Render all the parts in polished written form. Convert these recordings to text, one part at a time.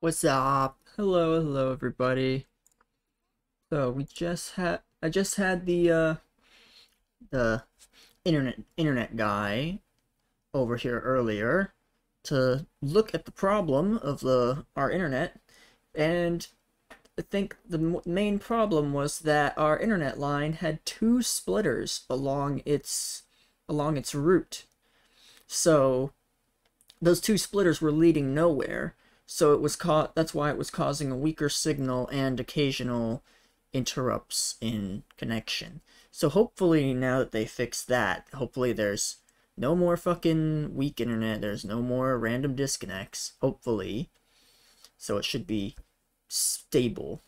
What's up? Hello everybody. So I just had the internet guy over here earlier to look at the problem of our internet, and I think the main problem was that our internet line had two splitters along its route. So those two splitters were leading nowhere. So that's why it was causing a weaker signal and occasional interrupts in connection. So hopefully now that they fixed that, hopefully there's no more fucking weak internet, there's no more random disconnects, hopefully. So it should be stable.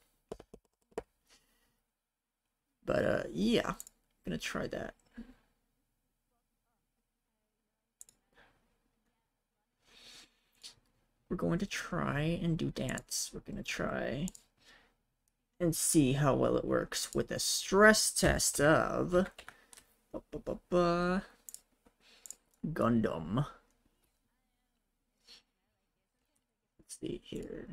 But yeah, I'm gonna try that. We're going to try and do dance. We're going to try and see how well it works with a stress test of Gundam. Let's see here.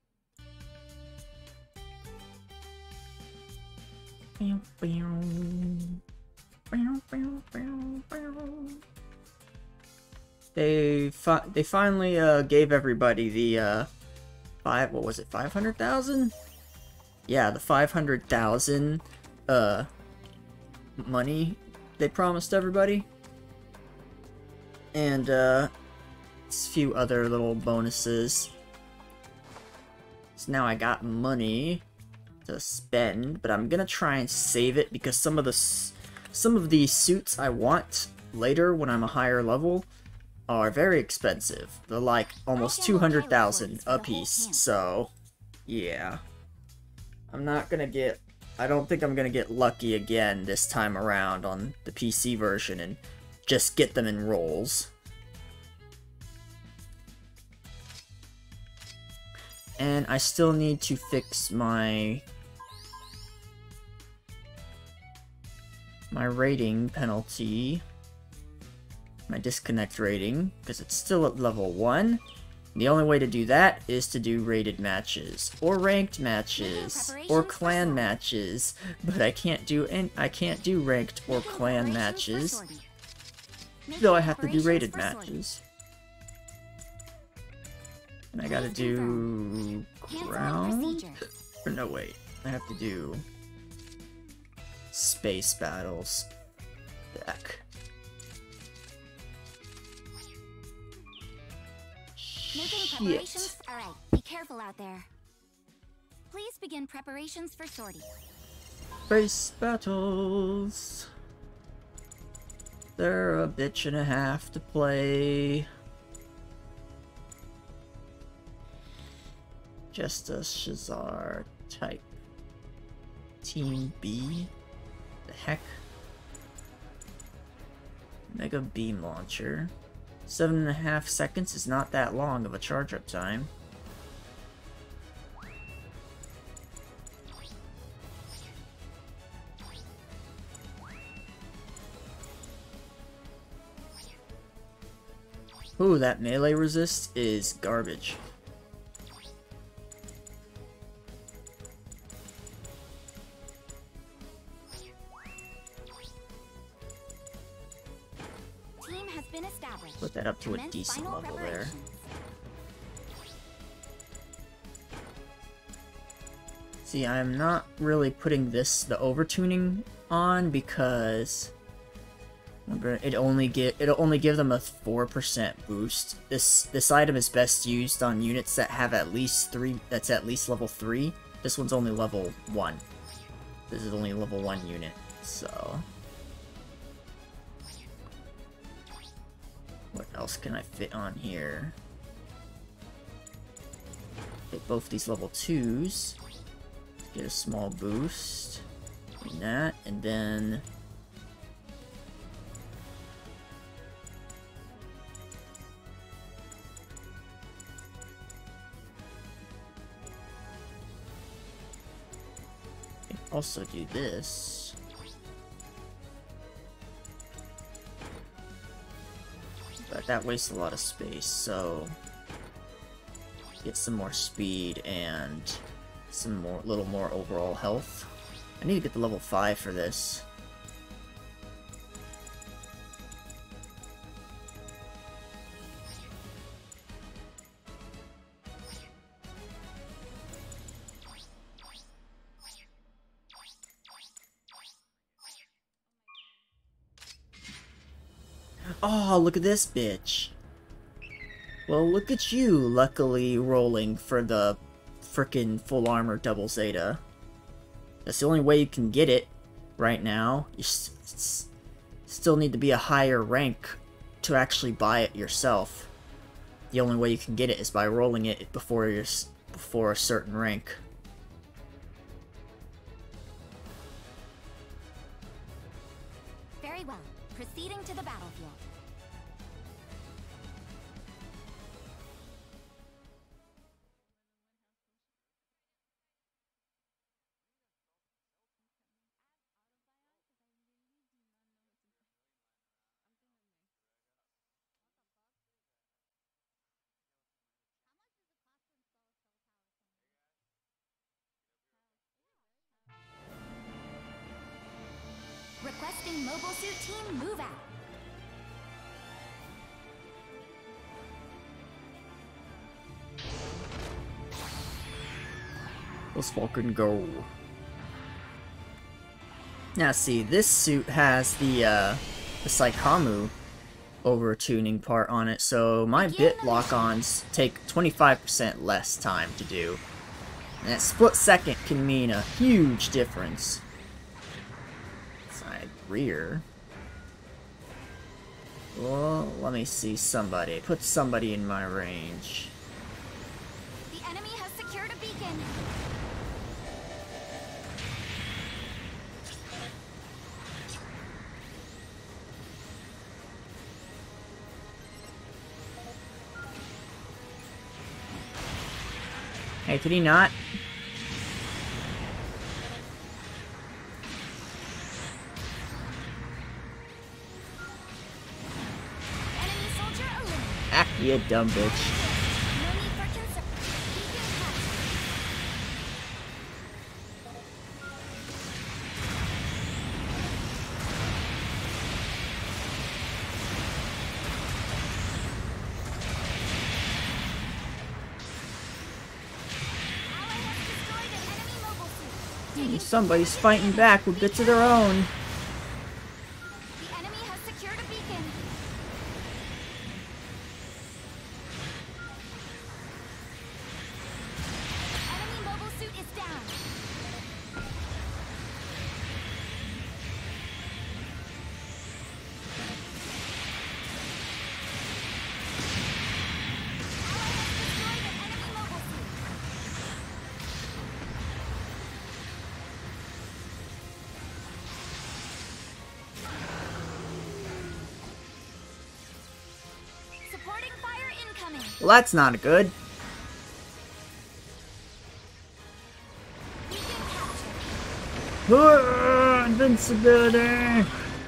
They finally gave everybody the what was it, 500,000? Yeah, the 500,000 money they promised everybody, and a few other little bonuses. So now I got money to spend, but I'm gonna try and save it because some of the suits I want later when I'm a higher level are very expensive. They're like almost 200,000 a piece, so yeah. I don't think I'm gonna get lucky again this time around on the PC version and just get them in rolls. And I still need to fix my rating penalty. My disconnect rating, because it's still at level 1. The only way to do that is to do rated matches, or ranked matches, or clan matches, but I can't do ranked or clan matches, so I have to do rated matches. And I gotta do ground? Or no, wait, I have to do space battles. Back. Making preparations? Alright, be careful out there. Please begin preparations for sortie. Space battles. They're a bitch and a half to play. Just a Shazar type. Team B? The heck? Mega beam launcher. 7.5 seconds is not that long of a charge-up time. Ooh, that melee resist is garbage. Put that up to a decent level there. See, I'm not really putting the overtuning on because it'll only give them a 4% boost. This item is best used on units that have at least level 3. This one's only level 1. This is only level 1 unit, so what else can I fit on here? Hit both these level 2s. Get a small boost. And that, and then I can also do this. But that wastes a lot of space, so Get some more speed and some little more overall health. I need to get to level 5 for this. Oh, look at this bitch. Well, look at you, luckily rolling for the frickin' full armor double Zeta. That's the only way you can get it right now. You still need to be a higher rank to actually buy it yourself. The only way you can get it is by rolling it before a certain rank. Very well. Proceeding to the battlefield. Requesting mobile suit team move out. Let's fucking go. Now see, this suit has the Saikamu over-tuning part on it, so my bit lock-ons take 25% less time to do. And that split second can mean a huge difference. Side rear. Well, let me see somebody. Put somebody in my range. The enemy has secured a beacon. Hey, did he not? Enemy soldier eliminated. Ah, you dumb bitch. No need for concern. Beacon captured. Ally has destroyed an enemy mobile suit. Taking Somebody's fighting back with bits of their own. The enemy has secured a beacon. Enemy mobile suit is down. Ally has destroyed an enemy mobile suit. Supporting fire incoming. Well, that's not good. Beacon captured. Invincibility!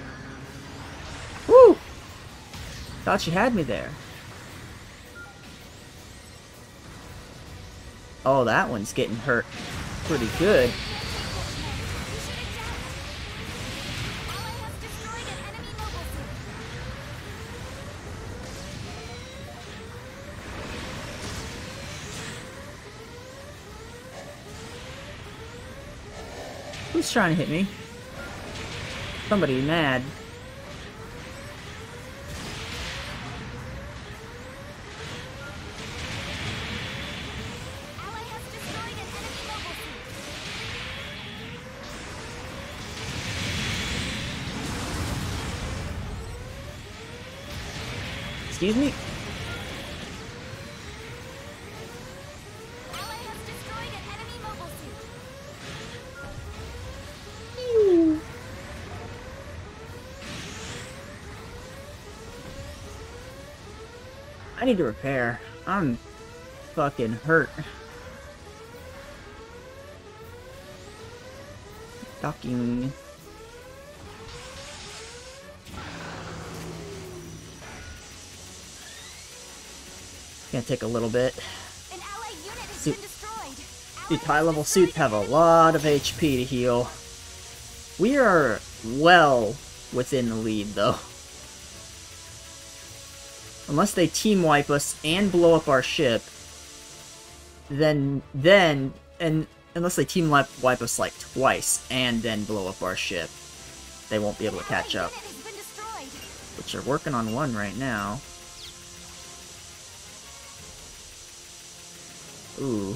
Woo! Thought you had me there. Oh, that one's getting hurt pretty good. You should eject. Ally has destroyed an enemy mobile suit. Who's trying to hit me? Somebody mad. Ally has destroyed an enemy mobile suit. Excuse me? Ally has destroyed an enemy mobile suit. I need to repair. I'm fucking hurt. Docking. Gonna take a little bit. An ally has been destroyed. Dude, high-level suits have a lot of HP to heal. We are well within the lead, though. Unless they team wipe us and blow up our ship, then unless they team wipe us like twice and then blow up our ship, they won't be able to catch up. Which they're working on one right now. Ooh.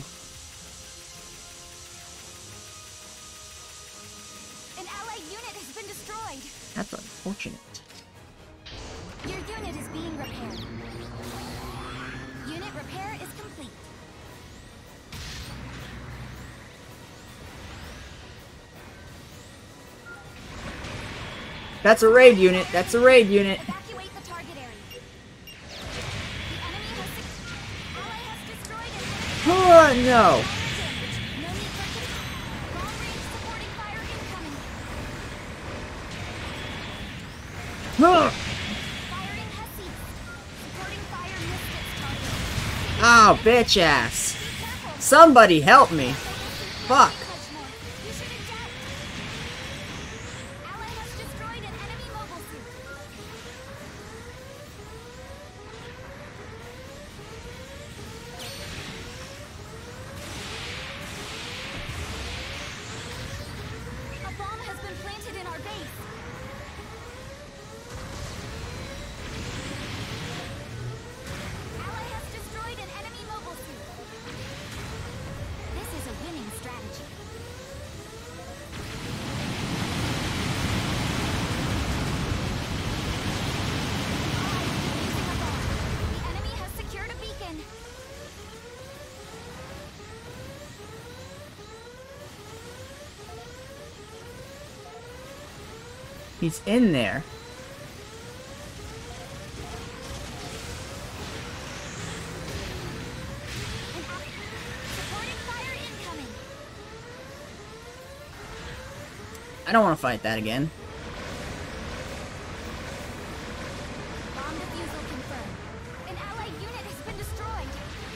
An allied unit has been destroyed. That's unfortunate. Your unit is being repaired. Unit repair is complete. That's a raid unit. That's a raid unit. Evacuate the target area. The enemy ally has destroyed an enemy. Oh no! No need for long range supporting fire incoming. Huh. Firing has ceased. Supporting fire missed its target. Oh, bitch ass! Be careful. Somebody help me! Fuck! Much more. You should adapt. Ally has destroyed an enemy mobile suit. A bomb has been planted in our base. Ally has destroyed an enemy mobile suit. This is a winning strategy. Using a bomb. The enemy has secured a beacon. He's in there. Supporting fire incoming. I don't want to fight that again. Bomb defusal confirmed. An allied unit has been destroyed.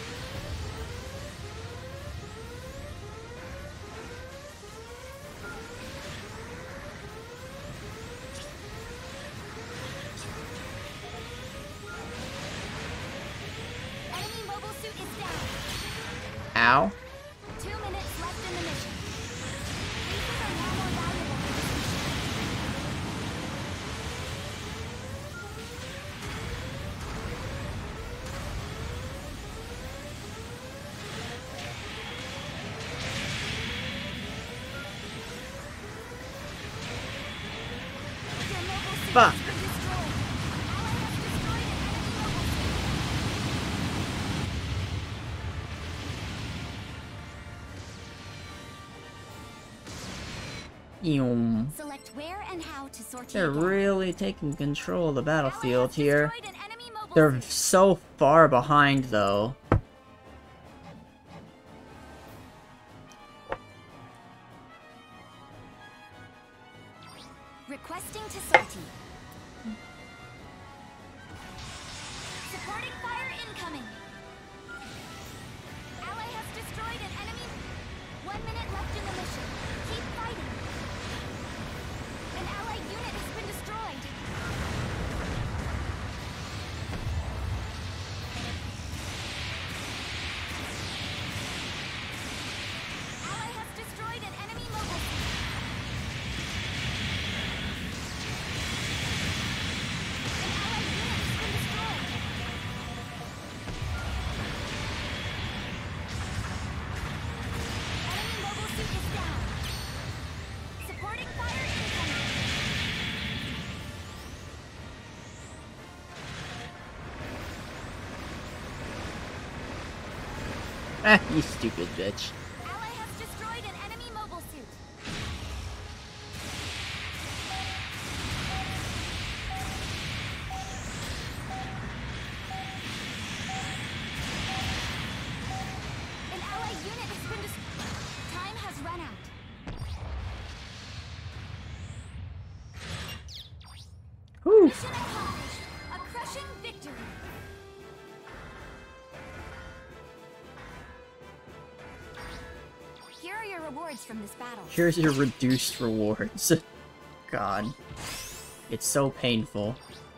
Enemy mobile suit is down. Ow. 2 minutes left in the mission. Pieces are now more valuable for this mission. Your mobile suit Fuck. has been destroyed. Ally has destroyed an enemy mobile suit. Eom. Select where and how to sort They're again. really taking control of the Ally battlefield has here. destroyed an enemy mobile They're suit. so far behind, though. Requesting to sortie. Supporting fire incoming. Ally has destroyed an enemy. 1 minute left in the mission. Keep fighting. An allied unit has been destroyed. Ally has destroyed an enemy mobile suit. An allied unit has been destroyed. Enemy mobile suit is down. Supporting fire incoming. Ah, you stupid bitch. Ally has destroyed an enemy mobile suit. An allied unit has been destroyed. Time has run out. Whew. Mission accomplished. A crushing victory. rewards from this battle. Here's your reduced rewards. God. It's so painful.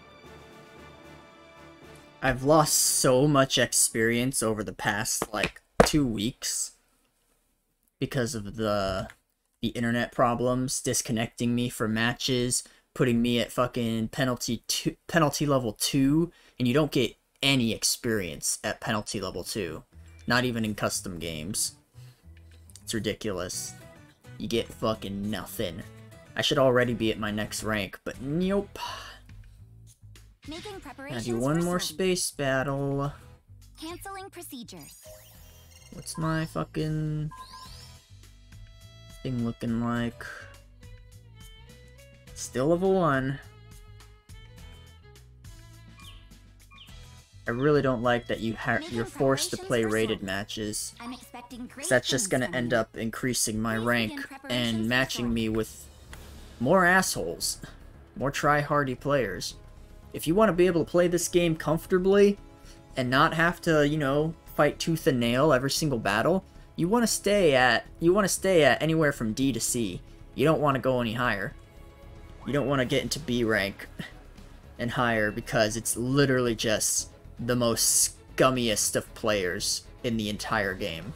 I've lost so much experience over the past, like, 2 weeks. Because of the internet problems, disconnecting me from matches, putting me at fucking penalty level 2, and you don't get any experience at penalty level 2. Not even in custom games. It's ridiculous. You get fucking nothing. I should already be at my next rank, but nope. Making Gotta preparations do one for more swim. space battle. Canceling procedures. What's my fucking thing looking like? Still level 1. I really don't like that you're forced to play rated matches. I'm expecting great That's just things gonna from end you. up increasing my Please rank begin preparations and for matching swim. me with more assholes. More try-hardy players. If you want to be able to play this game comfortably and not have to, you know, fight tooth and nail every single battle, you want to stay at anywhere from D to C. You don't want to go any higher. You don't want to get into B rank and higher because it's literally just the most scummiest of players in the entire game.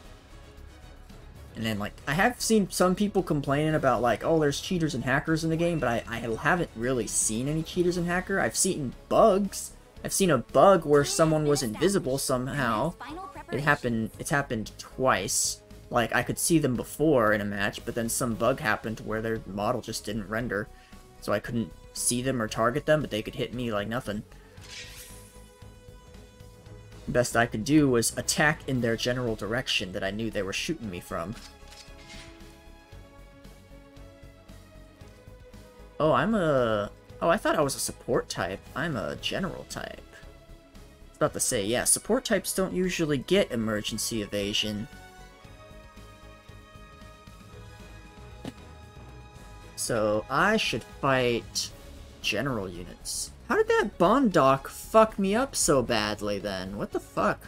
And then, like, I have seen some people complaining about, like, oh, there's cheaters and hackers in the game, but I haven't really seen any cheaters and hacker. I've seen bugs. I've seen a bug where someone was invisible somehow. It's happened twice. Like, I could see them before in a match, but then some bug happened where their model just didn't render. So I couldn't see them or target them, but they could hit me like nothing. Best I could do was attack in their general direction that I knew they were shooting me from. Oh, oh, I thought I was a support type. I'm a general type. I was about to say, yeah, support types don't usually get emergency evasion. So, I should fight general units. How did that Bond dock fuck me up so badly then? What the fuck?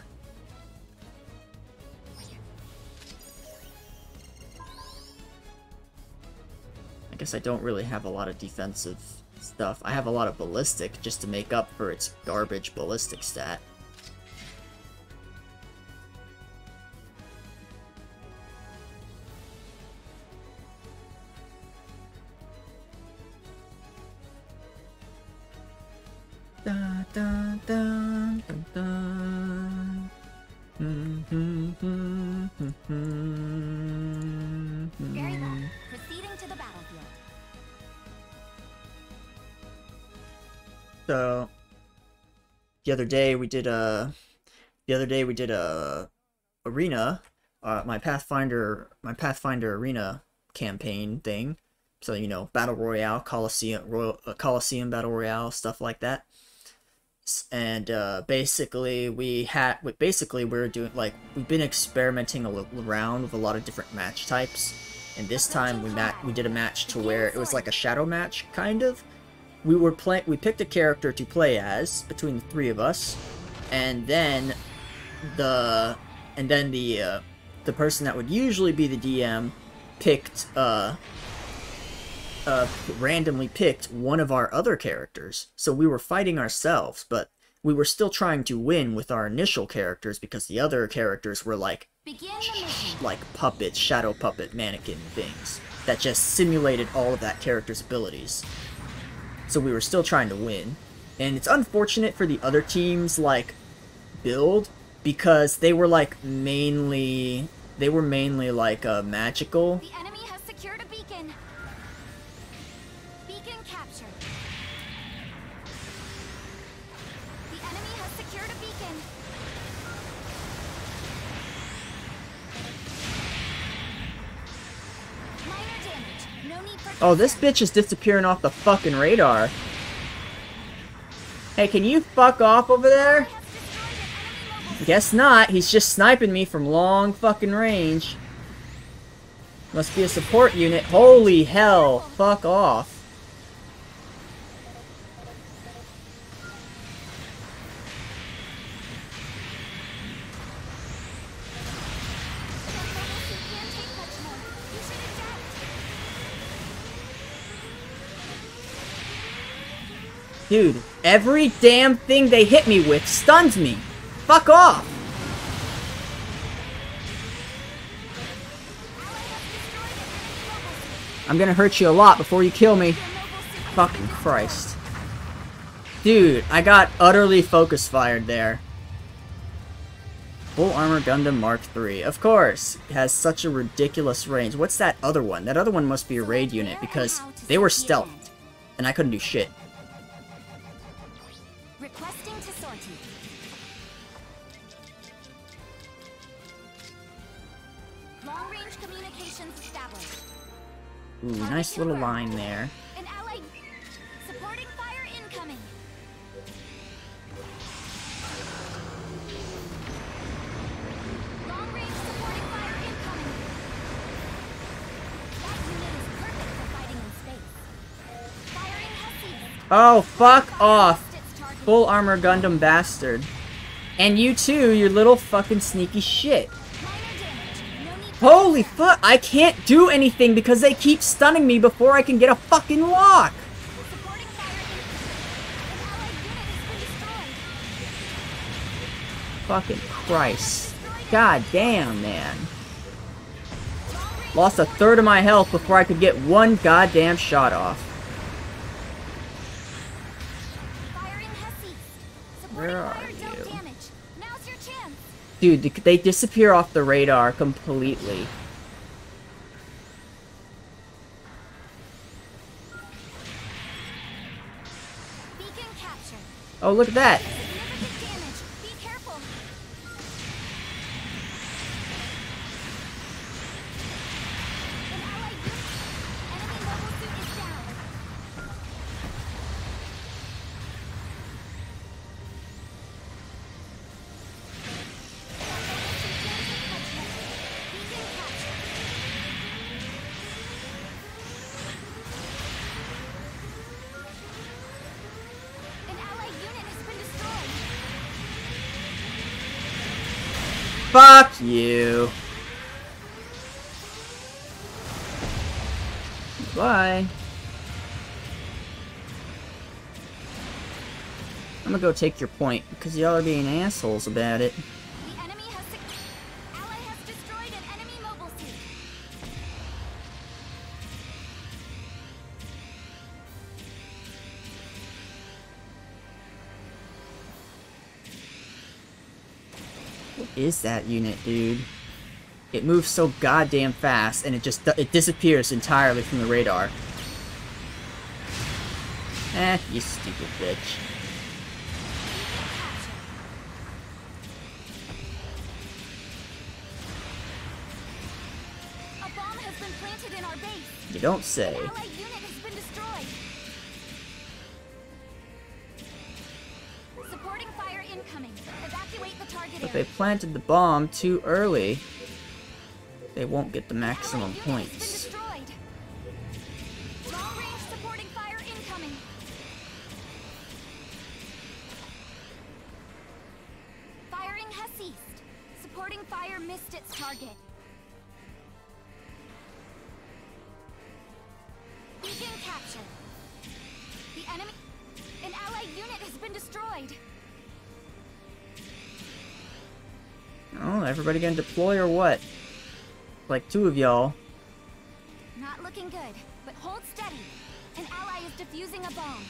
I guess I don't really have a lot of defensive stuff. I have a lot of ballistic just to make up for its garbage ballistic stat. Dun, dun, dun, dun, dun. Very well. Proceeding to the battlefield. So the other day we did a arena, my Pathfinder arena campaign thing. So, you know, battle royale, Coliseum battle royale, stuff like that. And basically we were doing, like, we've been experimenting around with a lot of different match types, and this time we did a match to where it was like a shadow match, kind of. We picked a character to play as between the 3 of us, and then the person that would usually be the DM randomly picked one of our other characters. So we were fighting ourselves, but we were still trying to win with our initial characters because the other characters were like puppets, shadow puppet mannequin things that just simulated all of that character's abilities. So we were still trying to win. And it's unfortunate for the other team's, like, build, because they were mainly like magical. The enemy has secured a beacon. Beacon captured. The enemy has secured a beacon. Minor damage. No need for Oh, this concern. bitch is disappearing off the fucking radar. Hey, can you fuck off over there? Has destroyed an enemy mobile. Guess not. He's just sniping me from long fucking range. Must be a support unit. Holy hell. Fuck off. That mobile suit can't take much more. Dude, every damn thing they hit me with stuns me. Fuck off. I'm gonna hurt you a lot before you kill me. Fucking Christ. Dude, I got utterly focus fired there. Full Armor Gundam Mark III. Of course. It has such a ridiculous range. What's that other one? That other one must be a raid unit because they were stealthed. And I couldn't do shit. Requesting to sortie. Long-range communications established. Ooh, nice little line there. An allied supporting fire incoming. Long-range supporting fire incoming. That unit is perfect for fighting in space. Firing has ceased. Oh, fuck off. Full Armor Gundam bastard. And you too, you little fucking sneaky shit. Holy fuck, I can't do anything because they keep stunning me before I can get a fucking lock! Fucking Christ. God damn, man. Lost a third of my health before I could get one goddamn shot off. Where are you? Dude, they disappear off the radar completely. Beacon captured. Oh, look at that. Significant damage. Be careful. An allied unit. Enemy mobile suit is down. Beacon captured. An allied unit has been destroyed. Fuck you. Bye. I'm gonna go take your point because y'all are being assholes about it. The enemy has ally has destroyed an enemy mobile suit. What is that unit, dude? It moves so goddamn fast and it disappears entirely from the radar. Eh, you stupid bitch. A bomb has been planted in our base. You don't say. An allied unit has been destroyed. Supporting fire incoming. Evacuate the target But area. they planted the bomb too early. They won't get the maximum Allied unit has been points. destroyed. Long range supporting fire incoming. Firing has ceased. Supporting fire missed its target. Beacon captured. The enemy. An allied unit has been destroyed. Oh, everybody gonna deploy or what? Like two of y'all. Not looking good, but hold steady. An ally is defusing a bomb.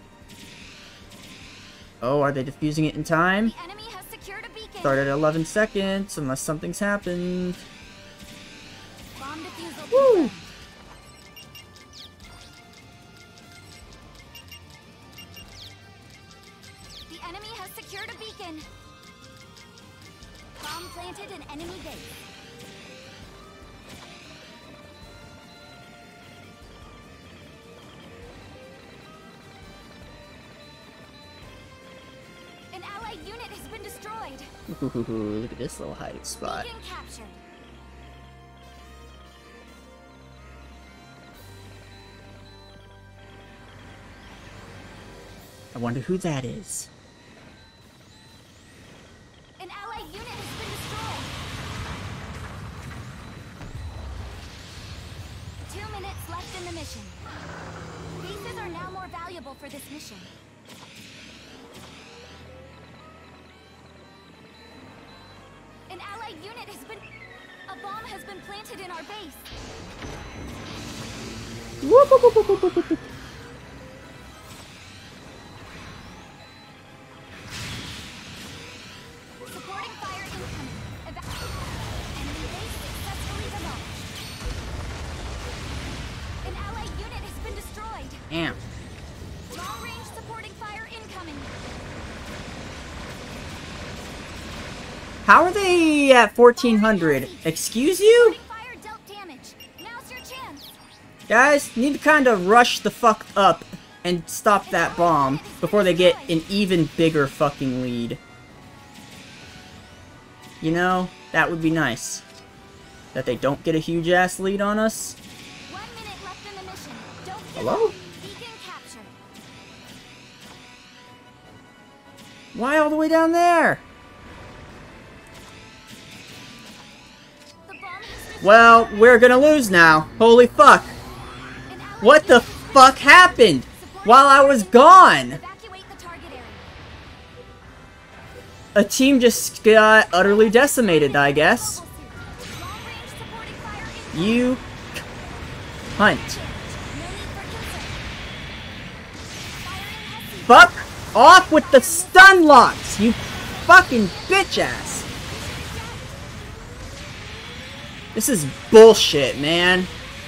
Oh, are they defusing it in time? The enemy has secured a beacon. Start at 11 seconds, unless something's happened. Bomb defusal Woo! confirmed. The enemy has secured a beacon. Bomb planted in enemy base. An allied unit has been destroyed. Ooh, look at this little hiding spot. Beacon captured. I wonder who that is. An allied unit has been destroyed. 2 minutes left in the mission. Bases are now more valuable for this mission. allied unit has been... A bomb has been planted in our base. Whoop, whoop, whoop, whoop, whoop, whoop, whoop. Supporting fire incoming. Enemy base successfully demolished. An allied unit has been destroyed. Damn. Long-range supporting fire incoming. How are they at 1400? Excuse you? Supporting fire dealt damage. Now's your chance. Guys, need to kind of rush the fuck up and stop that bomb before they get an even bigger fucking lead. You know, that would be nice. That they don't get a huge ass lead on us. 1 minute left in the mission. Don't give Hello? up. Beacon captured. Why all the way down there? The bomb has destroyed Well, we're gonna lose now. Holy fuck. an allied What the unit has been fuck destroyed. happened Supporting while I fire was incoming. gone? Evacuate the target area. A team just got utterly decimated, I guess. Long-range supporting fire incoming. You hunt. No need for concern. Firing has ceased. Fuck off with the stun locks, you fucking bitch ass. This is bullshit, man.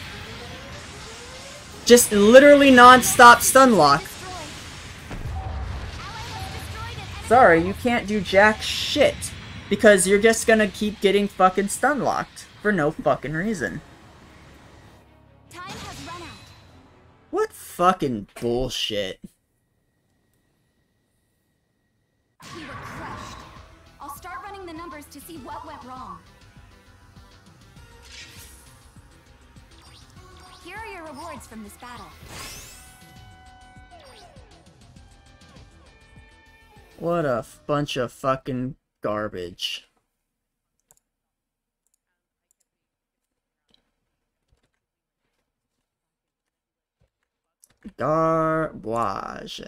Just literally non-stop stun lock. Sorry, you can't do jack shit. Because you're just gonna keep getting fucking stun locked. For no fucking reason. Time has run out. What fucking bullshit. We were crushed. I'll start running the numbers to see what went wrong. Here are your rewards from this battle. What a bunch of fucking garbage. Garbage.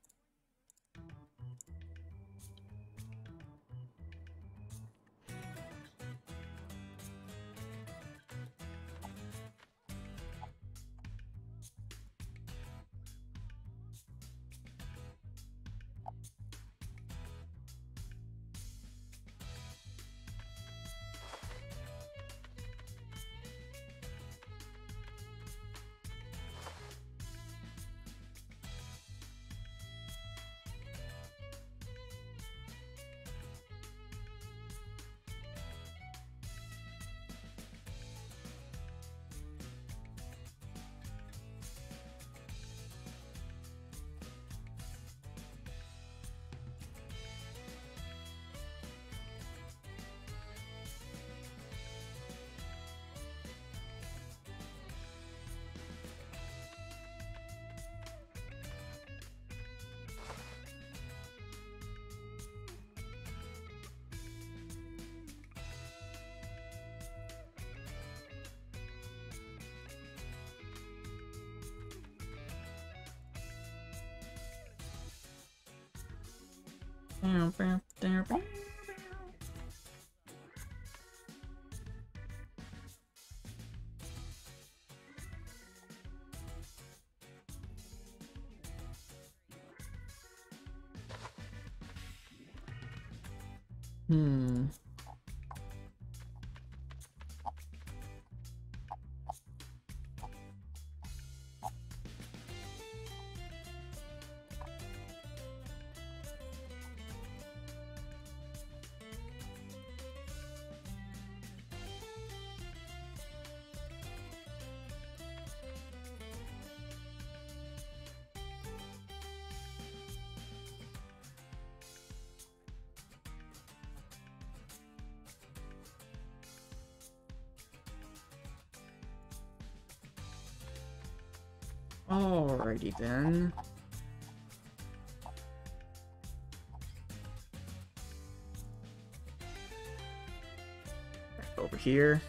Hmm. Alrighty then. Back over here.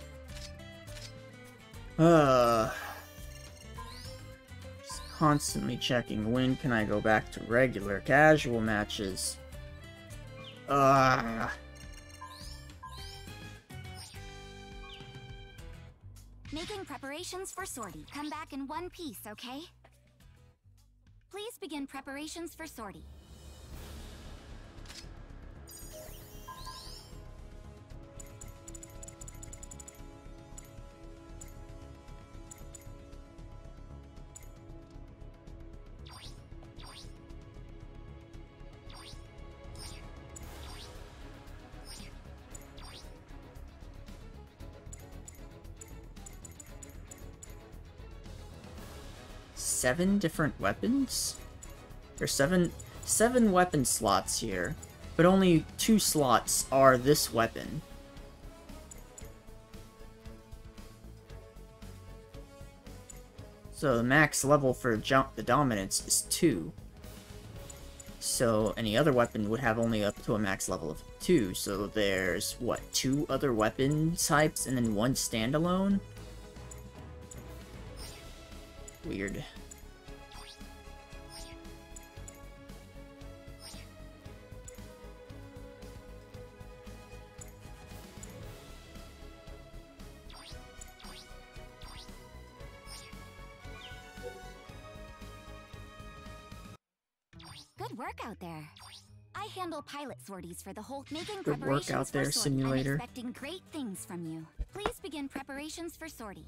Just constantly checking when can I go back to regular casual matches. preparations for sortie. Come back in one piece, okay? Please begin preparations for sortie. Seven different weapons? There's seven weapon slots here, but only 2 slots are this weapon. So the max level for the dominance is 2. So any other weapon would have only up to a max level of 2. So there's, what, 2 other weapon types and then 1 standalone? Weird. Good work out there. I handle pilot sorties for the whole making Good work preparations out there, for sortie. simulator. I'm expecting great things from you. Please begin preparations for sortie.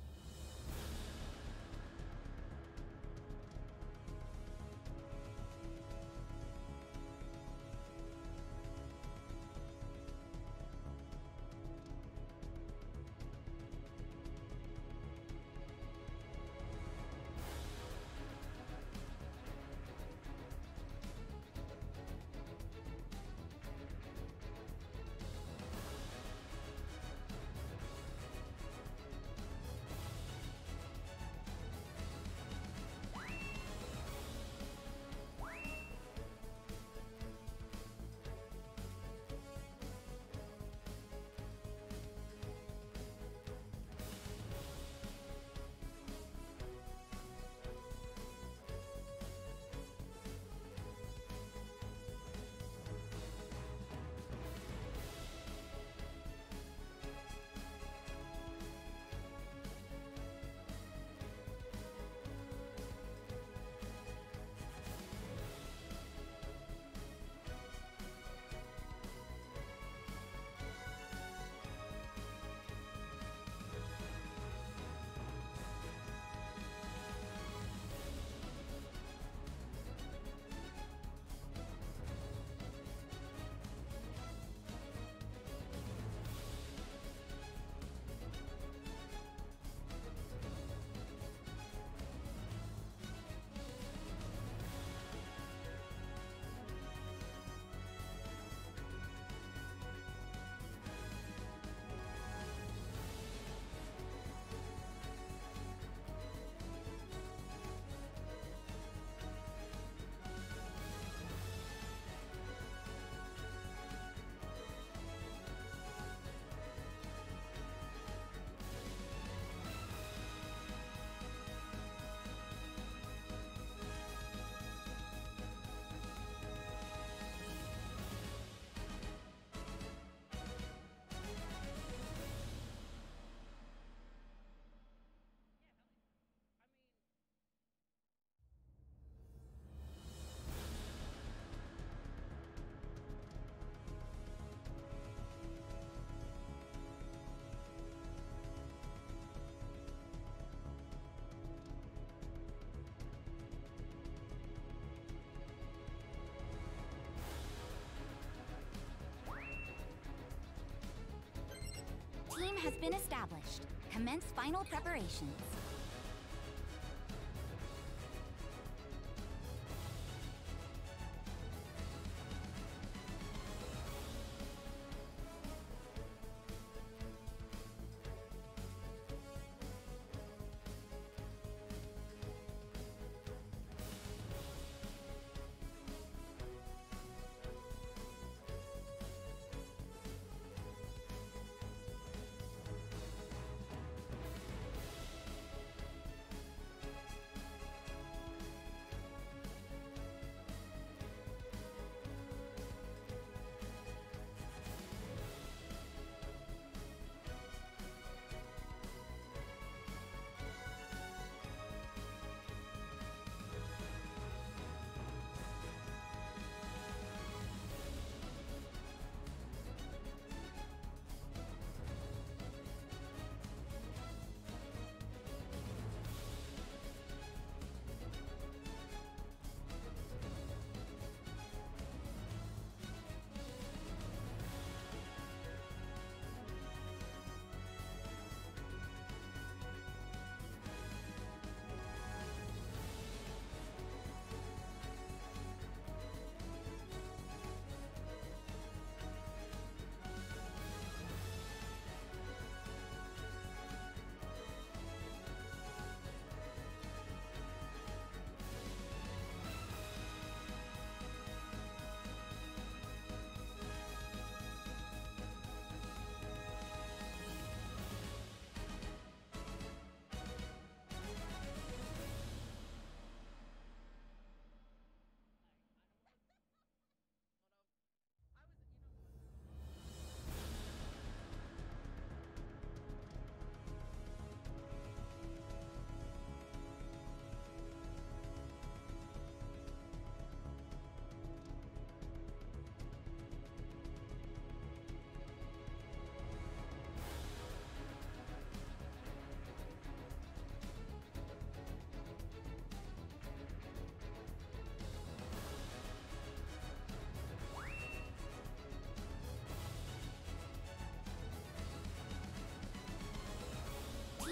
Team has been established. Commence final preparations.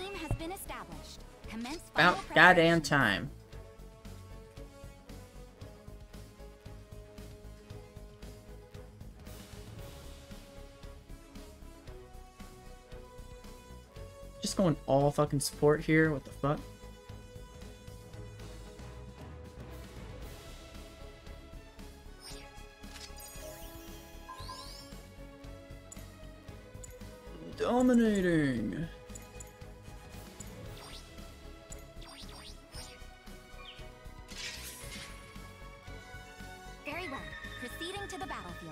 team has been established. Commence final About goddamn preparation. time. Just going all fucking support here. What the fuck? Dominating. Very well. Proceeding to the battlefield.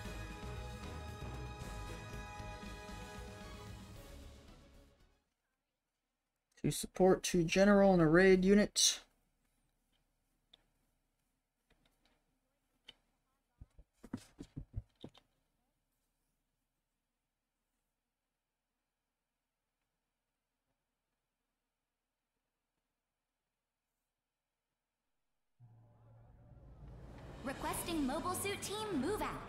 To support 2 general and a raid unit. Requesting mobile suit team move out.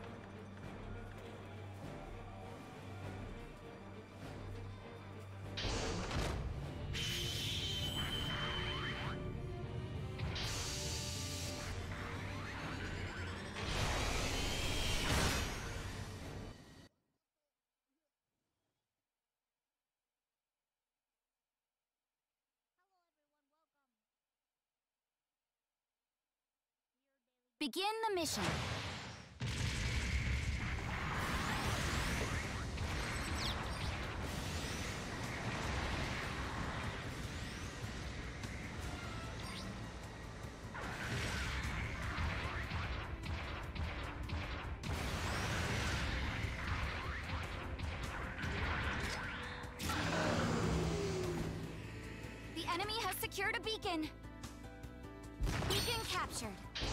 Begin the mission. The enemy has secured a beacon. Beacon captured.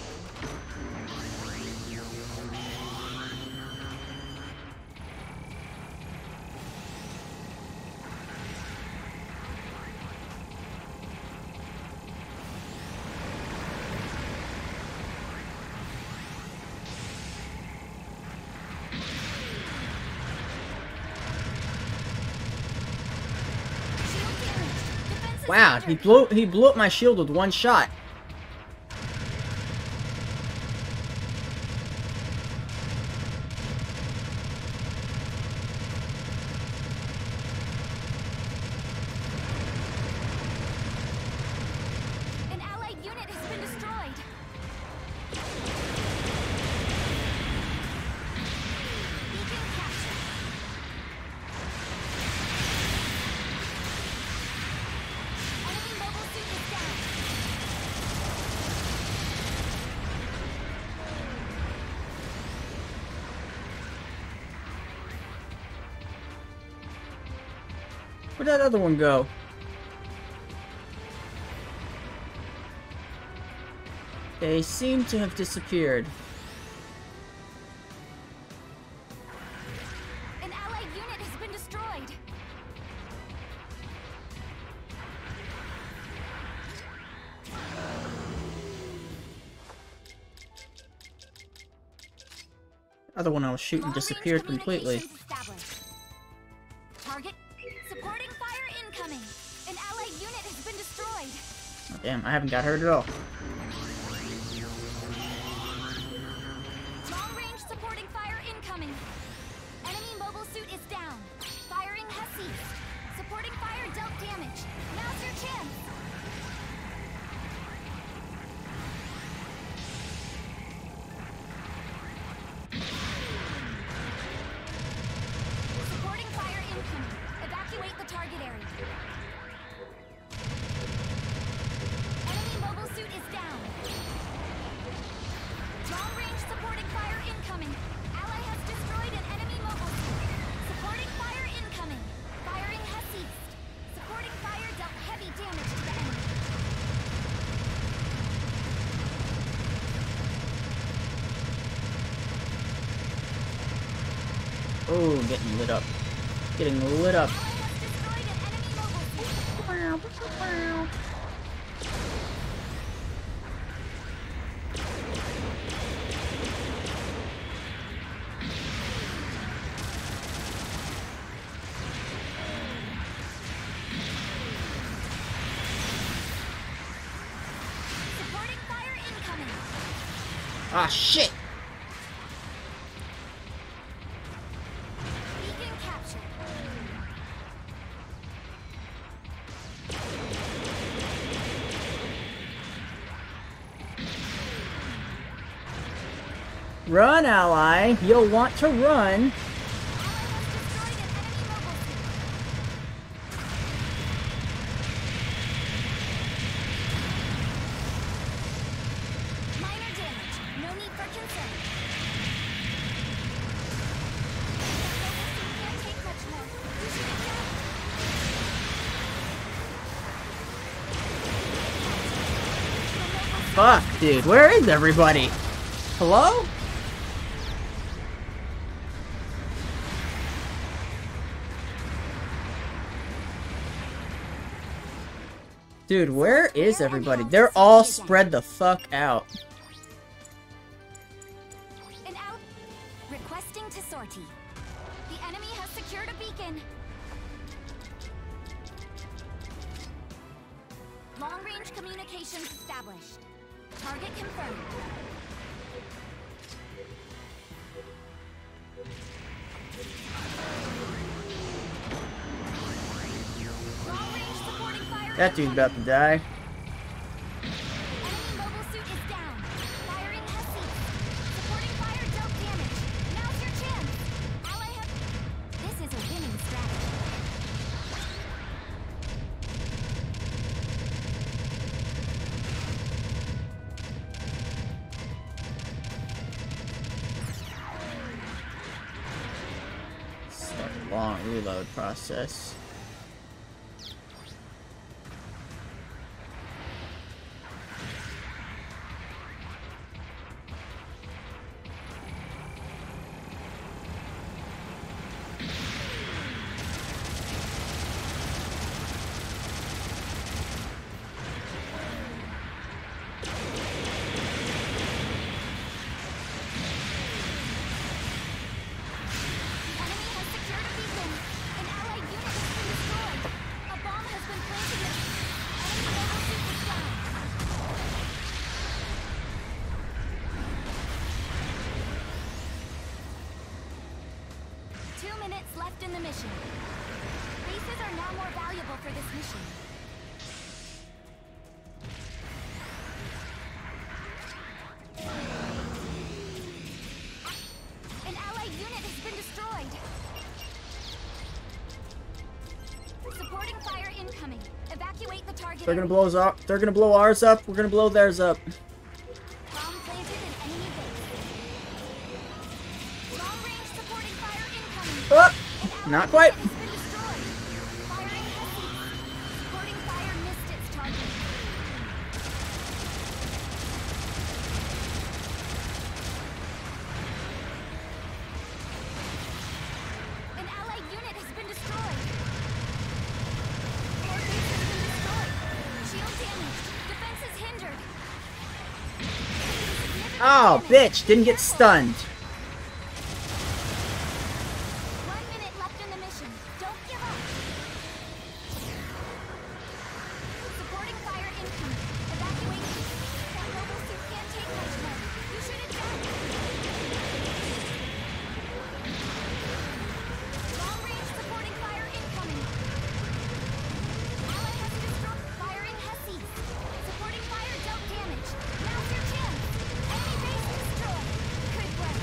Shield damage. Defenses Wow, injured. he blew up my shield with 1 shot. An allied unit has been destroyed. Beacon captured. Enemy mobile suit is down. Where'd that other one go? They seem to have disappeared. An allied unit has been destroyed. Other one I was shooting Long-range disappeared completely. communications established. Target. Supporting fire incoming. An allied unit has been destroyed. Oh, damn, I haven't got hurt at all. Long-range supporting fire incoming. Enemy mobile suit is down. Firing has ceased. Supporting fire dealt damage. Now's your chance. Supporting fire incoming. Evacuate the target area. Enemy mobile suit is down. Long-range supporting fire incoming. Ally has destroyed an enemy mobile suit. Supporting fire incoming. Firing has ceased. Supporting fire dealt heavy damage to the enemy. Oh, getting lit up. Getting lit up. Ally has destroyed an enemy mobile suit. Ah, shit! Beacon captured. Run, ally! You'll want to run! Minor damage. No need for concern. Can't take much more. You should have Fuck, dude, where is everybody? Hello? Dude, where is everybody? They're all spread the fuck out. An out. Requesting to sortie. The enemy has secured a beacon. Long-range communications established. Target confirmed. Long-range supporting fire. That dude's about to die. Enemy mobile suit is down. Firing has ceased. Supporting fire dealt damage. Now's your chance. Ally have. This is a winning strategy. It's a long reload process. Enemy has secured a beacon. An allied unit has been destroyed. A bomb has been planted in. Enemy mobile suit is down. Two minutes left in the mission. Bases are now more valuable for this mission. An allied unit has been destroyed. Supporting fire incoming. Evacuate the target. They're gonna blow us up. They're gonna blow ours up. We're gonna blow theirs up. Bomb planted in enemy base. Long-range supporting fire incoming. Oh, An allied not quite. unit has been destroyed. Firing has ceased. Supporting fire missed its target. An allied unit has been destroyed. More base has been destroyed. Shield damaged. Defenses hindered. Oh, bitch! Didn't get stunned. 1 minute left in the mission. Don't give up. Supporting fire incoming. Evacuate. That mobile suit can't take much more. You should eject. Long range supporting fire incoming. Ally has destroyed. Firing has ceased. Supporting fire dealt damage. Now's your chance. Enemy base destroyed. Good work.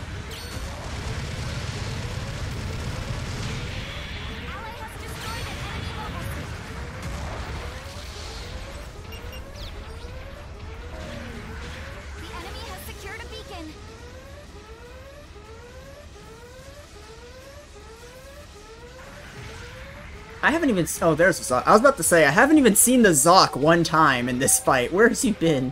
Ally has destroyed an enemy mobile suit. The enemy has secured a beacon. I haven't even. Oh, there's the Zoc. I was about to say I haven't even seen the Zoc one time in this fight. Where has he been?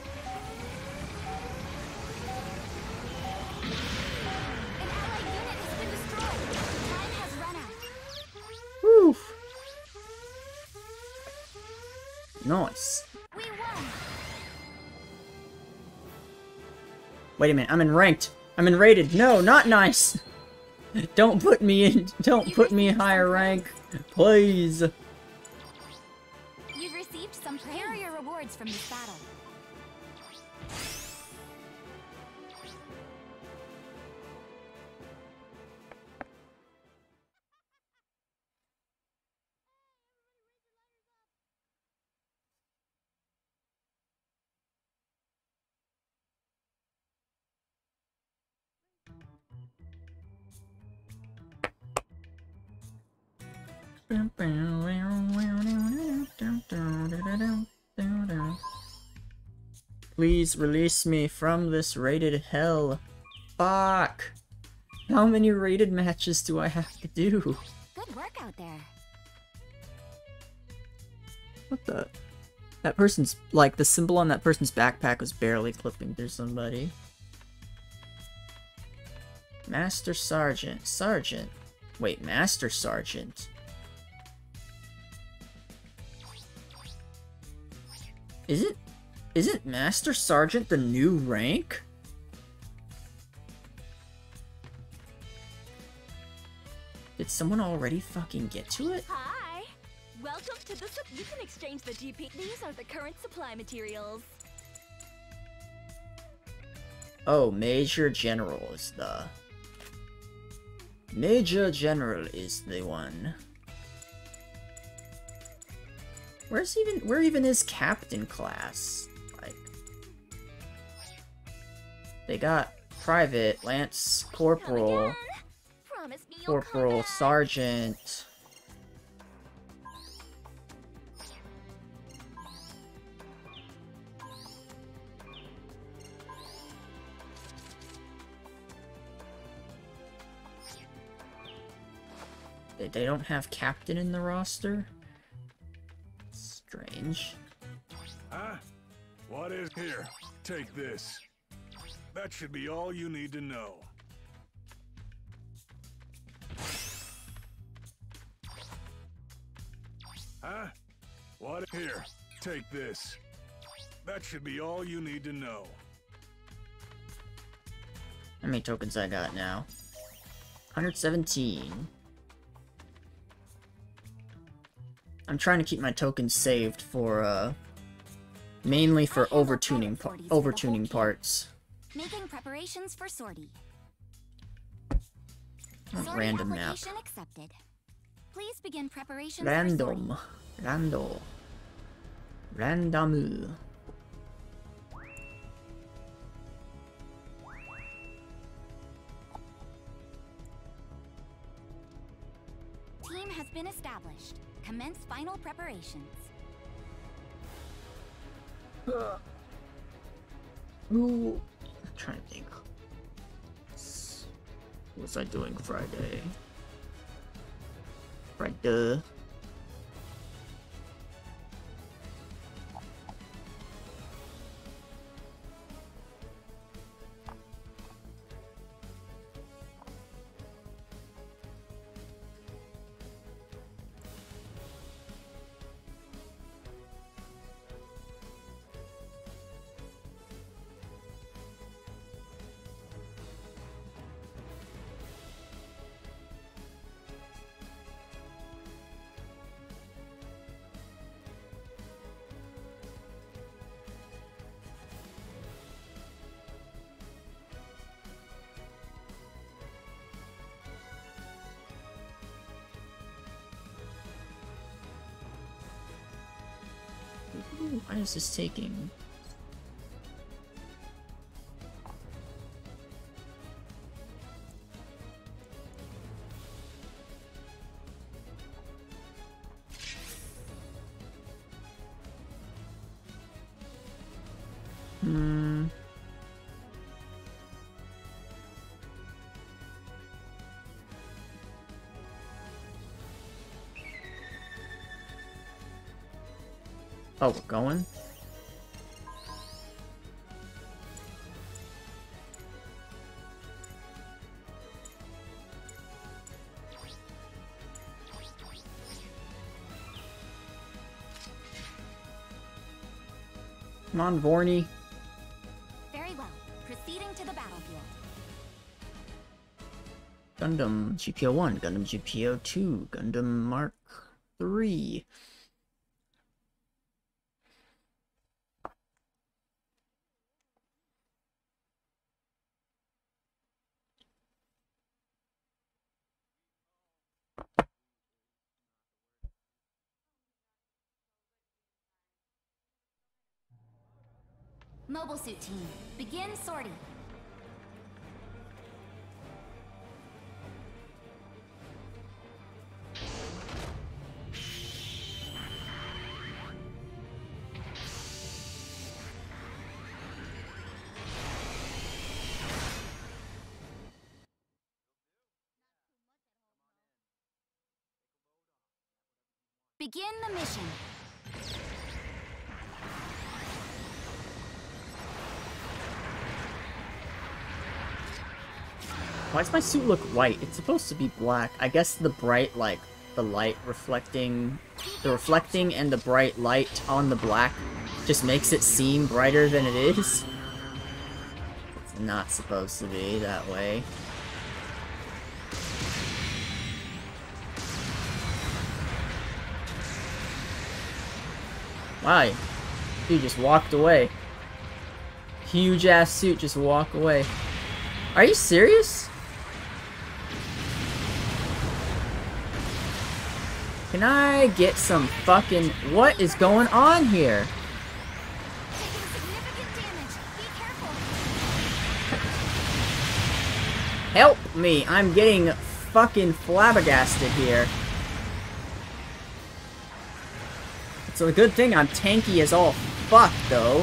An allied unit has been destroyed. Time has run out. Whew. Nice. We won. Wait a minute. I'm in ranked. I'm in rated. No, not nice. Don't put me in. Don't put me in higher rank, please. You've received some. Here are your rewards from this battle. Please release me from this rated hell. Fuck! How many rated matches do I have to do? Good work out there. What the? That person's, like, the symbol on that person's backpack was barely clipping through somebody. Master Sergeant. Sergeant. Wait, Master Sergeant. Isn't Master Sergeant the new rank? Did someone already fucking get to it? Hi! Welcome to the you can exchange the GP. These are the current supply materials. Oh, Major General is the... Major General is the one. Where even is Captain class? Like... They got Private, Lance, Corporal... Promise me you'll come Corporal, back. Sergeant. They don't have Captain in the roster? Strange. Huh? What is here? Take this. That should be all you need to know. Huh? What? Here, take this. That should be all you need to know. How many tokens I got now? 117. I'm trying to keep my tokens saved for, mainly for overtuning parts. Making preparations for sortie. Sortie Random map. application accepted. Please begin preparations for Random. Rando. Random. sortie. Team has been established. Commence final preparations. Ooh. I'm trying to think. What was I doing Friday? Friday. Ooh, why is this taking? Oh, we're going? Come on, Vorny. Very well. Proceeding to the battlefield. Gundam GPO-1, Gundam GPO-2, Gundam Mark 3. Mobile suit team, begin sortie. Begin the mission. Why does my suit look white? It's supposed to be black. I guess the bright, like, the light reflecting... The reflecting and the bright light on the black just makes it seem brighter than it is. It's not supposed to be that way. Why? Dude just walked away. Huge ass suit just walk away. Are you serious? Can I get some fucking... What is going on here? Taking significant damage. Be careful. Help me! I'm getting fucking flabbergasted here. It's a good thing I'm tanky as all fuck, though.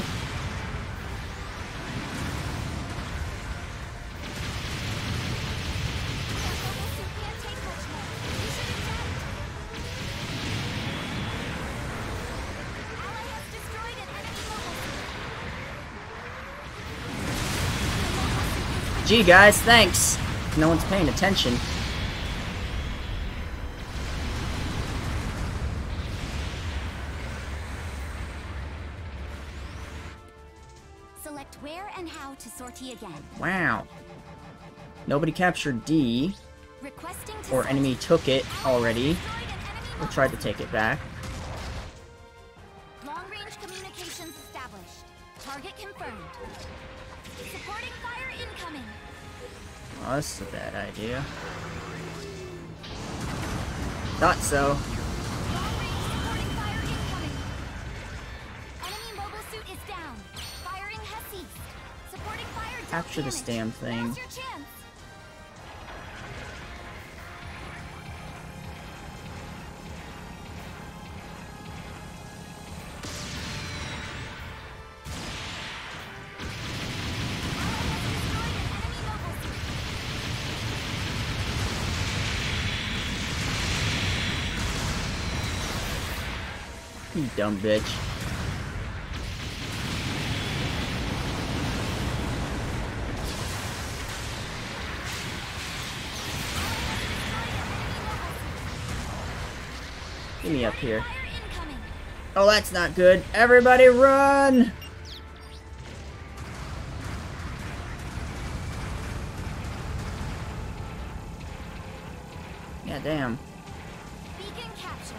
Gee, guys, thanks. No one's paying attention. Select where and how to sortie again. Wow. Nobody captured D, Requesting to or sortie. enemy took it already, Destroyed an enemy or tried to take it back. Long-range communications established. Target confirmed. Supporting fire incoming. Oh, this is a bad idea. Thought so. Long-range supporting fire incoming. Enemy mobile suit is down. Firing has ceased. Supporting fire dealt Capture this damage. damn thing. Now's your chance. You dumb bitch. Get me up here. Fire incoming. Oh, that's not good. Everybody run! Yeah, damn. Beacon captured.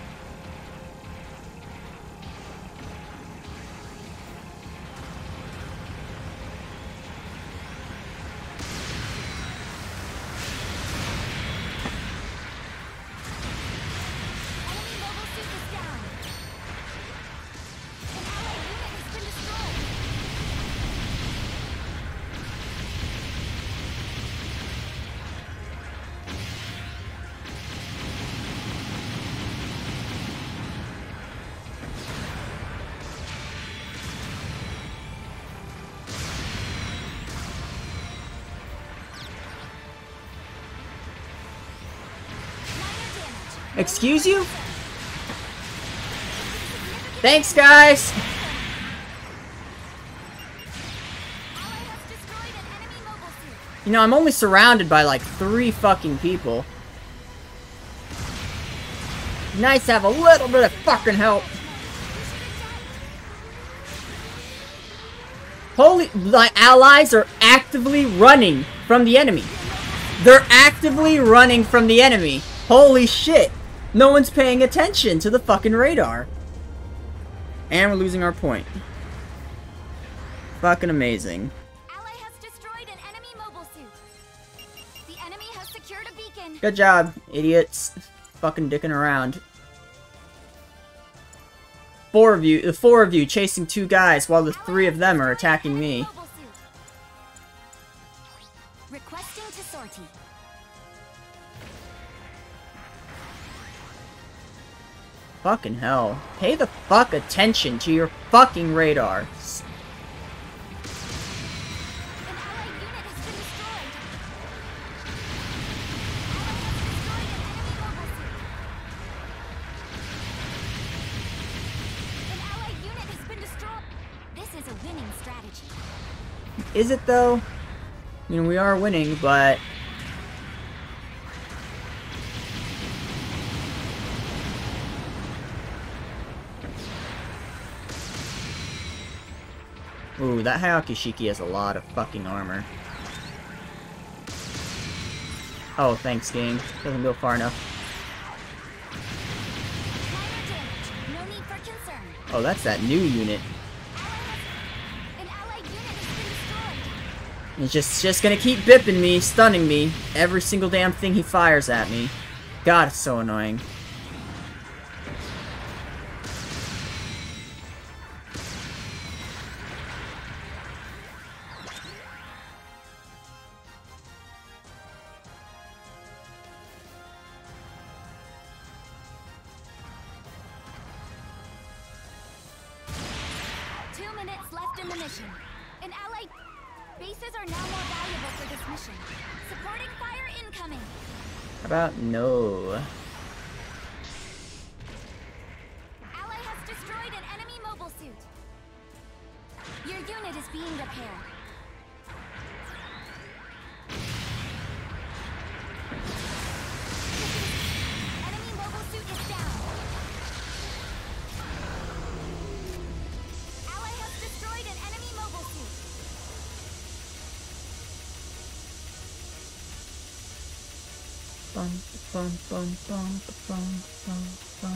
Enemy mobile suit is down. An allied unit has been destroyed. Minor damage. Excuse you? Thanks, guys! Ally has destroyed an enemy mobile suit. You know, I'm only surrounded by like 3 fucking people. Nice to have a little bit of fucking help. Holy, my allies are actively running from the enemy. They're actively running from the enemy. Holy shit. No one's paying attention to the fucking radar. And we're losing our point. Fucking amazing. Ally has destroyed an enemy mobile suit. The enemy has secured a beacon. Good job, idiots. Fucking dicking around. The four of you chasing 2 guys while the 3 of them are attacking me. Mobile suit. Requesting to sortie. Fucking hell. Pay the fuck attention to your fucking radar. An allied unit has been destroyed. Ally has destroyed an enemy mobile suit. Is it though? I mean, we are winning, but... Ooh, that Hayakishiki has a lot of fucking armor. Oh, thanks, game. Doesn't go far enough. Minor damage. No need for concern. Oh, that's that new unit. An allied unit has been destroyed. He's just gonna keep bipping me, stunning me. Every single damn thing he fires at me. God, it's so annoying. In the mission. An allied bases are now more valuable for this mission. Supporting fire incoming. How about no? Ally has destroyed an enemy mobile suit. Your unit is being repaired. Enemy mobile suit is down. Ally has destroyed an enemy mobile suit. Bum bum bum bum bum bum bum.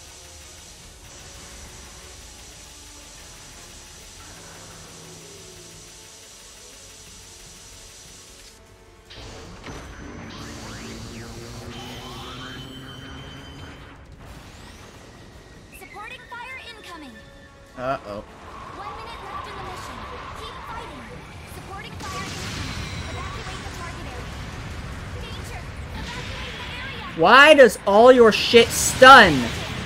Supporting fire incoming. Uh-oh. 1 minute left in the mission. Keep fighting. Supporting fire incoming. Evacuate the target area. Danger! Evacuate the area! Why does all your shit stun?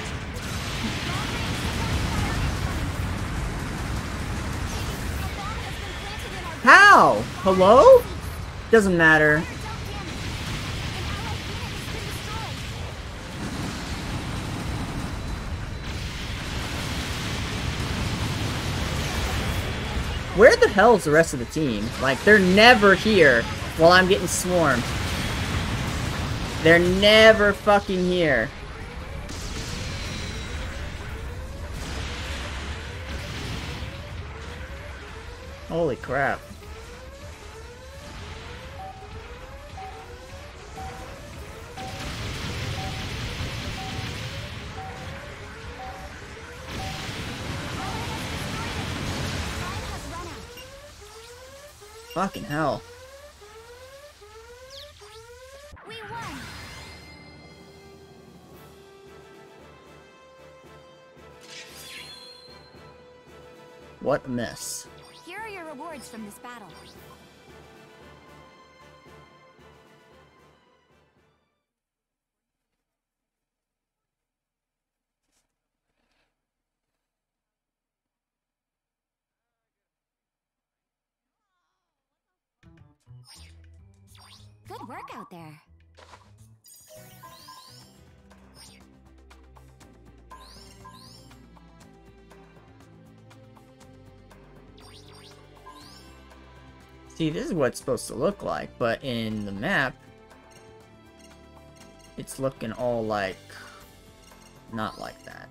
How? Hello? Doesn't matter. Where the hell's the rest of the team? Like, they're never here while I'm getting swarmed. They're never fucking here. Holy crap. Fucking hell. We won. What a mess. Here are your rewards from this battle. Good work out there. See, this is what it's supposed to look like, but in the map, it's looking all like, not like that.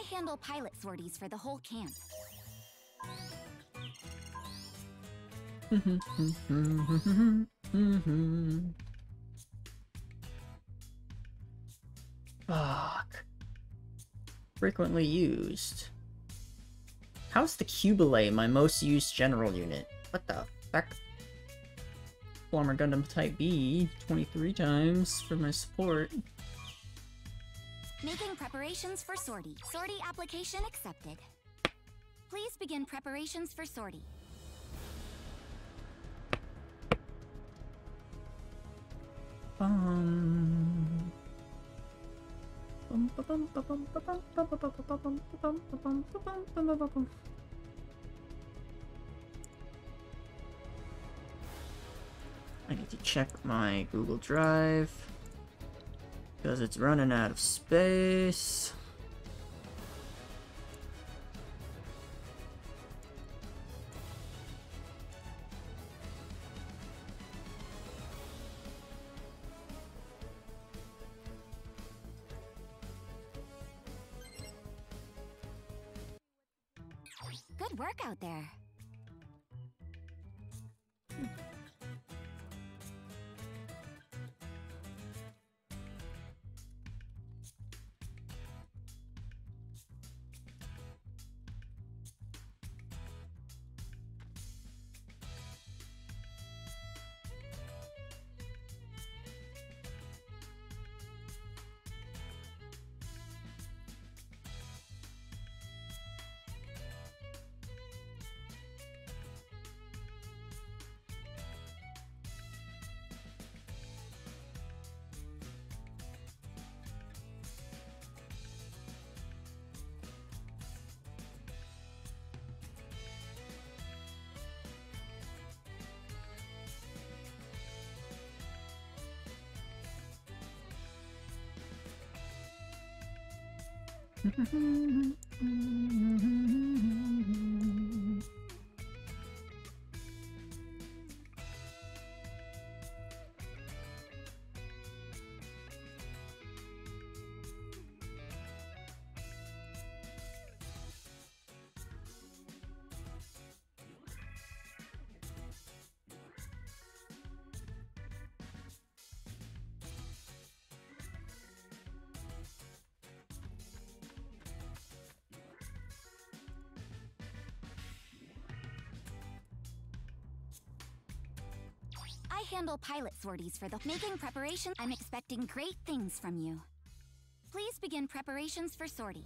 handle pilot sorties for the whole camp. Fuck. Frequently used. How's the Cubile my most used general unit? What the fuck? Former Gundam Type B 23 times for my support. Making preparations for sortie. Sortie application accepted. Please begin preparations for sortie. I need to check my Google Drive because it's running out of space. Good work out there. I handle pilot sorties for the making preparation. I'm expecting great things from you. Please begin preparations for sortie.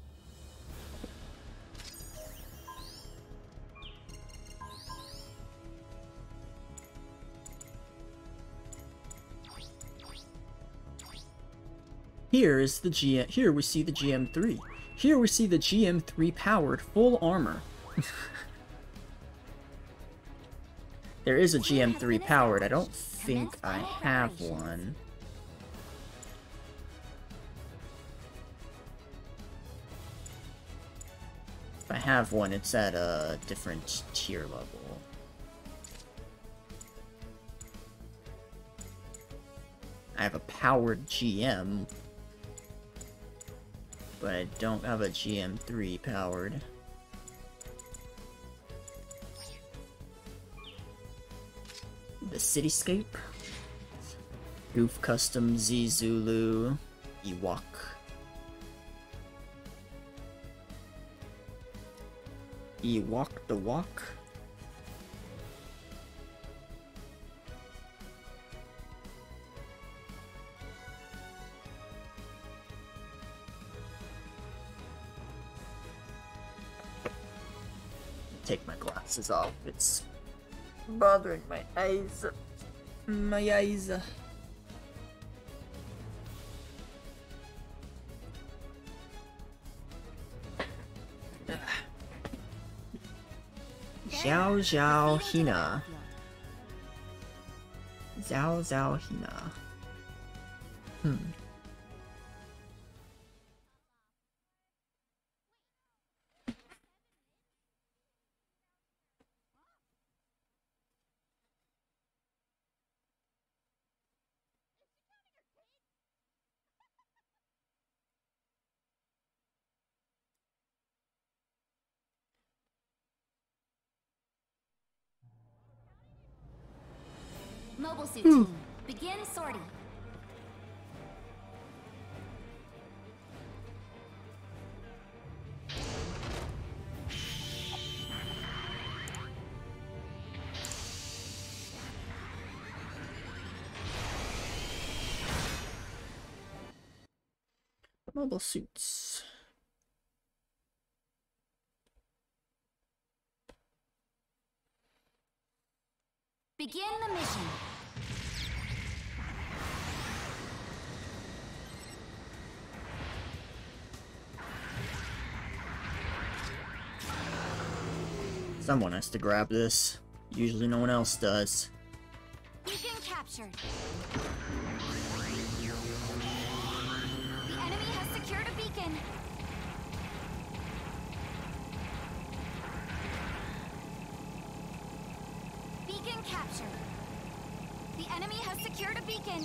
Here is the GM. Here we see the GM3. Here we see the GM3 powered full armor. There is a GM3 powered. I don't think I have one. If I have one, it's at a different tier level. I have a powered GM, but I don't have a GM3 powered. The Cityscape, Goof Custom Z Zulu, Ewok. Ewok the Walk. Take my glasses off. It's bothering my eyes. My eyes. Xiao Xiao Hina. Zhao Zhao Hina. mobile suit team. Begin sortie. Mobile suits. Begin the mission. Someone has to grab this. Usually no one else does. Beacon captured. The enemy has secured a beacon. Beacon captured. The enemy has secured a beacon.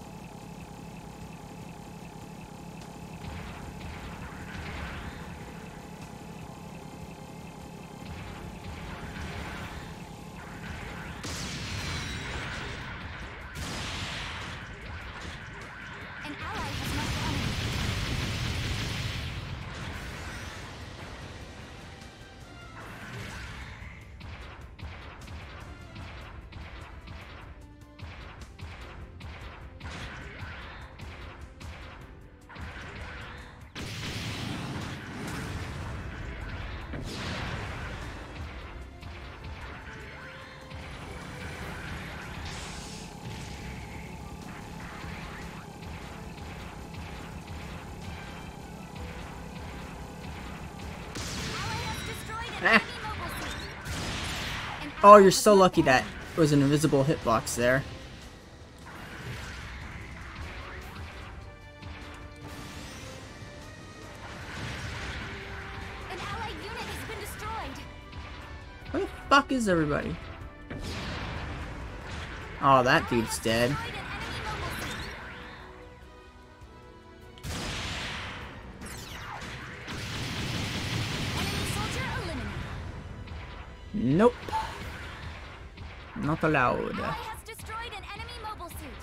An ally has marked the enemy. Ally has destroyed an enemy mobile suit. An Oh, ally you're has so marked lucky the that enemy. was an invisible hitbox there. An allied unit has been destroyed. Where the fuck is everybody? Oh, that dude's dead. Destroyed an enemy mobile suit. Enemy soldier eliminated. Nope. Not allowed. Ally has destroyed an enemy mobile suit.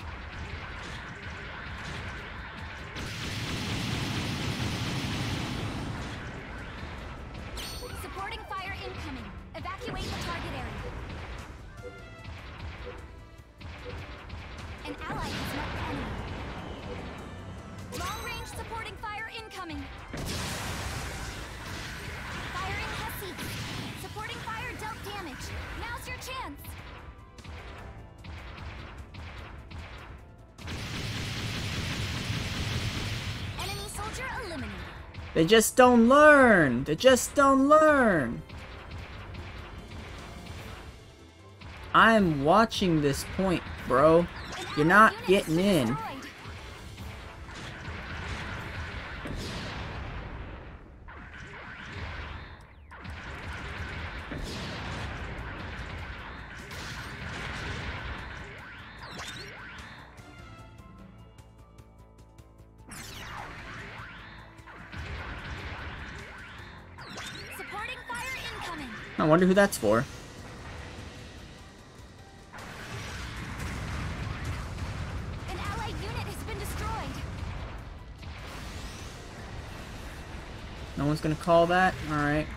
Supporting fire incoming. Evacuate the target area. An ally has marked the enemy. Long range supporting fire incoming. Firing has ceased. Supporting fire dealt damage. Now's your chance. Enemy soldier eliminated. They just don't learn. They just don't learn. I'm watching this point, bro. An You're allied not unit has getting been in. destroyed. Supporting fire incoming. I wonder who that's for. An allied unit has been destroyed. No one's gonna call that? Alright.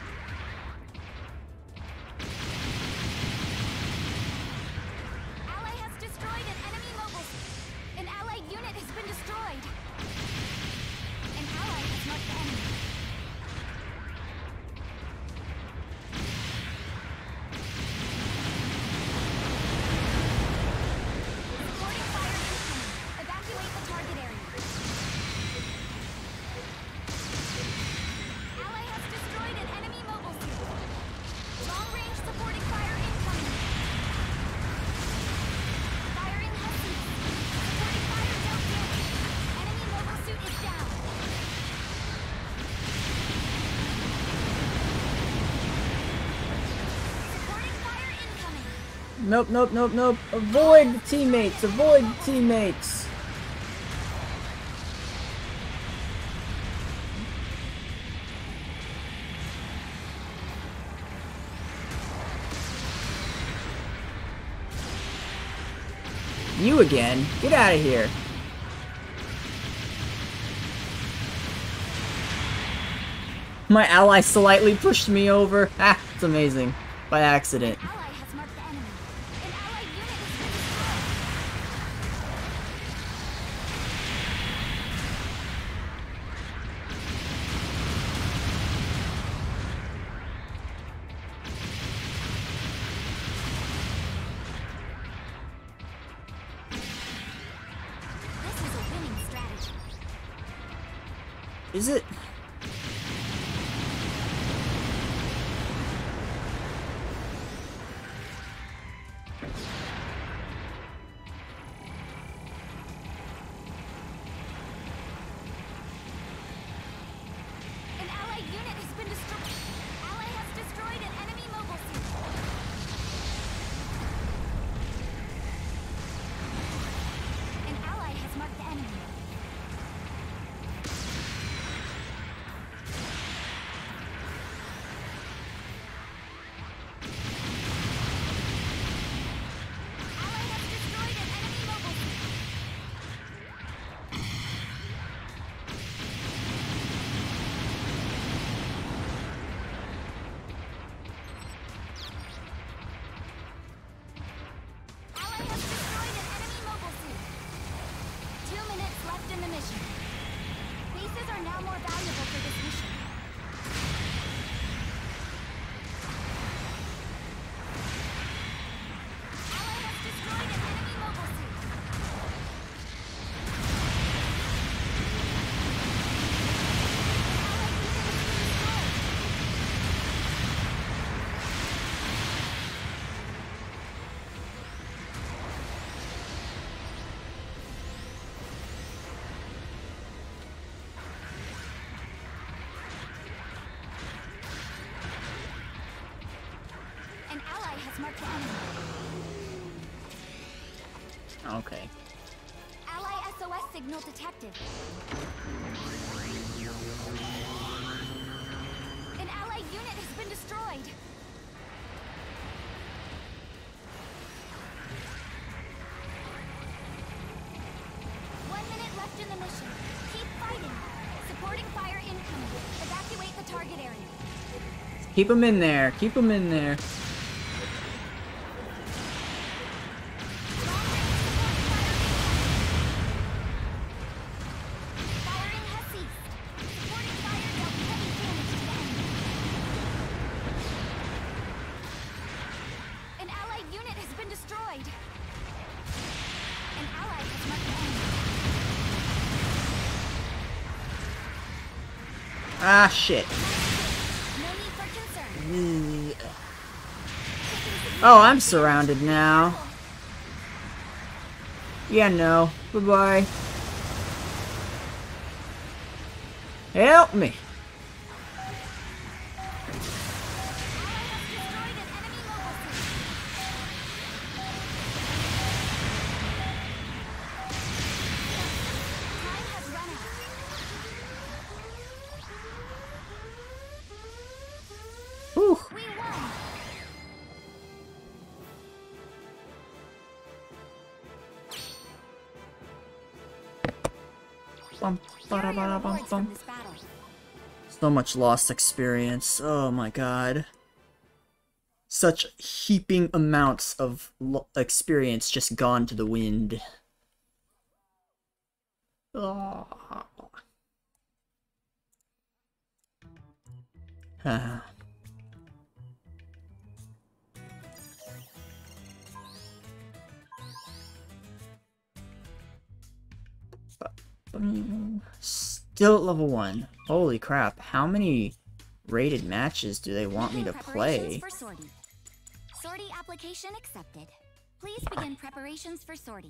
Ally has destroyed an enemy mobile. An allied unit has been destroyed. An ally has marked the enemy. Supporting fire incoming. Evacuate the target area. Ally has destroyed an enemy mobile suit. Long range supporting fire incoming. Firing has ceased. Supporting fire dealt damage. Enemy mobile suit is down. Supporting fire incoming. Nope, nope, nope, nope. Avoid the teammates. Avoid the teammates. You again? Get out of here. My ally slightly pushed me over. Ah, it's amazing. By accident. Ally has marked the enemy. An allied unit has been destroyed. This is a winning strategy. Is it? An allied unit has been destroyed. Ally has destroyed an enemy mobile suit. An ally has marked the enemy. Ally has destroyed an enemy mobile suit. Ally has destroyed an enemy mobile suit. 2 minutes left in the mission. Bases are now more valuable for this mission. Ally has destroyed an enemy mobile suit. Allied unit has been destroyed. An ally has marked the enemy. Okay. Ally SOS signal detected. An allied unit has been destroyed. One minute left in the mission. Keep fighting. Supporting fire incoming. Evacuate the target area. Keep him in there. Keep him in there. Firing has ceased. Supporting fire dealt heavy damage to the enemy. An allied unit has been destroyed. An ally has marked the enemy. Ah, shit. No need for concern. Oh, I'm surrounded now. Yeah, no. Bye-bye. Help me. Time has run out. Whew. We won. Bum, Here are your ba-da-ba-da-bum, rewards from bum. this battle. So much lost experience. Oh my god. Such heaping amounts of experience just gone to the wind. Oh. Still at level 1. Holy crap, how many rated matches do they want me to play? Preparations for sortie. Sortie application accepted. Please begin preparations for sortie.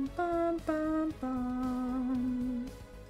bum, bum, bum, bum.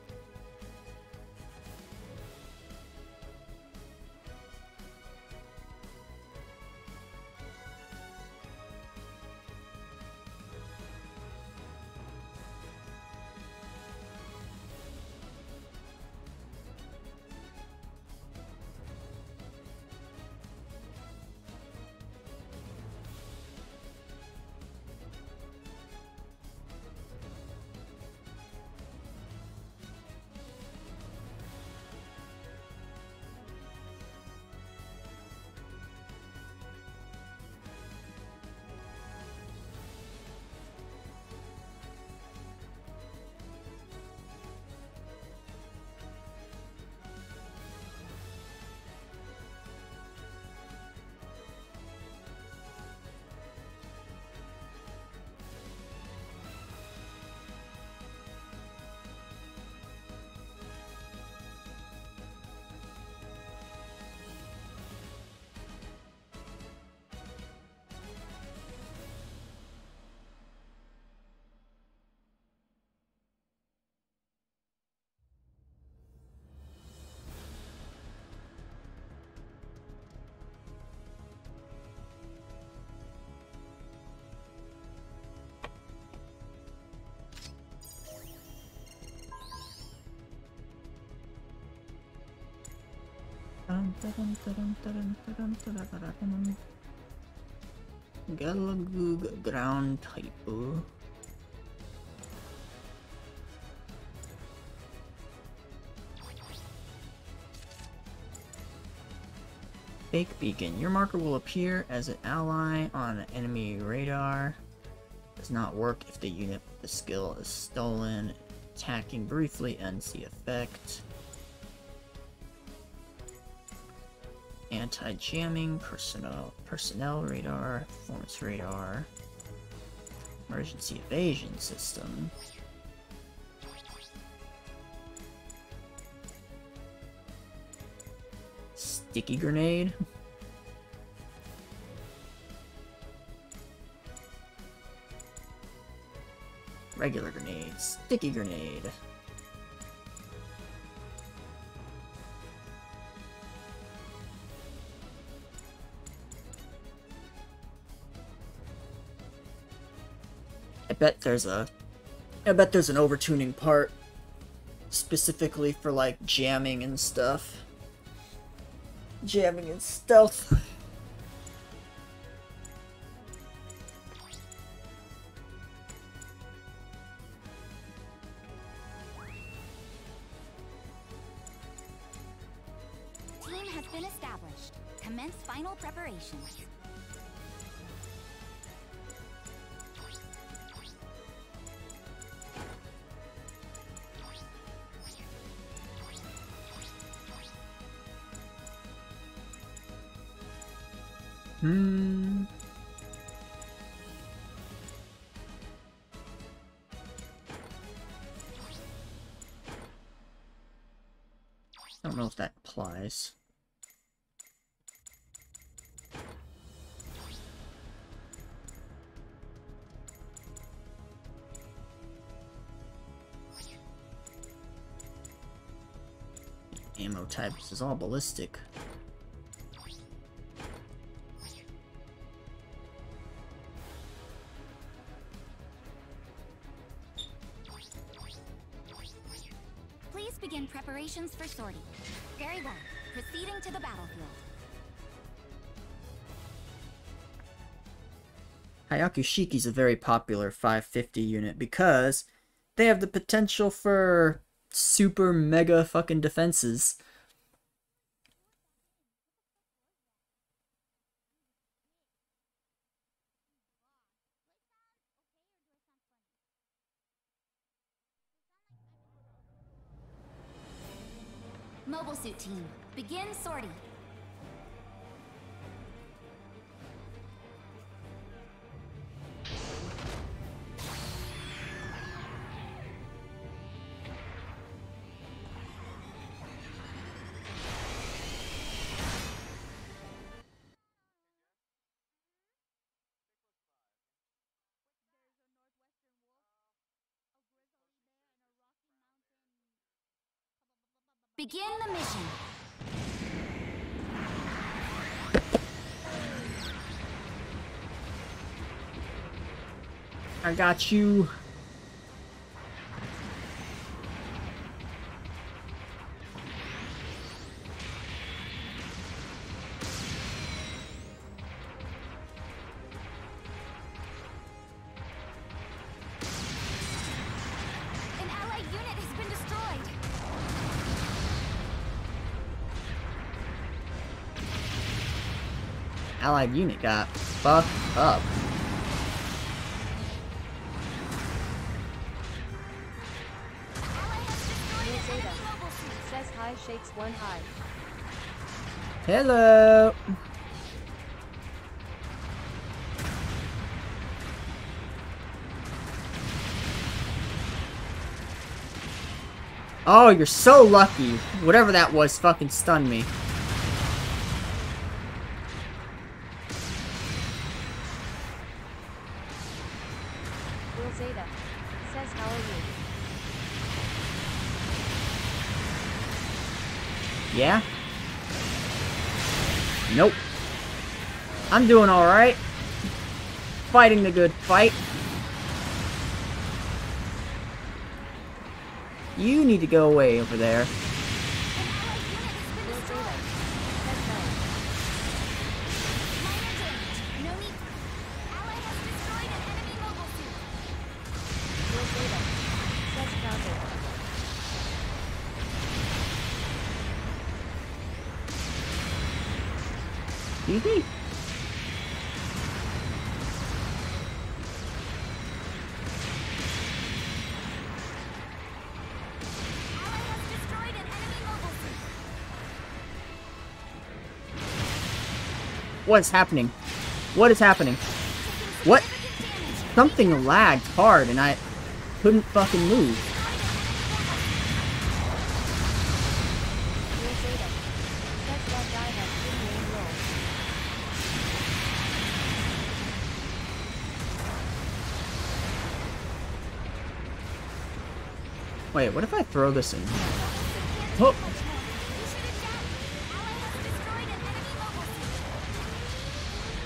Galagoo ground type. Fake beacon. Your marker will appear as an ally on an enemy radar. Does not work if the unit with the skill is stolen. Attacking briefly ends the effect. Anti-jamming, personnel radar, performance radar, emergency evasion system. Sticky grenade. Regular grenade, sticky grenade. I bet there's an overtuning part specifically for like jamming and stuff. Jamming and stealth. Team has been established. Commence final preparations. I don't know if that applies. Ammo types is all ballistic. Please begin preparations for sortie. Very well. Proceeding to the battlefield. Hayakushiki's a very popular 550 unit because they have the potential for super mega fucking defenses. Mobile suit team, begin sortie. Begin the mission. I got you. An allied unit has been destroyed. Allied unit got fucked up. Says hi, shakes one hi. Hello. Oh, you're so lucky. Whatever that was fucking stunned me. Will Zeta says how are you? Yeah? Nope. I'm doing alright. Fighting the good fight. You need to go away over there. An allied unit has been Will destroyed. Zeta says no. Minor damage. No need. Ally has destroyed an enemy mobile suit. Will Zeta says counter. Excuse me? Ally has destroyed an enemy mobile suit. What is happening? What is happening? Taking What? significant damage. Something lagged hard and I couldn't fucking move. Will Zeta says that guy has two main roles. Wait, what if I throw this in? You Oh, should have down. Ally has destroyed an enemy mobile suit.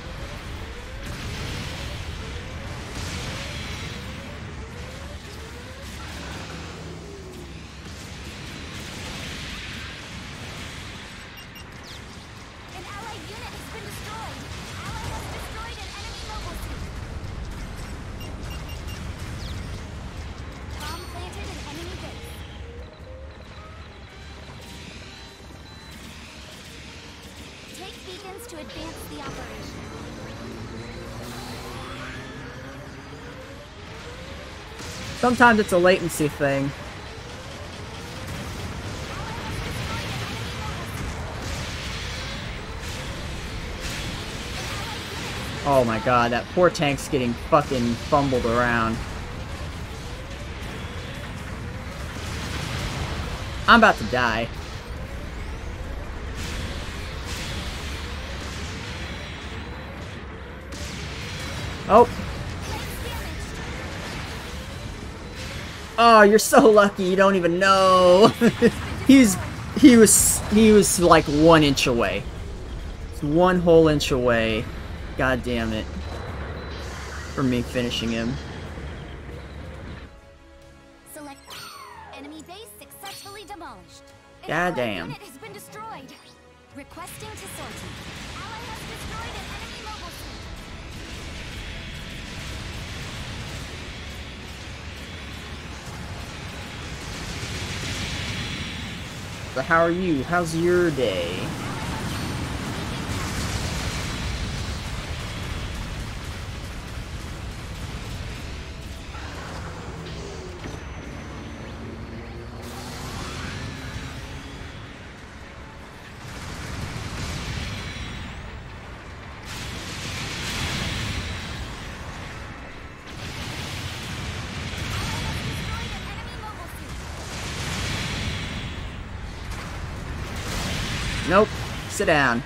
An allied unit has been destroyed. Ally has destroyed an enemy mobile suit. Bomb planted an enemy base. Take beacons to advance the operation. sometimes it's a latency thing. Oh my god, that poor tank's getting fucking fumbled around. I'm about to die. Oh. Oh, you're so lucky. You don't even know. he was like 1 inch away. It's 1 whole inch away. God damn it. From me finishing him. Select enemy base successfully demolished. An God allied damn. unit has been destroyed. Requesting to sortie. Ally has destroyed an enemy mobile suit. So how are you? How's your day? Destroyed an enemy mobile suit. Nope. Sit down.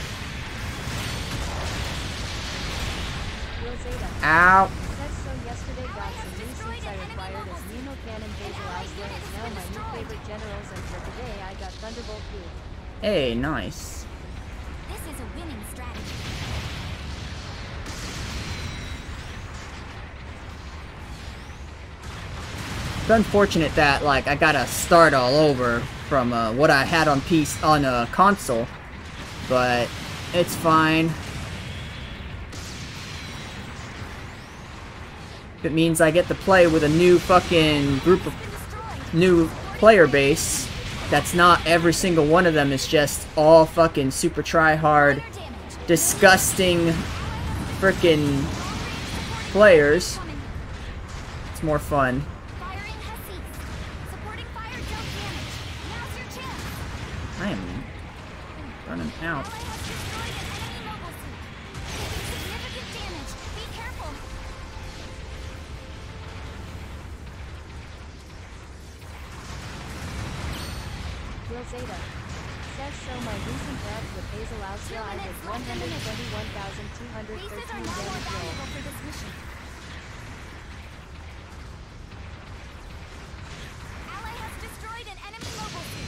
Will Zeta Ow. says so yesterday got some new suits I required as Nemo Cannon Basil Austin is now my new favorite generals and for today I got Thunderbolt Q. Hey, nice. This is a winning strategy. It's unfortunate that, like, I gotta start all over from what I had on console, but it's fine. It means I get to play with a new fucking group of new player base. That's not every single one of them is just all fucking super try-hard, disgusting frickin' players. It's more fun. Firing has ceased. Supporting fire dealt damage. Now's your chance. I am running out. Ally has destroyed an enemy mobile suit. Taking significant damage. Be careful. Will Zeta. Says so my recent match with Hazel Austra I did 121,213 Bases are now more damage roll. valuable for this mission. Ally has destroyed an enemy mobile suit.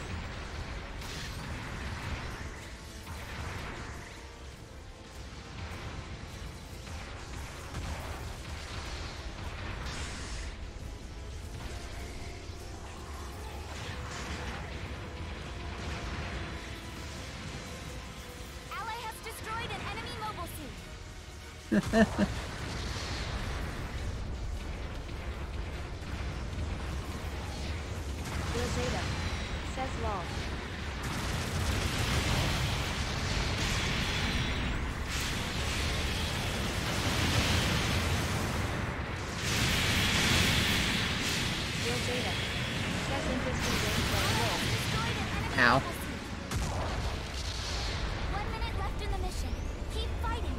Ally has destroyed an enemy mobile suit. Will Zeta. Says lol. Will Zeta. Says interesting gameplay roll. Destroyed an enemy Ow. mobile suit. 1 minute left in the mission. Keep fighting.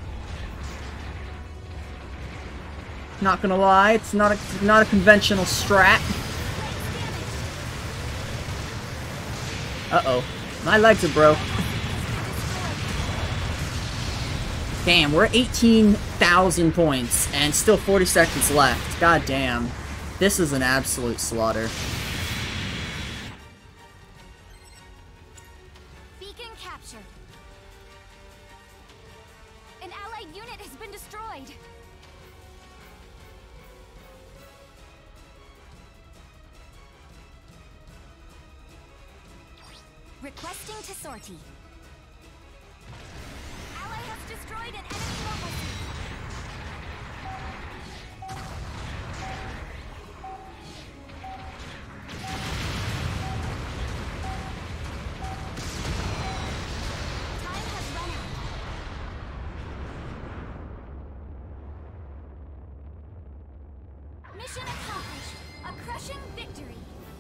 Not gonna lie, it's not a conventional strat. Uh-oh. My legs are broke. Damn, we're at 18,000 points and still 40 seconds left. God damn. This is an absolute slaughter. Beacon captured. An allied unit has been destroyed. Requesting to sortie. Ally has destroyed an enemy mobile suit. Time has run out. Mission accomplished. A crushing victory.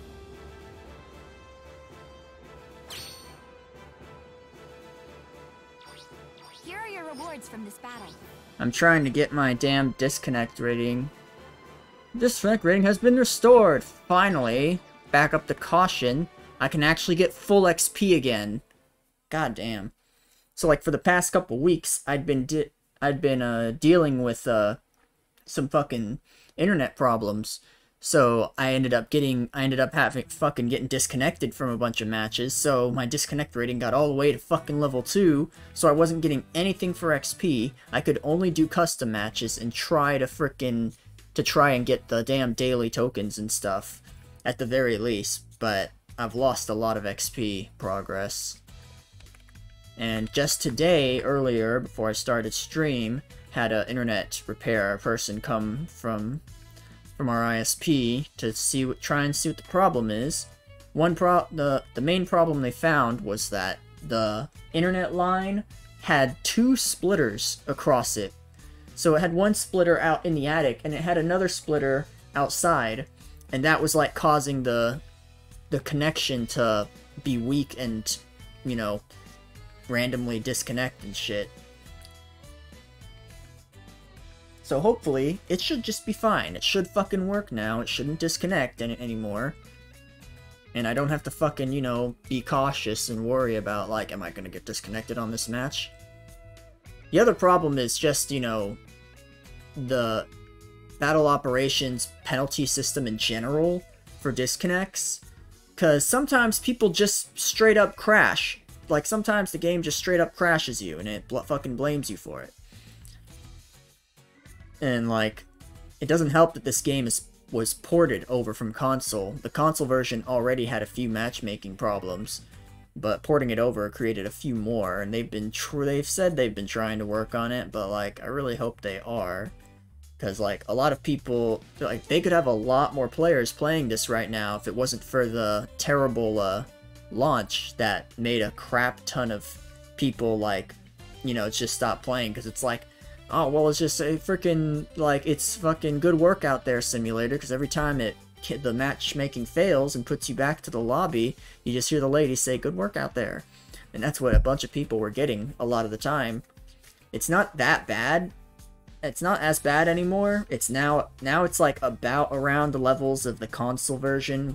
Here are your rewards from this battle. I'm trying to get my damn disconnect rating. Disconnect rating has been restored! Finally! Back up to caution. I can actually get full XP again. God damn. So like for the past couple weeks, I'd been dealing with some fucking internet problems. So I ended up getting disconnected from a bunch of matches, so my disconnect rating got all the way to fucking level 2, so I wasn't getting anything for XP. I could only do custom matches and try and get the damn daily tokens and stuff, at the very least, but I've lost a lot of XP progress. And just today, earlier, before I started stream, had an internet repair person come from our ISP to try and see what the problem is. The main problem they found was that the internet line had 2 splitters across it. So it had one splitter out in the attic and it had another splitter outside, and that was like causing the connection to be weak and, you know, randomly disconnect and shit. So hopefully, it should just be fine. It should fucking work now. It shouldn't disconnect anymore. And I don't have to fucking, you know, be cautious and worry about, like, am I gonna get disconnected on this match? The other problem is just, you know, the battle operations penalty system in general for disconnects. Because sometimes people just straight up crash. Like, sometimes the game just straight up crashes you, and it fucking blames you for it. And, like, it doesn't help that this game was ported over from console. The console version already had a few matchmaking problems, but porting it over created a few more, and they've said they've been trying to work on it, but, like, I really hope they are. Because, like, a lot of people, like, they could have a lot more players playing this right now if it wasn't for the terrible, launch that made a crap ton of people, like, you know, just stop playing, because it's like, oh, well, it's just a freaking, like, it's fucking Good Work Out There simulator, because every time the matchmaking fails and puts you back to the lobby, you just hear the lady say, good work out there. And that's what a bunch of people were getting a lot of the time. It's not that bad. It's not as bad anymore. It's now it's like about around the levels of the console version.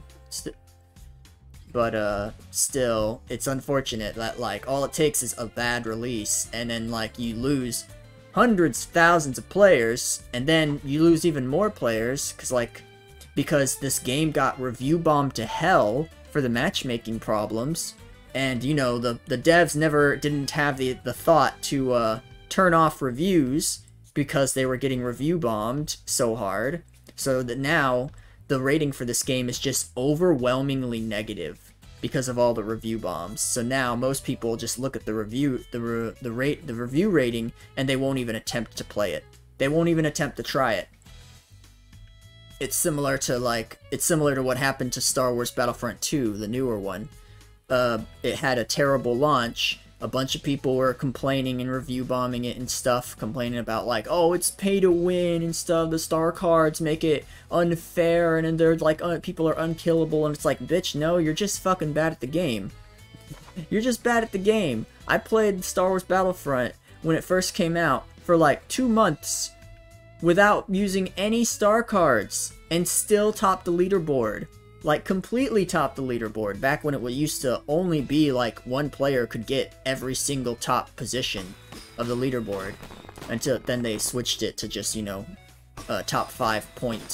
But still, it's unfortunate that, like, all it takes is a bad release, and then, like, you lose hundreds, thousands of players, and then you lose even more players, because this game got review bombed to hell for the matchmaking problems, and, you know, the devs didn't have the thought to turn off reviews because they were getting review bombed so hard, so that now the rating for this game is just overwhelmingly negative because of all the review bombs. So now most people just look at the review rating, and they won't even attempt to play it. They won't even attempt to try it. It's similar to what happened to Star Wars Battlefront 2, the newer one. It had a terrible launch. A bunch of people were complaining and review bombing it and stuff, complaining about, like, oh, it's pay to win and stuff, the star cards make it unfair, and then they're like, people are unkillable, and it's like, bitch, no, you're just fucking bad at the game. You're just bad at the game. I played Star Wars Battlefront when it first came out for like 2 months without using any star cards, and still topped the leaderboard. Like, completely topped the leaderboard, back when it used to only be, like, one player could get every single top position of the leaderboard. Until then they switched it to just, you know, top 5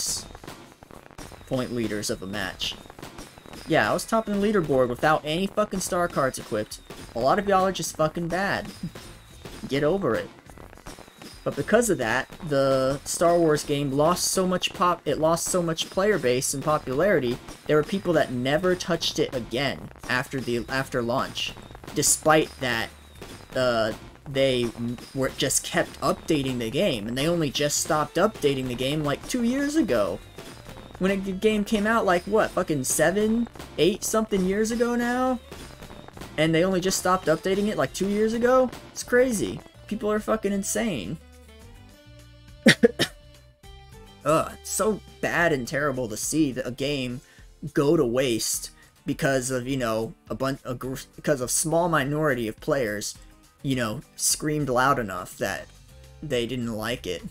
point leaders of a match. Yeah, I was topping the leaderboard without any fucking star cards equipped. A lot of y'all are just fucking bad. Get over it. But because of that, the Star Wars game lost so much player base and popularity. There were people that never touched it again after launch, despite that they were just kept updating the game, and they only just stopped updating the game like 2 years ago. When a game came out, like, what, fucking 7, 8 something years ago now? And they only just stopped updating it like 2 years ago? It's crazy. People are fucking insane. Ugh, it's so bad and terrible to see a game go to waste because of, you know, because a small minority of players, you know, screamed loud enough that they didn't like it.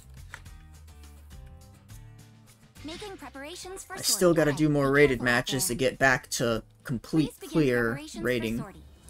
Making preparations for I still gotta do more rated matches to get back to complete clear rating.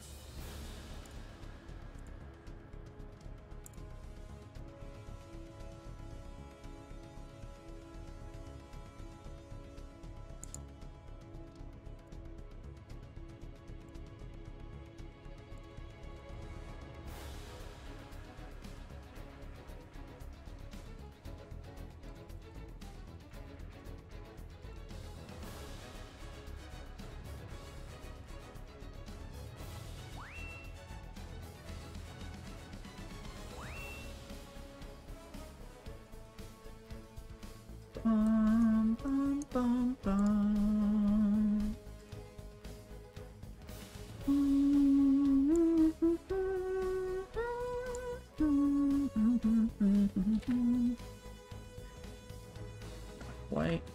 Bum, bum, bum, bum. Wait.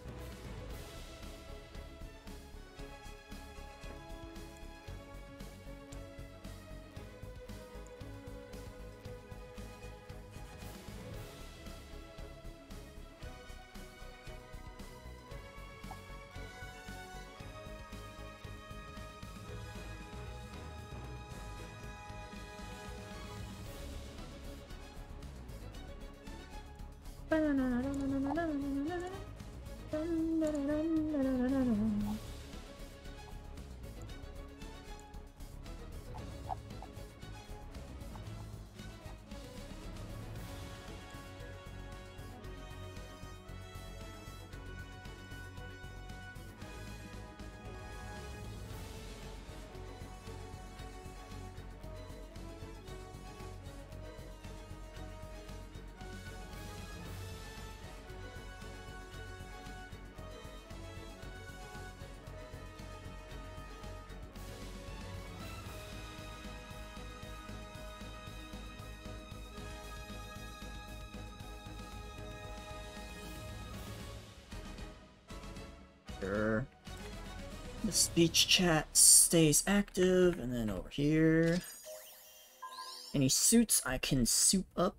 sure the speech chat stays active, and then over here, any suits I can soup up.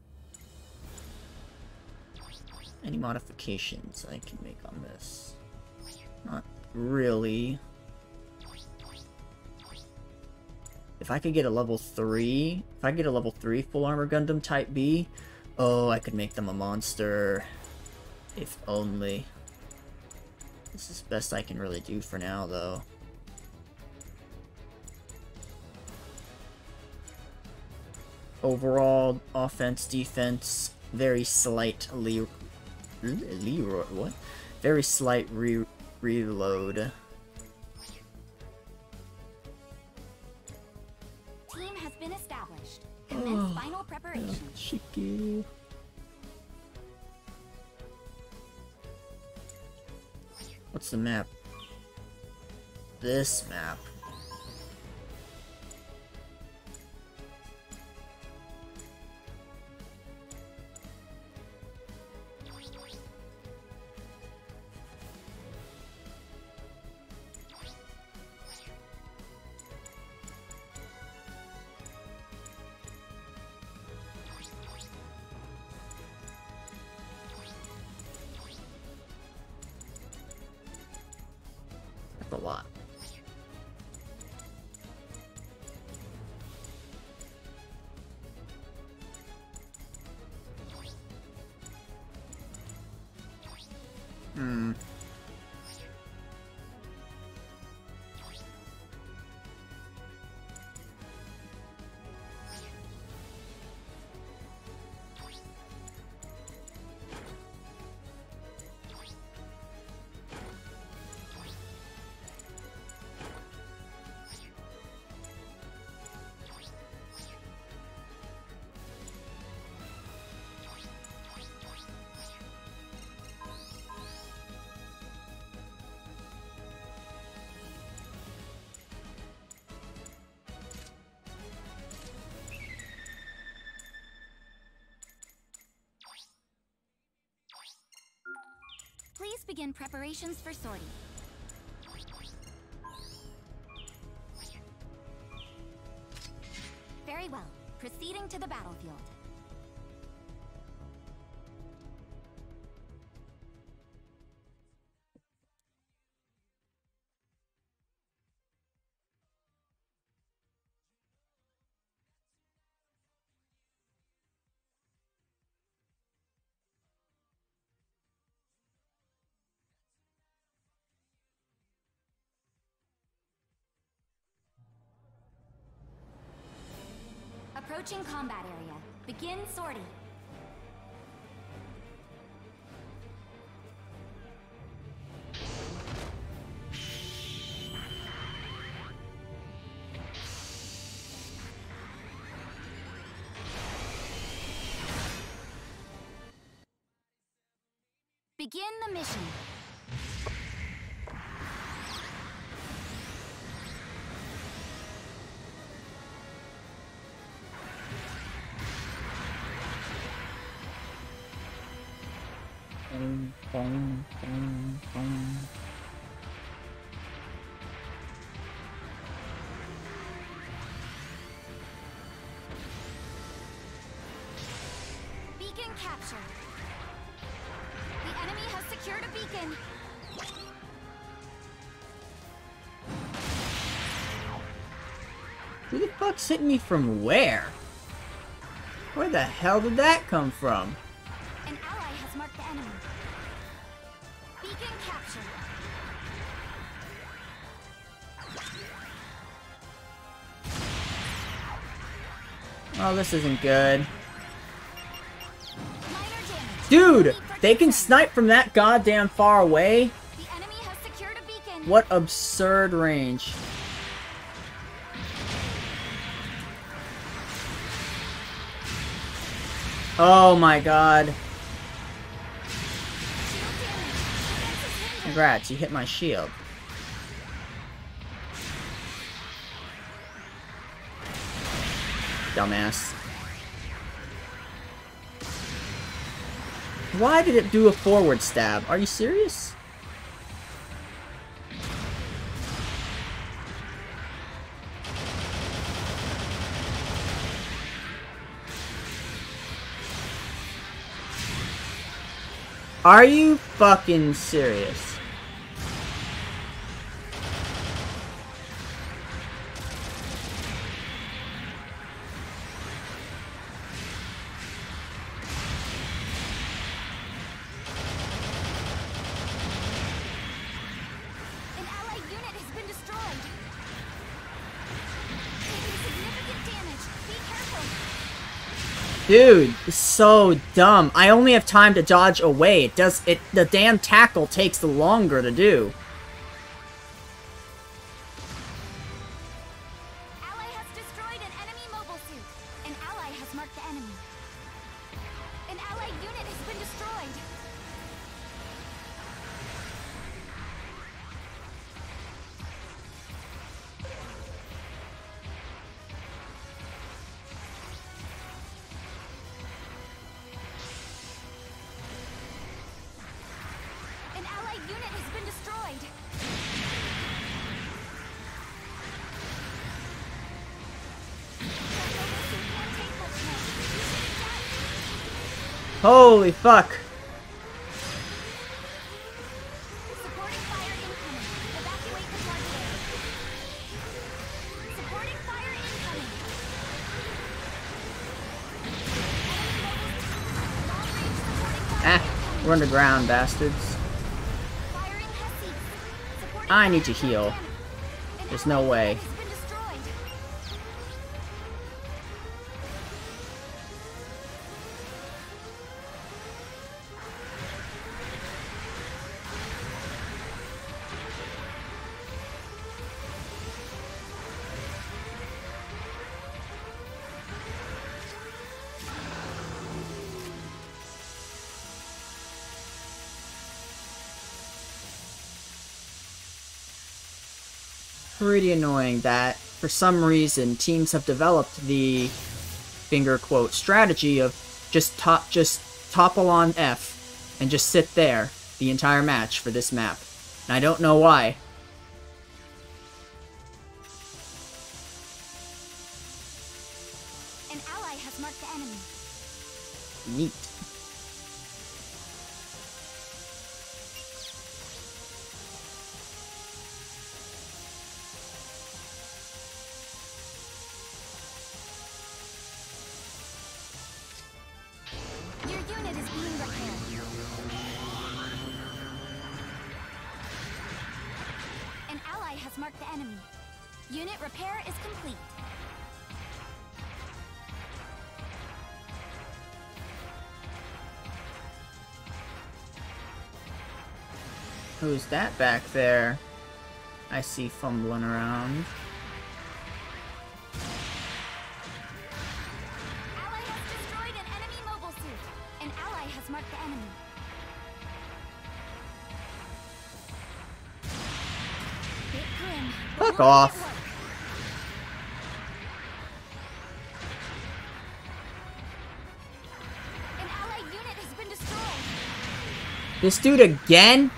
Any modifications I can make on this? Not really. If I could get a level 3, if I get a level 3 full armor Gundam Type B, oh, I could make them a monster. If only. This is the best I can really do for now, though. Overall, offense, defense, very slightly... what? Very slight reload. Team has been established. Commence final preparation. Shiki. What's the map? This map. A lot. Please begin preparations for sortie. Very well. Proceeding to the battlefield. Approaching combat area. Begin sortie. Begin the mission. Beacon captured. The enemy has secured a beacon. Who the fuck's hitting me from where? Where the hell did that come from? An ally has marked the enemy. Beacon captured. Oh, this isn't good. Minor damage. Dude, they can snipe from that goddamn far away? The enemy has secured a beacon. What absurd range. Oh my god. Congrats, you hit my shield. Dumbass. Why did it do a forward stab? Are you serious? Are you fucking serious? An allied unit has been destroyed. Taking significant damage. Be careful. Dude, it's so dumb. I only have time to dodge away. The damn tackle takes longer to do. Ally has destroyed an enemy mobile suit. An ally has marked the enemy. An allied unit has been destroyed. An allied unit has been destroyed. That mobile suit can't take much more. You should eject. Holy fuck. Supporting fire incoming. Evacuate the target area. Supporting fire incoming. Enemy mobile long-range supporting fire Ah, incoming. we're underground, bastards. Firing has ceased. Supporting I fire need to has heal. damage. An There's no allied way. unit has been destroyed. Pretty annoying that, for some reason, teams have developed the finger quote strategy of just topple on F and just sit there the entire match for this map. And I don't know why. An ally has marked the enemy. Neat. Your unit is being repaired. An ally has marked the enemy. Unit repair is complete. Who's that back there? I see fumbling around. Ally has destroyed an enemy mobile suit. An ally has marked the enemy. Bit grim, but Fuck we'll make off. it work. An allied unit has been destroyed. This dude again?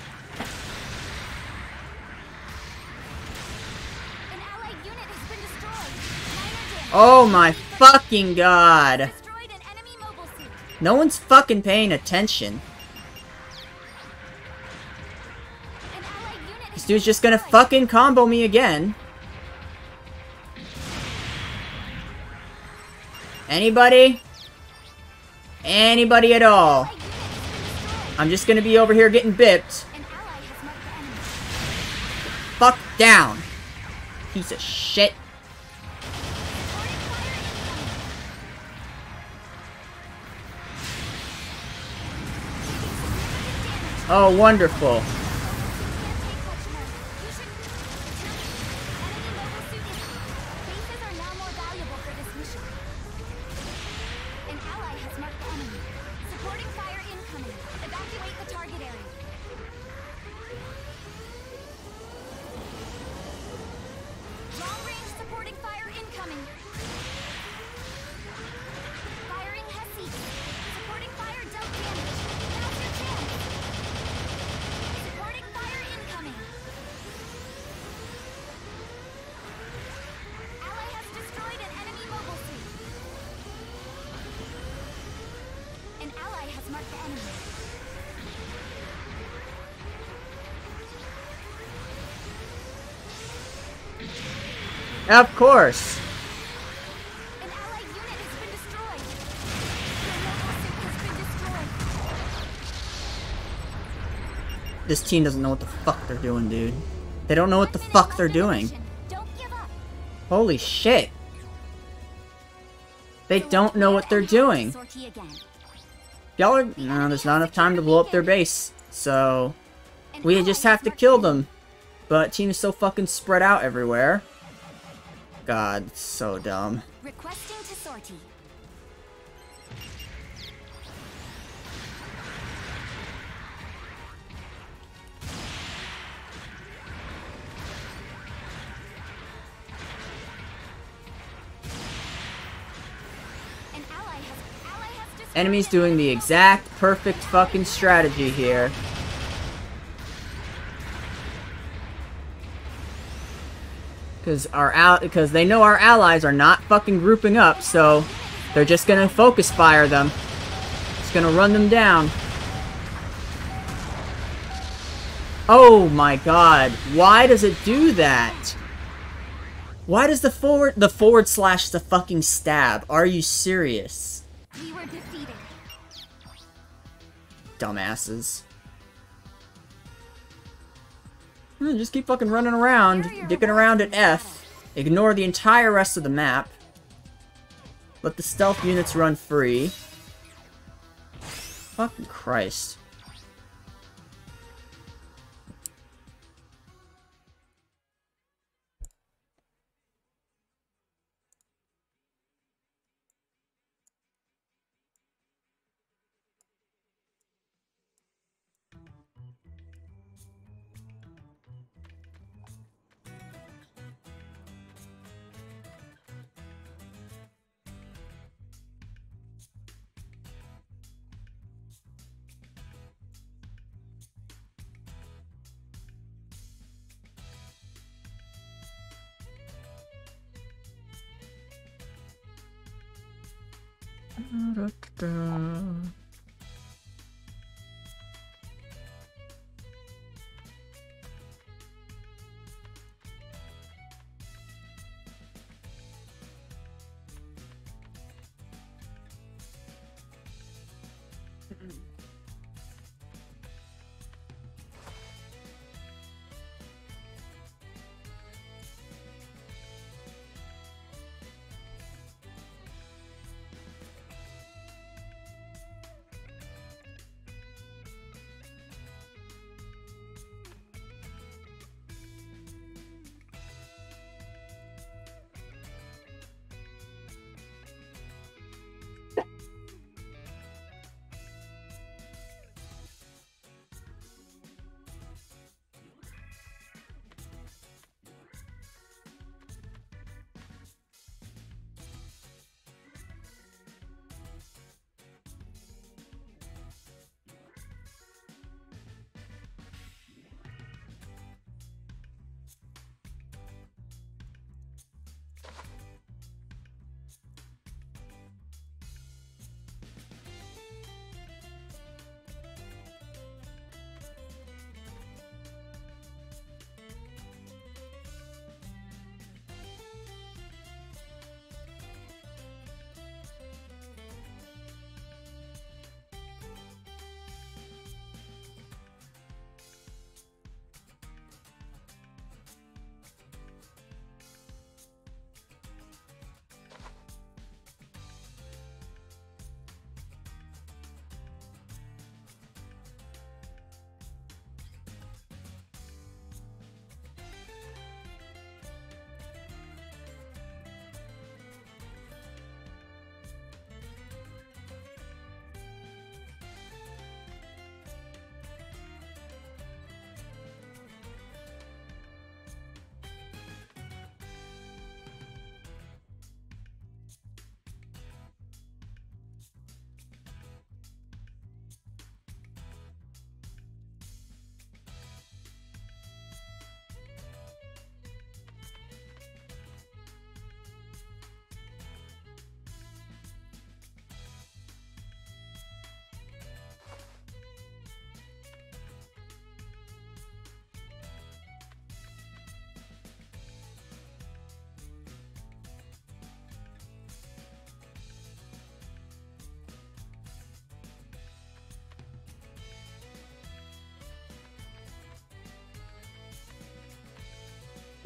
An allied unit has been destroyed. Minor damage. Oh my fucking god. Destroyed an enemy mobile suit. No one's fucking paying attention. An allied unit This has dude's been just gonna destroyed. fucking combo me again. Anybody? Anybody at all? Allied unit has been destroyed. I'm just gonna be over here getting bipped. An ally has marked the enemy. Fuck down. Piece of shit. Supporting fire incoming. Taking significant damage. Oh, wonderful. Can't take much more. You should... Enemy mobile suit is... Bases are now more valuable for this mission. An ally has marked the enemy. Supporting fire incoming. Evacuate the target area. Long-range supporting fire incoming. Firing has ceased. Supporting fire dealt damage. Now's your chance. Supporting fire incoming. Ally has destroyed an enemy mobile suit. An ally has marked the enemy. Of course. An allied unit has been destroyed. Your mobile suit has been destroyed. This team doesn't know what the fuck they're doing, dude. They don't know what the fuck they're doing. Don't give up. Holy shit. They don't know what they're doing. Sortie again. Y'all are... No, there's not enough time to blow up their base. So... we just have to kill them. But team is so fucking spread out everywhere. God, it's so dumb. Requesting to sortie. An ally has destroyed Enemy's an doing the enemy exact perfect fucking strategy here. Because they know our allies are not fucking grouping up, so they're just gonna focus fire them. It's gonna run them down. Oh my god, why does it do that? Why does the forward slash the fucking stab? Are you serious? We were defeated. Dumbasses. Just keep fucking running around, dicking around at F. Ignore the entire rest of the map. Let the stealth units run free. Fucking Christ.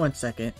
One second.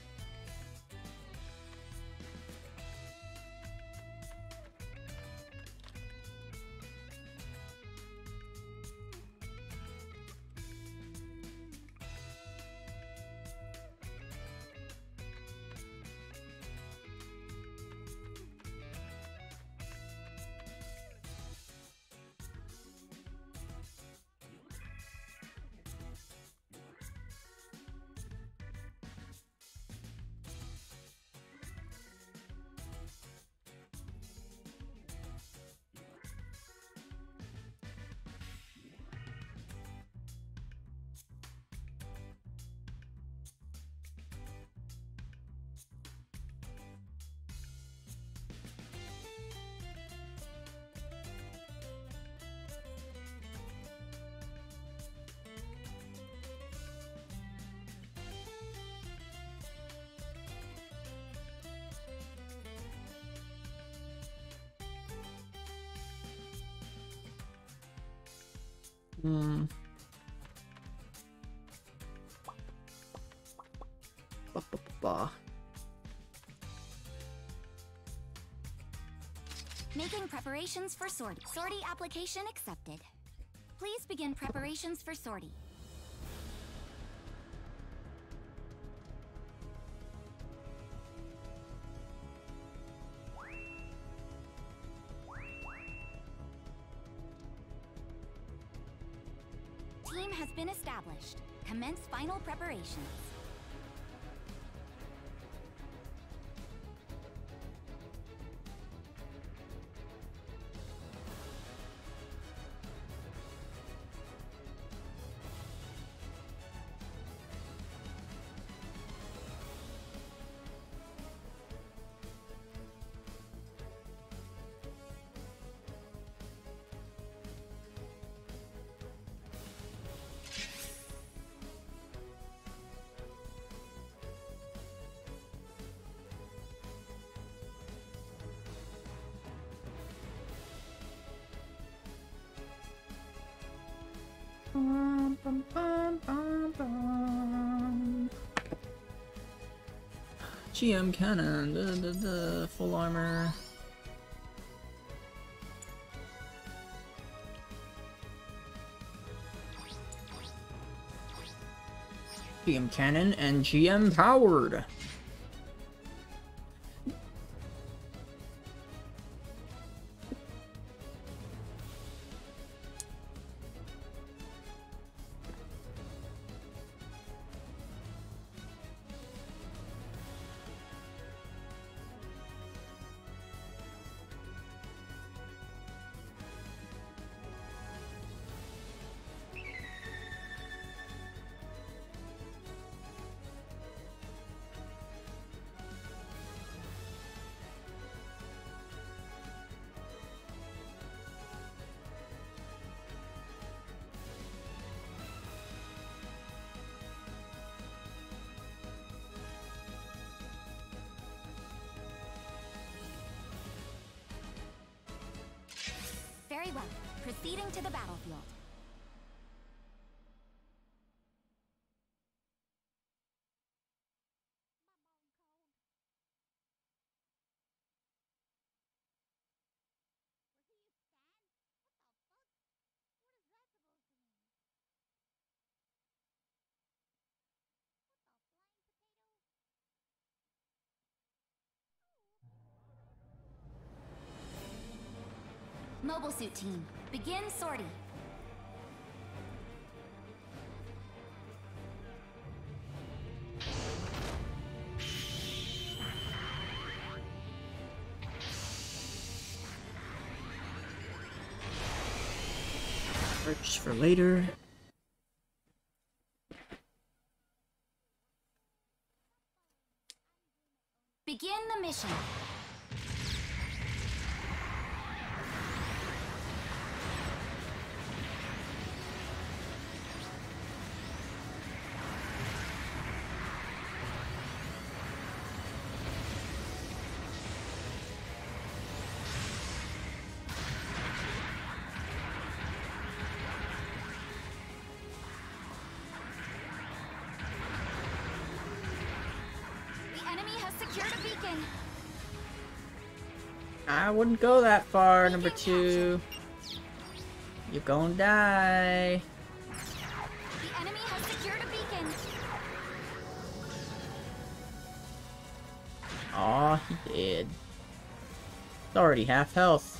Ba, ba, ba. Making preparations for sortie. Sortie application accepted. Please begin preparations for sortie. Team has been established. Commence final preparations. Bum, bum, bum, bum, bum. GM cannon, full armor. GM cannon and GM powered. Very well. Proceeding to the battlefield. Mobile suit team, begin sortie. Search for later. Begin the mission. enemy has secured a beacon. I wouldn't go that far, number 2. You're gonna die. The enemy has secured a beacon. Aw, he did. It's already half health.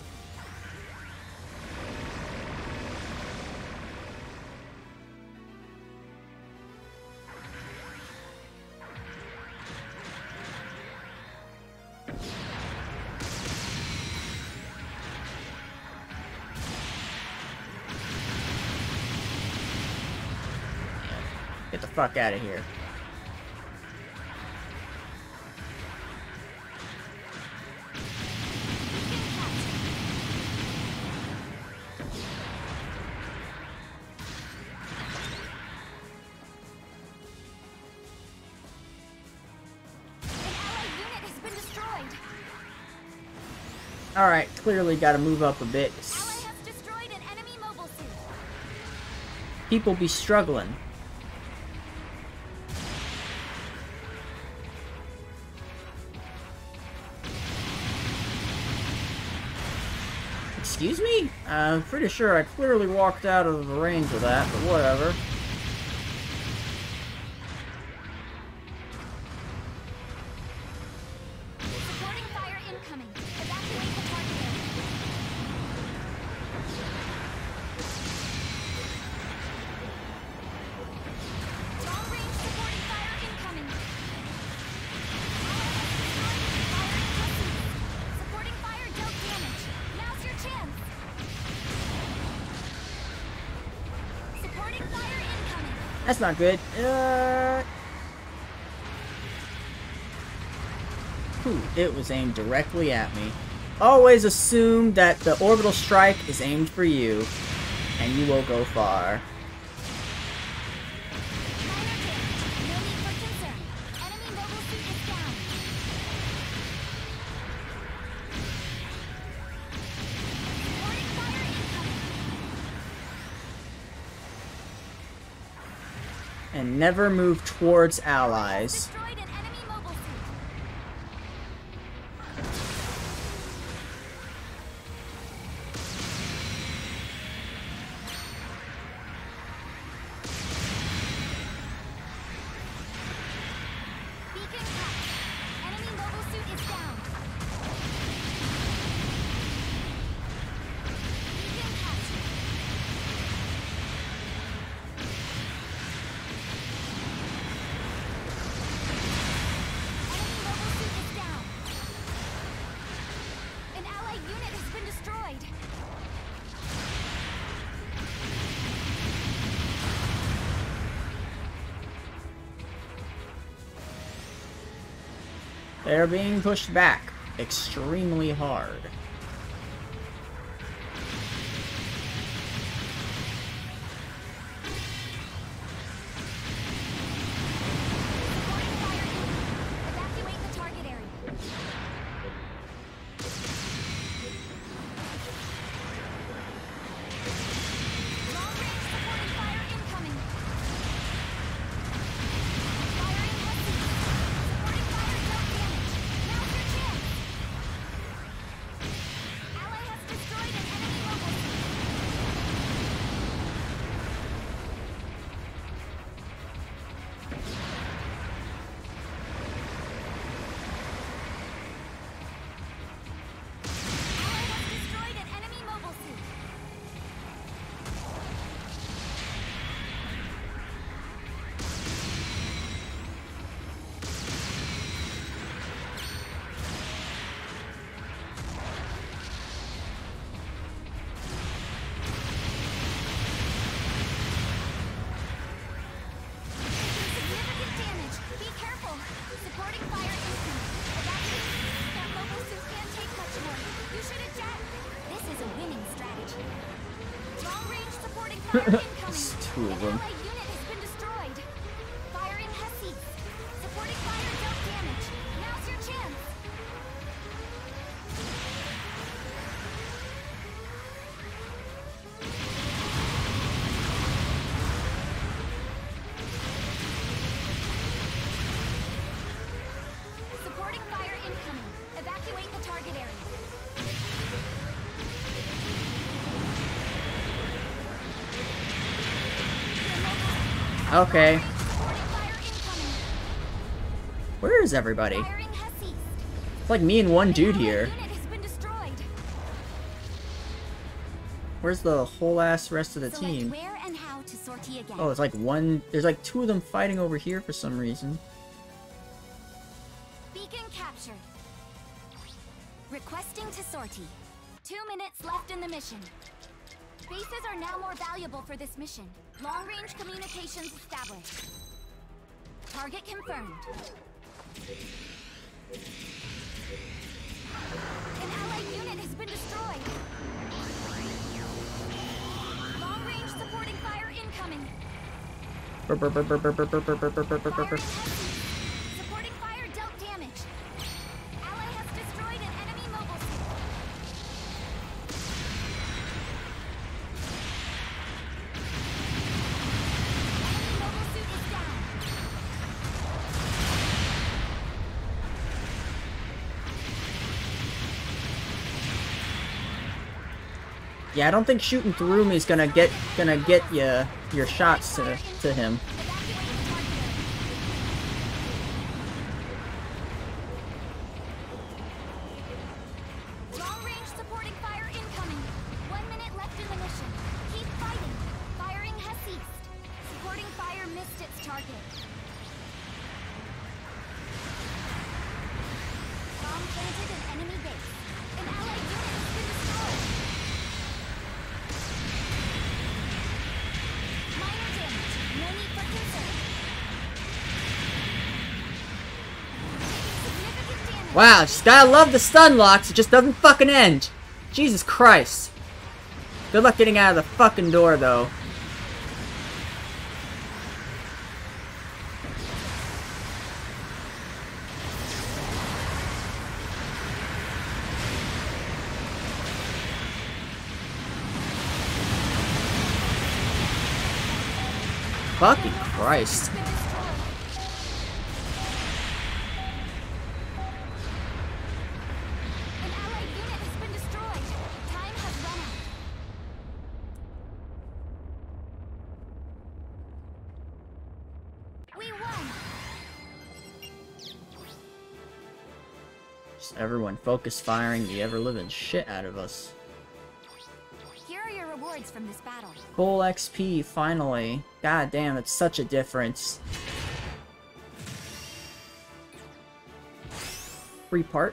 Get the fuck out of here. Alright, clearly gotta move up a bit. Ally has destroyed an enemy mobile suit. People be struggling. Excuse me? I'm pretty sure I clearly walked out of the range of that, but whatever. Supporting fire incoming. Evacuate the target area. Long range supporting fire incoming. Supporting fire dealt damage. Now's your chance. Supporting fire incoming. That's not good. Ooh, it was aimed directly at me. Always assume that the orbital strike is aimed for you, and you will go far. Minor damage. No need for concern. Enemy mobile suit is down. Supporting fire incoming. And never move towards allies. Destroyed an enemy mobile suit. Beacon cracked. Enemy mobile suit is down. Beacon cracked. Enemy mobile suit is down. An allied unit has been destroyed. They're being pushed back extremely hard. Supporting fire incoming. Evacuate the target area. Long range supporting fire incoming. Firing heavy. Supporting fire dealt damage. Now's your chance. Ally has destroyed an enemy mobile suit. Ally has destroyed an enemy mobile suit. Significant damage. Be careful. Supporting fire incoming. Evacuate. That mobile suit can't take much more. You should eject. This is a winning strategy. Long range supporting fire incoming. It's two of An them. allied unit has been destroyed. Firing has ceased. Supporting fire dealt damage. Now's your chance. Evacuate the target area. Okay. Supporting fire incoming. Where is everybody? Firing has ceased. It's like me and one dude An allied here. unit has been destroyed. Where's the whole ass rest of the Select team? where and how to sortie again. Oh, it's like one. There's like two of them fighting over here for some reason. Beacon captured. Requesting to sortie. 2 minutes left in the mission. Bases are now more valuable for this mission. Long-range communications established. Target confirmed. An allied unit has been destroyed. Long-range supporting fire incoming. Firing has ceased. Supporting fire dealt damage. Ally has destroyed an enemy mobile suit. Enemy mobile suit is down. Yeah, I don't think shooting through me is gonna get you your shots to him. Evacuate the target area. Long-range supporting fire incoming. 1 minute left in the mission. Keep fighting. Firing has ceased. Supporting fire missed its target. Bomb planted in enemy base. An allied unit has been destroyed. Minor damage. No need for concern. Significant damage. Wow, just gotta love the stun locks. It just doesn't fucking end. Jesus Christ. Good luck getting out of the fucking door, though. Fucking Christ. Been destroyed. An allied unit has been destroyed. Time has run out. We won. Just everyone focus firing the ever-living shit out of us. Here are your rewards from this battle. Full XP, finally. God damn, it's such a difference. Free part.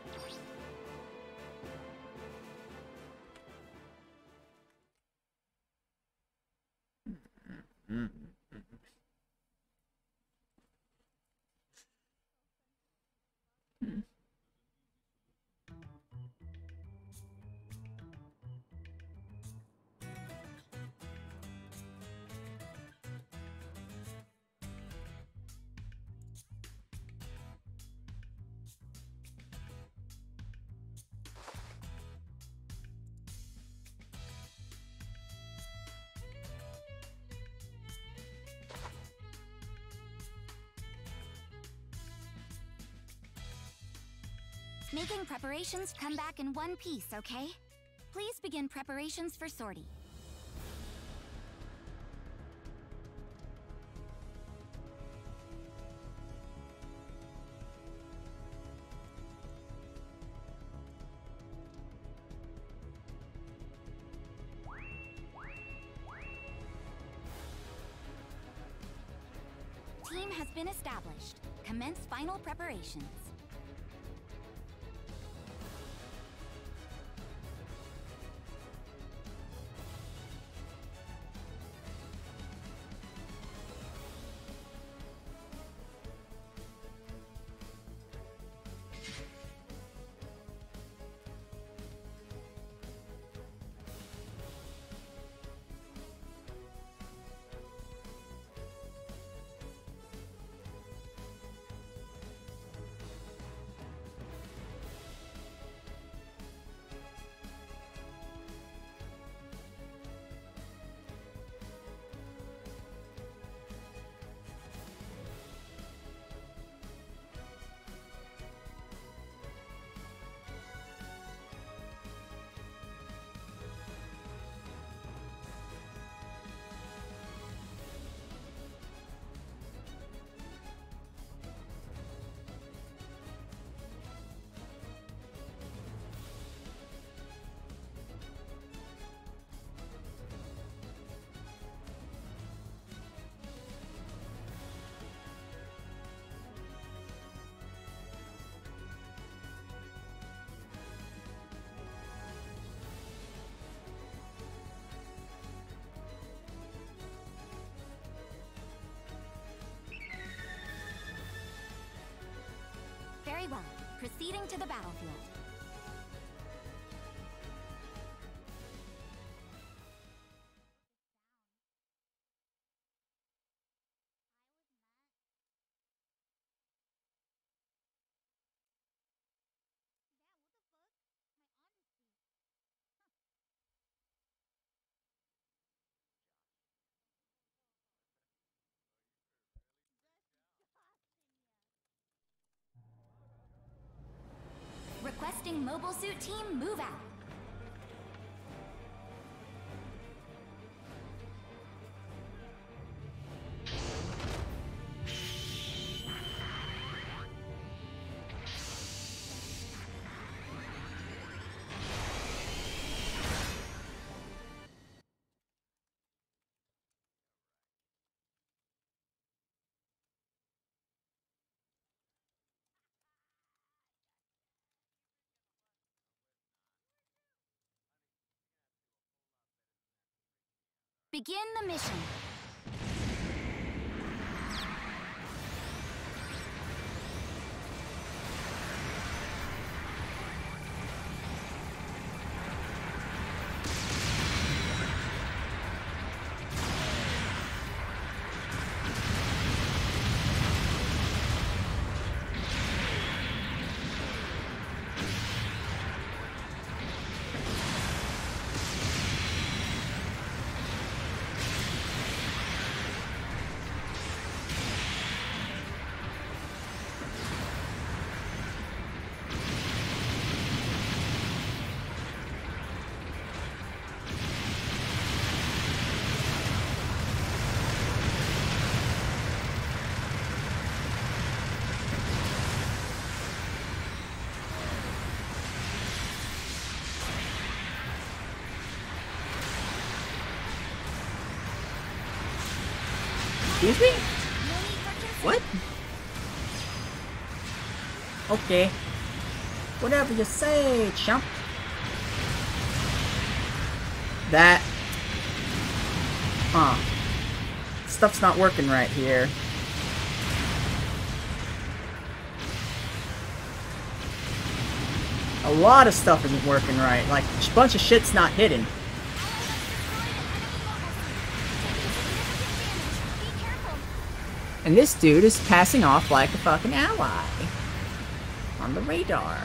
Making preparations come back in one piece, okay? Please begin preparations for sortie. Team has been established. Commence final preparations. Very well. Proceeding to the battlefield. Requesting mobile suit team move out. Begin the mission. Excuse me? What? Okay. Whatever you say, chump. That... Huh. Stuff's not working right here. A lot of stuff isn't working right. Like, a bunch of shit's not hitting. And this dude is passing off like a fucking ally on the radar.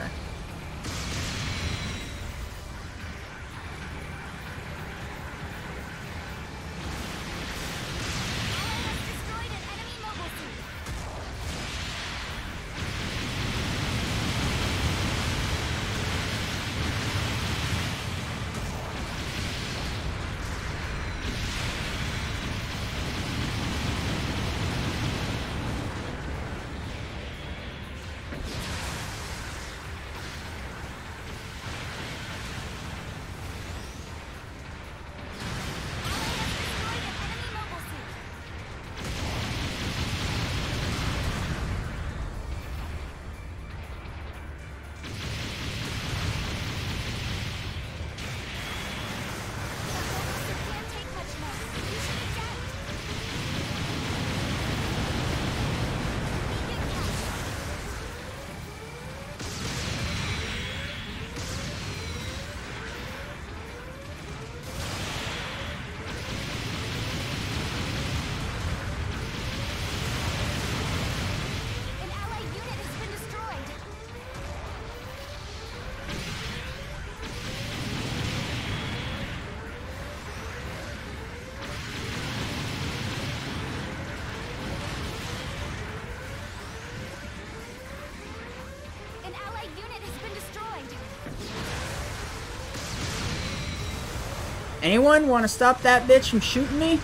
Anyone want to stop that bitch from shooting me?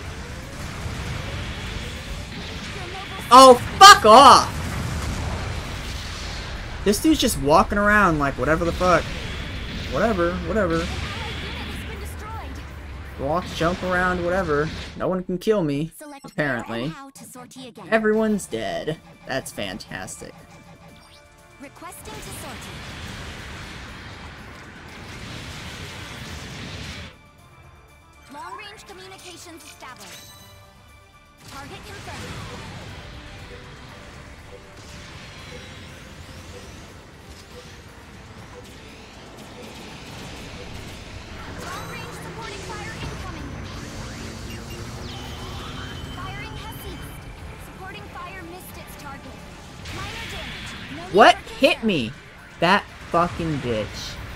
Oh, fuck off! This dude's just walking around like whatever the fuck. Whatever. Walk, jump around, whatever. No one can kill me, apparently. Everyone's dead. That's fantastic. Requesting to sortie. Long-range communications established. Target confirmed. What hit me? That fucking bitch.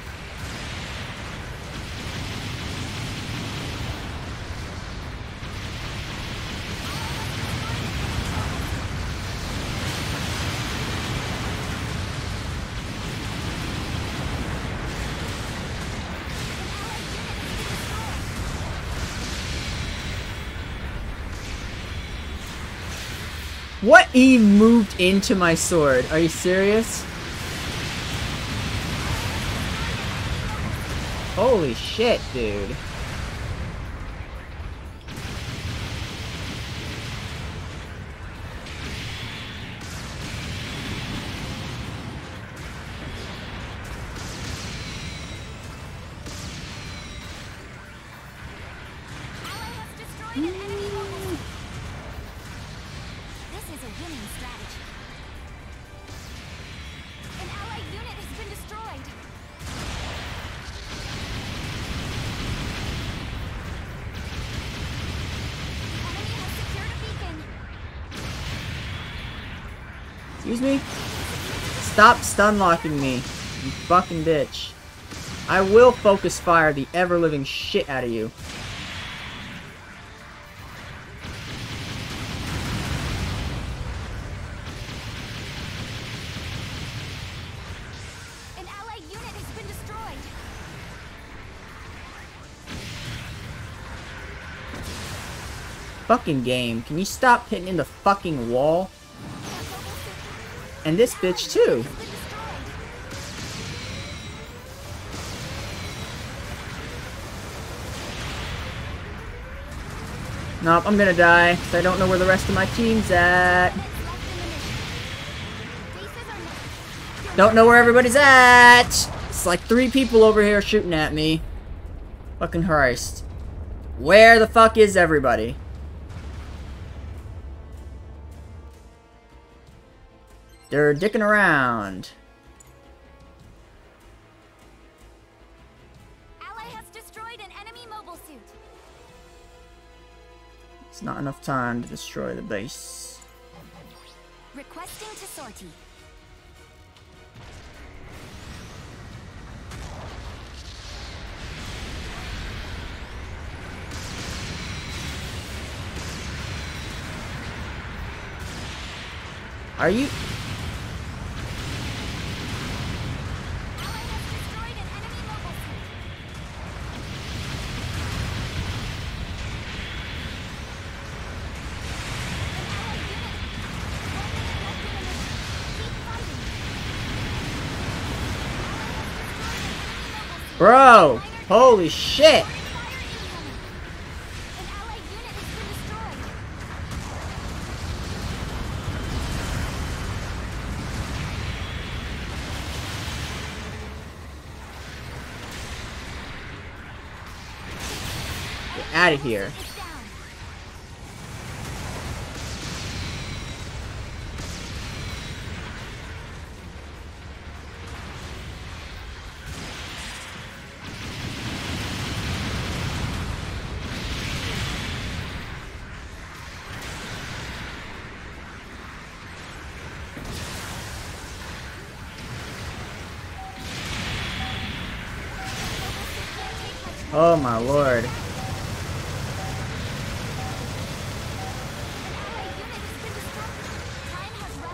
What Eve moved into my sword? Are you serious? Holy shit, dude. Ally has destroyed an enemy mobile suit. This is a winning strategy. An allied unit has been destroyed. Enemy has secured a beacon. Excuse me? Stop stun locking me, you fucking bitch. I will focus fire the ever-living shit out of you. An allied unit has been destroyed. Fucking game, can you stop hitting in the fucking wall? And this bitch too. Been destroyed. Nope, I'm gonna die, 'cause I don't know where the rest of my team's at. Left in the mission. Bases are not. Don't know where everybody's at! It's like 3 people over here shooting at me. Fucking Christ. Where the fuck is everybody? They're dicking around. Ally has destroyed an enemy mobile suit. It's not enough time to destroy the base. Requesting to sortie. Are you? Ally has destroyed an enemy mobile suit. An allied unit. 1 minute left in the mission. Keep fighting. Bro! Holy shit! Fire incoming. An allied unit has been destroyed. Get out of here. It's down. Oh my lord. An allied unit has been destroyed. Time has run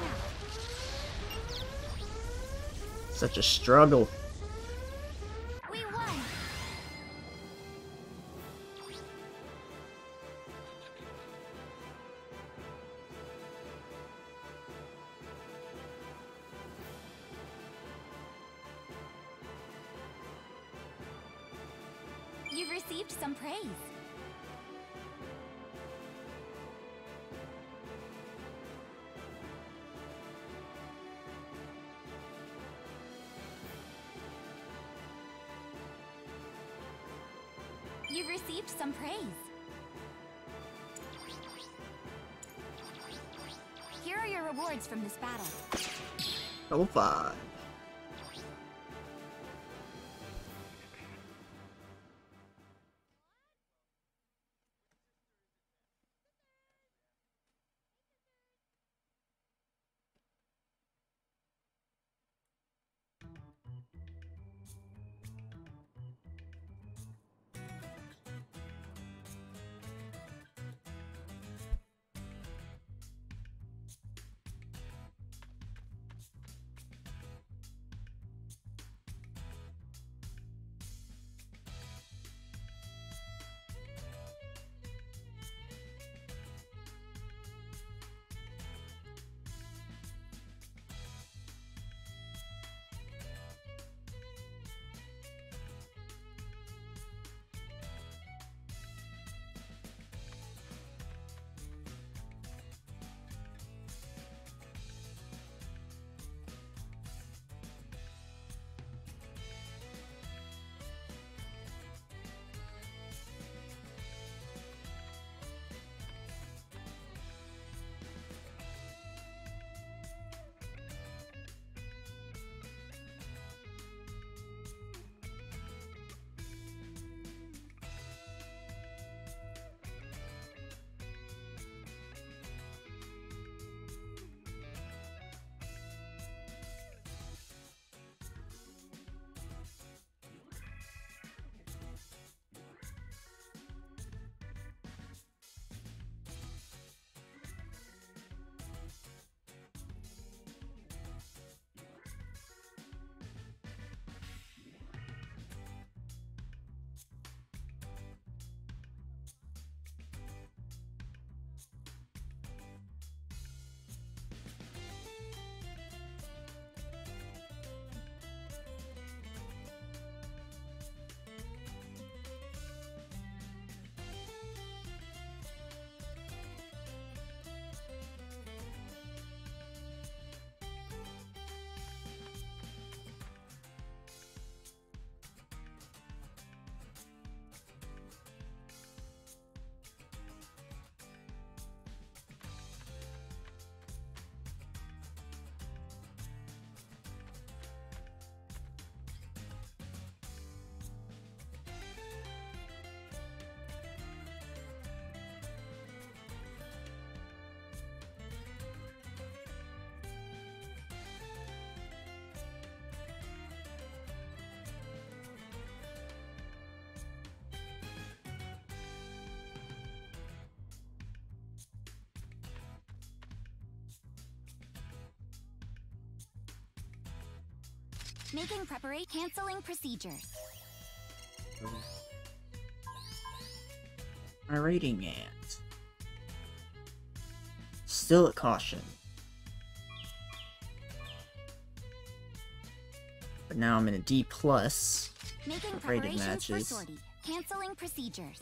out. Such a struggle. We won. You've received some praise. You've received some praise. Here are your rewards from this battle. Level 5. Making preparation. Canceling procedures. My rating at. Still at caution. But now I'm in a D+. Making Rated preparations for matches. sortie. Canceling procedures.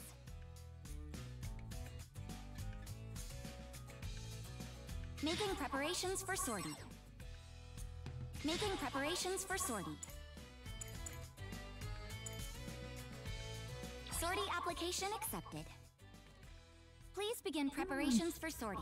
Making preparations for sortie. Making preparations for sortie. Sortie application accepted. Please begin preparations for sortie.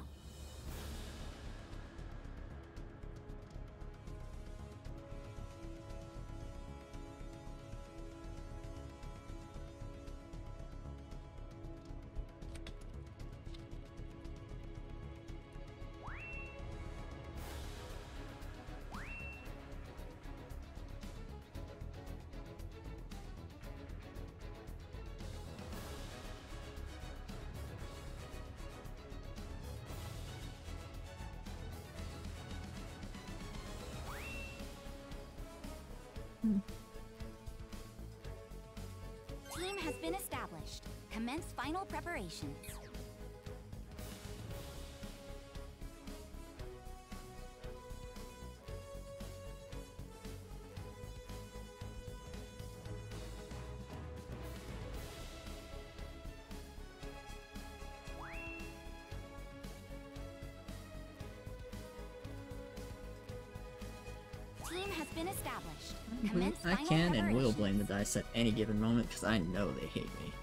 Team has been established. Commence final preparations. Team has been established. Commence I final can and will preparations. blame the dice at any given moment because I know they hate me.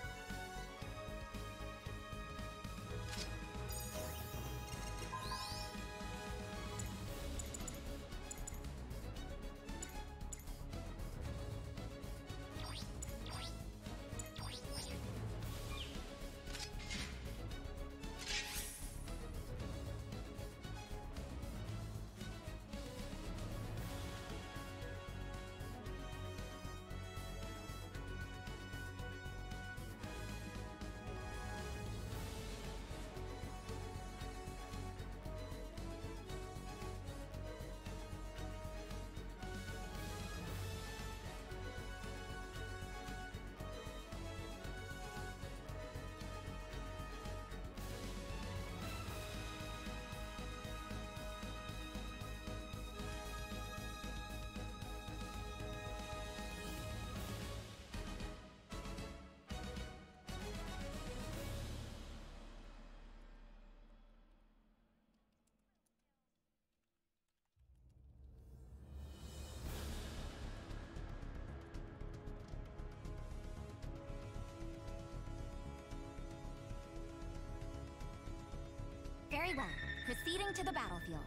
Very well. Proceeding to the battlefield.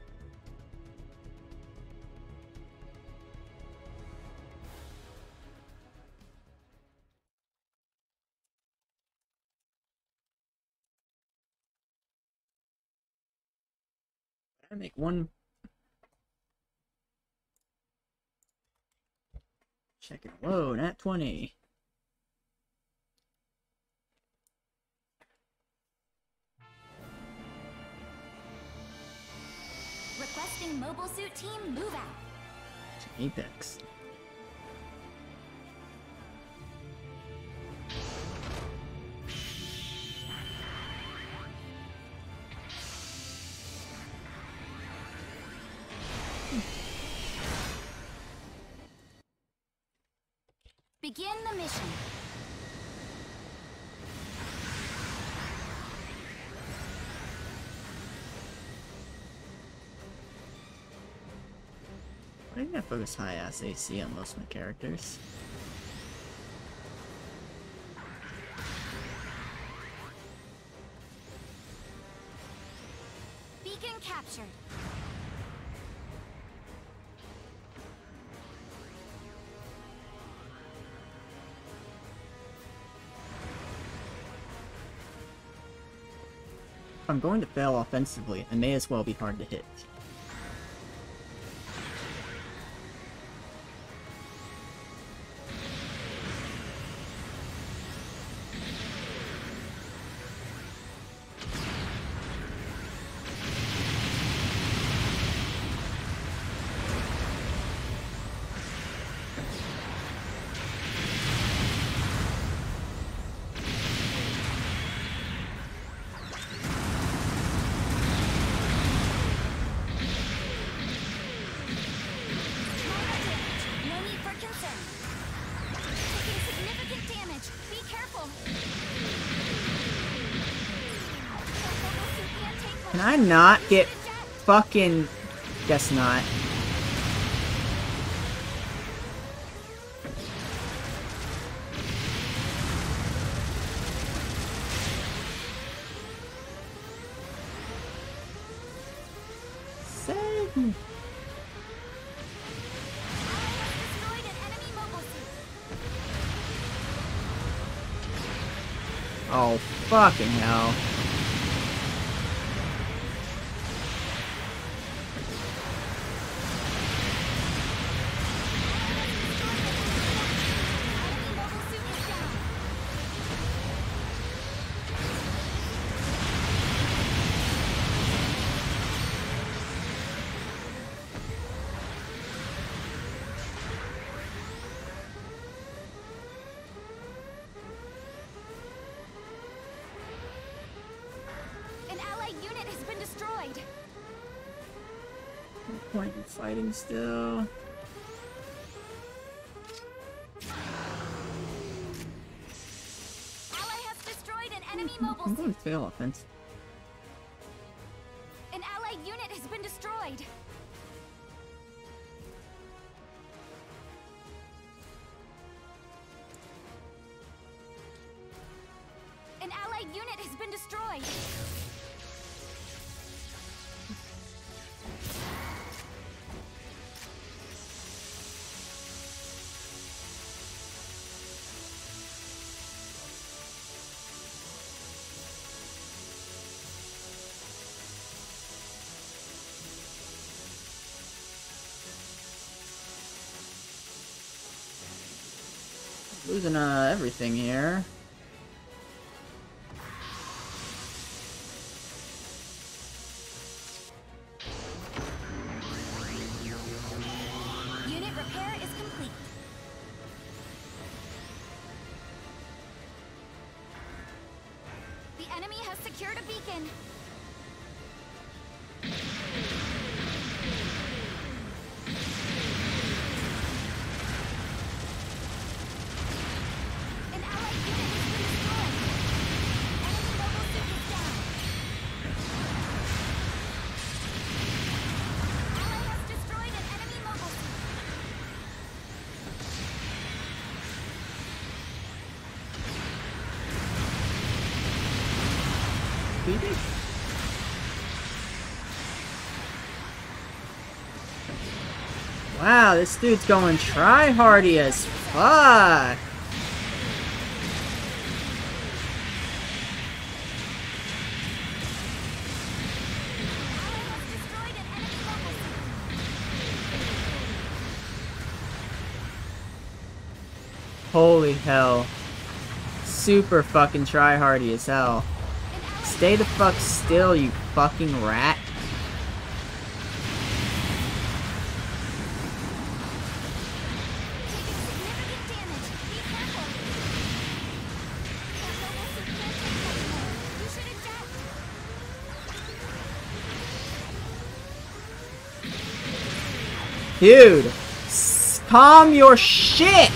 I make one. Check it. Whoa, nat 20. Requesting mobile suit team move out. Apex. Begin the mission. Why didn't I focus high ass AC on most of my characters? Beacon captured. If I'm going to fail offensively, I may as well be hard to hit. Can I not get fucking... Guess not. Save me. Destroyed an enemy mobile suit. Oh, fucking hell. Enemy mobile suit is down. An allied unit has been destroyed. No point in fighting still. Ally has destroyed an enemy mobile I'm going suit. to fail offense. An allied unit has been destroyed. An allied unit has been destroyed. Losing everything here. Unit repair is complete. The enemy has secured a beacon. An allied unit has been destroyed. Enemy mobile suit is down. Ally has destroyed an enemy mobile suit. Wow, this dude's going try-hardy as fuck. Ally has destroyed an enemy mobile suit. Holy hell. Super fucking try-hardy as hell. An ally Stay the fuck still, you fucking rat. taking significant damage. Be careful. That mobile suit can't take much more. You should eject. Dude, calm your shit.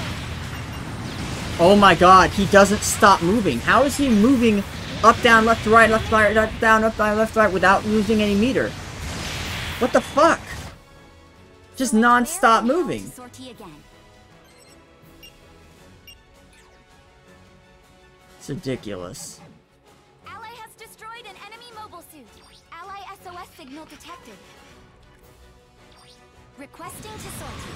Oh my god, he doesn't stop moving. How is he moving up, down, left, to right, left, to right, up, down, left, to right without losing any meter? What the fuck? Just non-stop moving. Sortie again. It's ridiculous. Ally has destroyed an enemy mobile suit. Ally SOS signal detected. Requesting to sortie.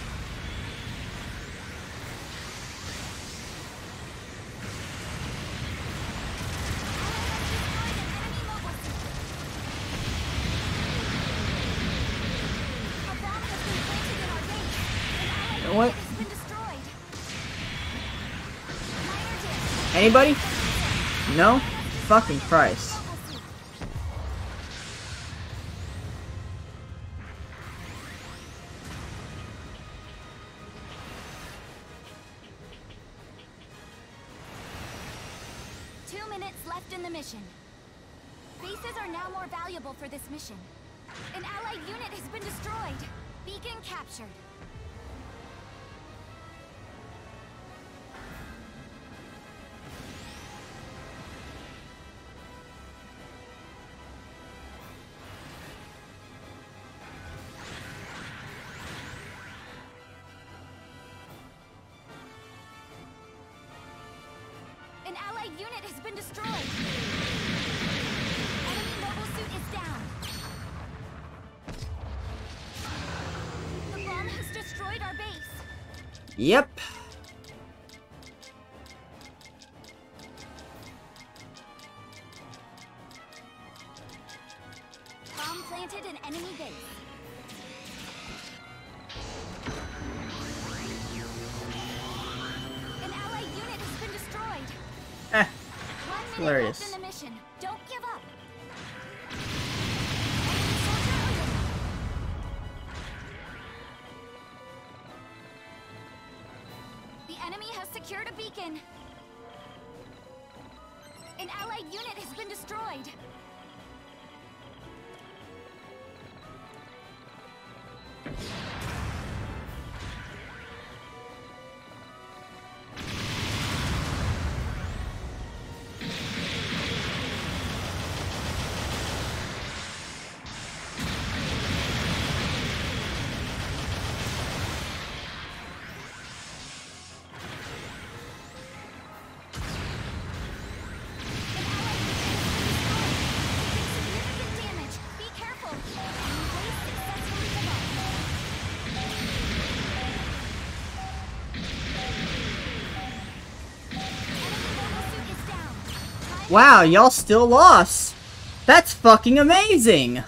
What? Has been destroyed. Anybody? No? Fucking Christ. Left in the mission. Bases are now more valuable for this mission. An allied unit has been destroyed. Beacon captured. An allied unit has been destroyed. Enemy mobile suit is down. The bomb has destroyed our base. Yep. Bomb planted in enemy base. An allied unit has been destroyed. Eh. 1 minute Hilarious. left in the mission. Don't give up. Enemy soldier eliminated. The enemy has secured a beacon. An allied unit has been destroyed. Significant damage. Be careful. Enemy base successfully demolished. Enemy mobile suit is down. Time Wow, y'all still lost. That's fucking amazing.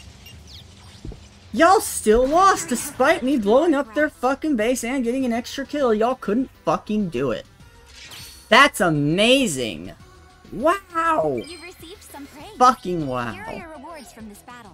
Y'all still lost despite me blowing up their fucking base and getting an extra kill. Y'all couldn't fucking do it. That's amazing. Wow. You received some praise. Fucking wow. Here are your rewards from this battle.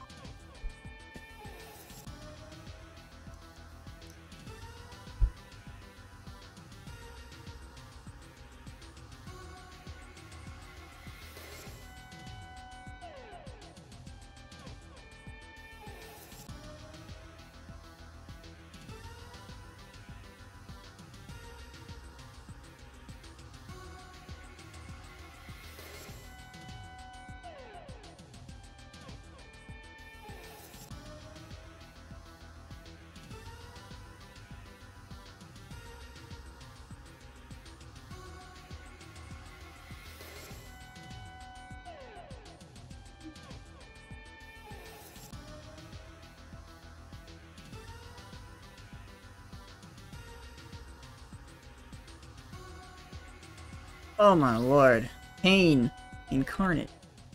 Oh my lord. Pain incarnate.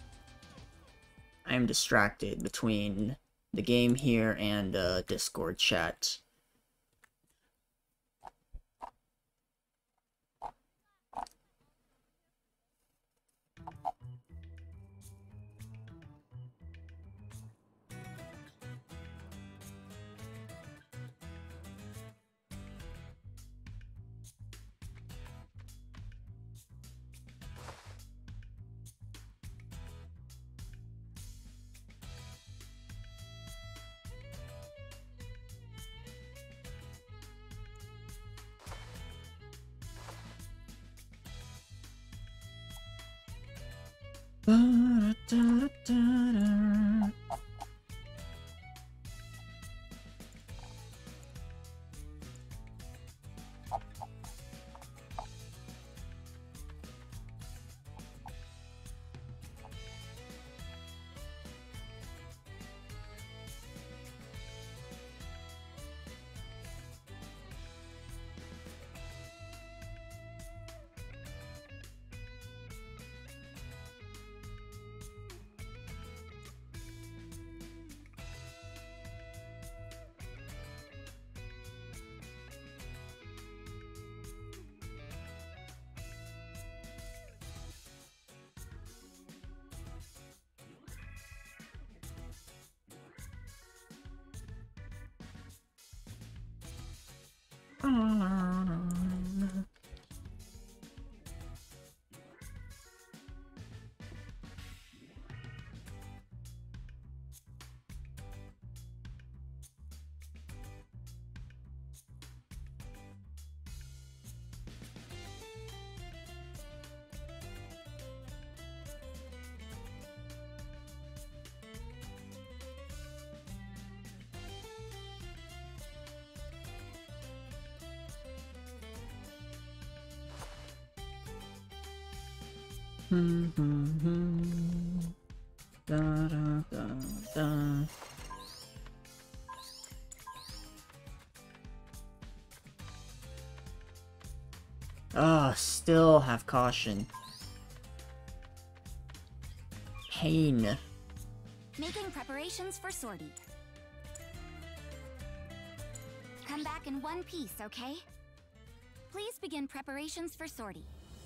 I am distracted between the game here and Discord chat. Da, da, da, da. Ah, still have caution. Pain. Making preparations for sortie. Come back in one piece, okay? Please begin preparations for sortie.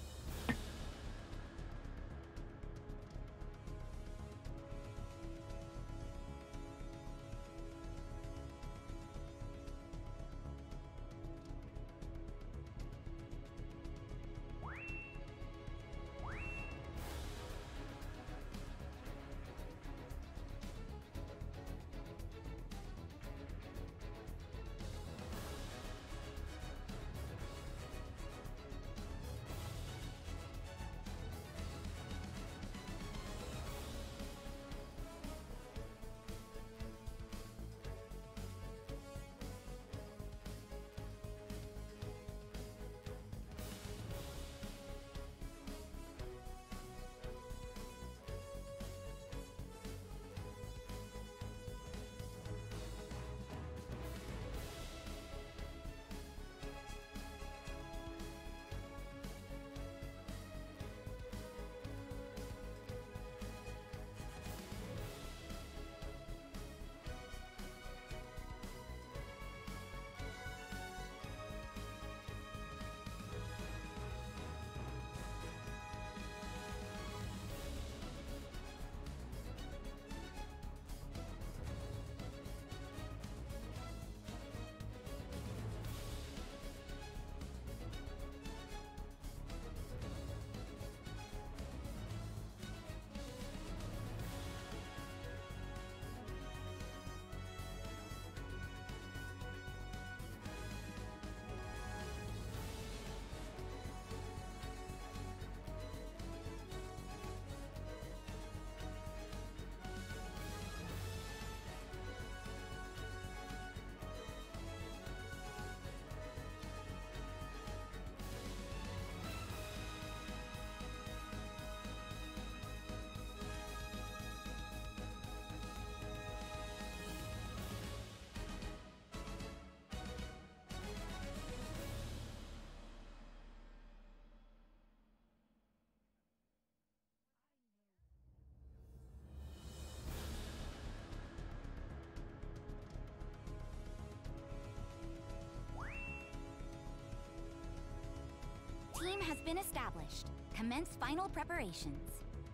Team has been established. Commence final preparations.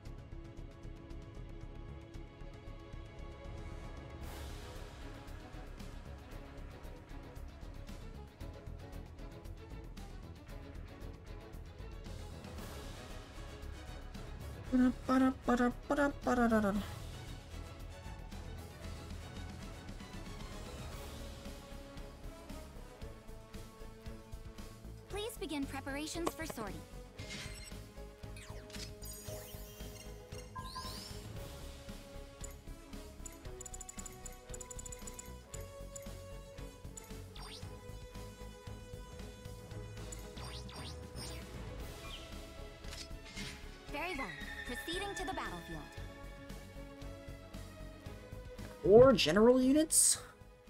Please begin preparations for sortie. Very well. Proceeding to the battlefield. Or general units?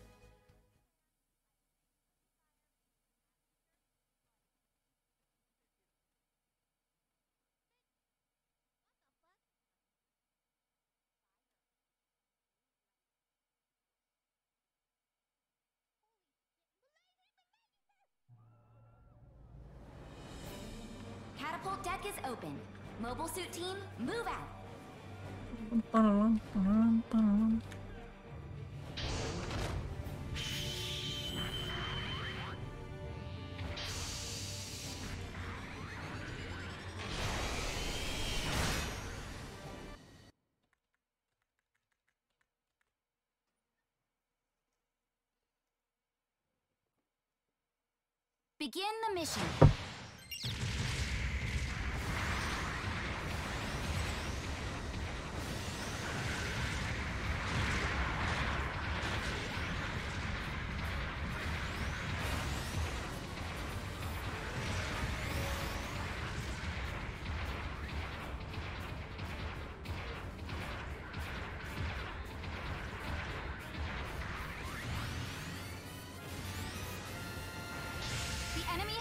Catapult deck is open. Mobile suit team, move out. Begin the mission.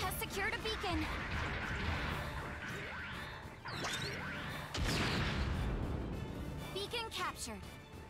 has secured a beacon. Beacon captured.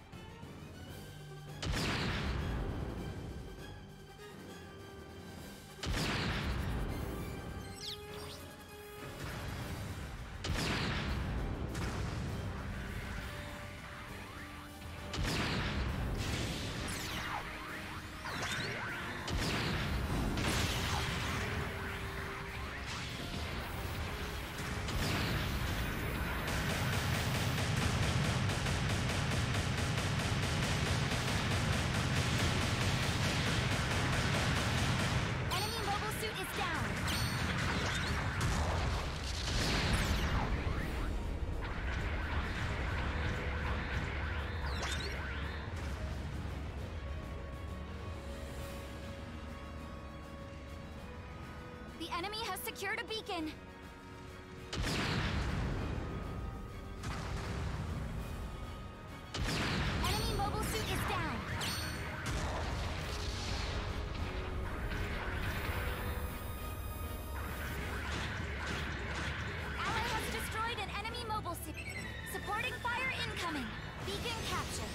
Enemy mobile suit is down. The enemy has secured a beacon. Enemy mobile suit is down. Ally has destroyed an enemy mobile suit. Supporting fire incoming. Beacon captured.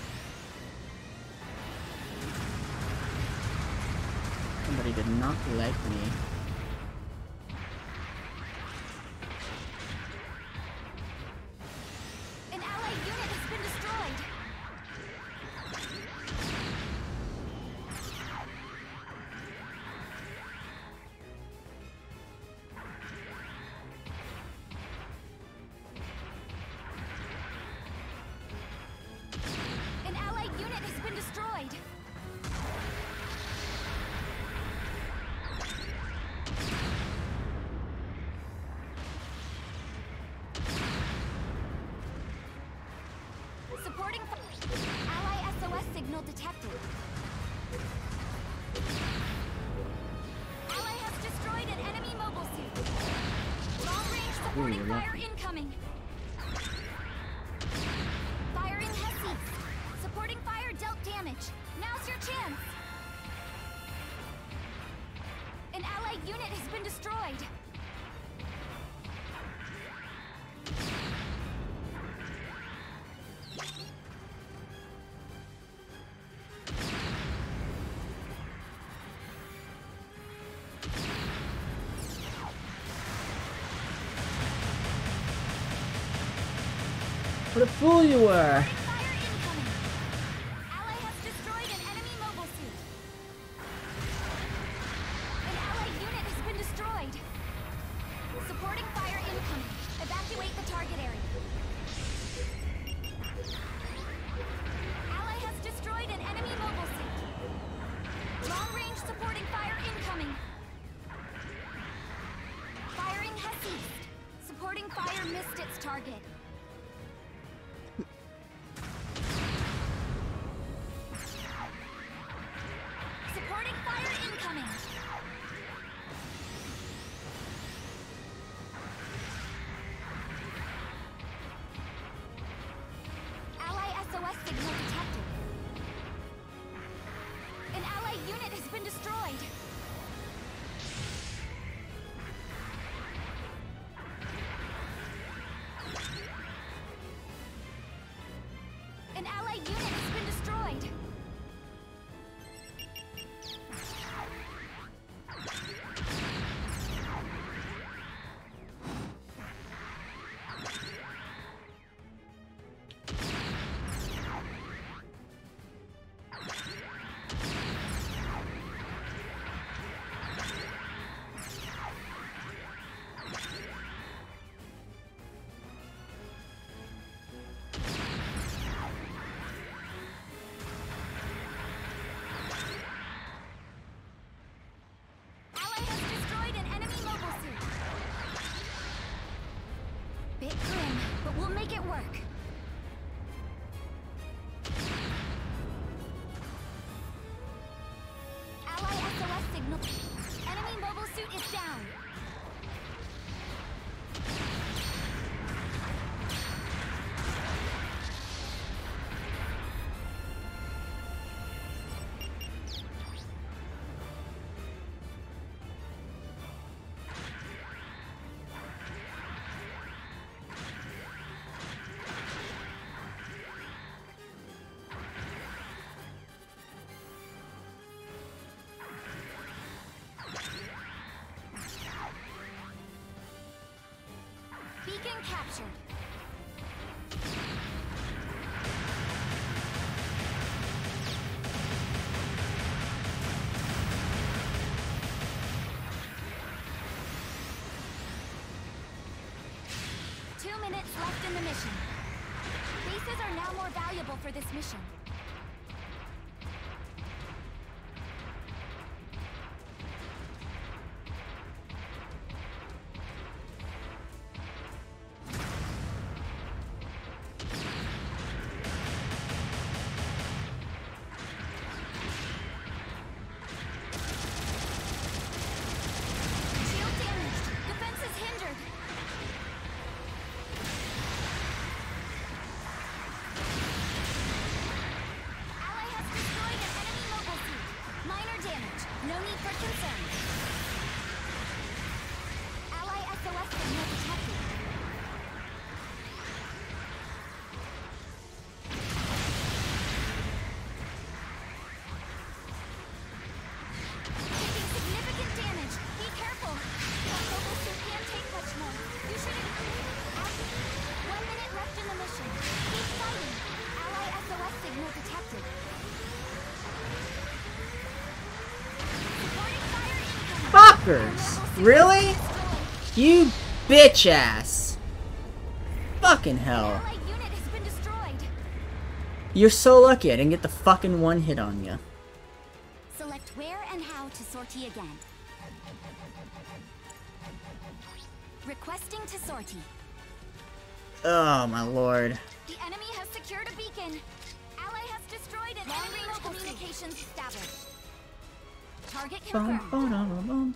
Somebody did not like me. An allied unit has been destroyed. An allied unit has been destroyed. Supporting Ally SOS signal detected. Ally has destroyed an enemy mobile suit. Long range supporting Ooh, fire lucky. incoming. Firing has ceased. Supporting fire dealt damage. Now's your chance. An allied unit has been destroyed. What a fool you were! Fire incoming. Ally has destroyed an enemy mobile suit. An allied unit has been destroyed. Supporting fire incoming. Evacuate the target area. Ally has destroyed an enemy mobile suit. Long range supporting fire incoming. Firing has ceased. Supporting fire missed its target. Supporting fire incoming. Ally SOS signal detected. An ally unit has been destroyed. An ally unit has been destroyed. Ally has destroyed an enemy mobile suit. Bit grim, but we'll make it work. Ally SOS signal. Enemy mobile suit is down. Beacon captured. Left in the mission. Bases are now more valuable for this mission. Shield damaged. Defenses hindered. No need for concern. Ally SOS signal detected. Taking significant damage. Be careful. That mobile suit can't take much more. You shouldn't... 1 minute left in the mission. Keep fighting. Ally SOS signal detected. Fuckers! Really? You bitch ass! Fucking hell. Ally unit has been destroyed. You're so lucky I didn't get the fucking one hit on you. Select where and how to sortie again. Requesting to sortie. Oh my lord. The enemy has secured a beacon. Ally has destroyed it. Long-range communications established. Target confirmed.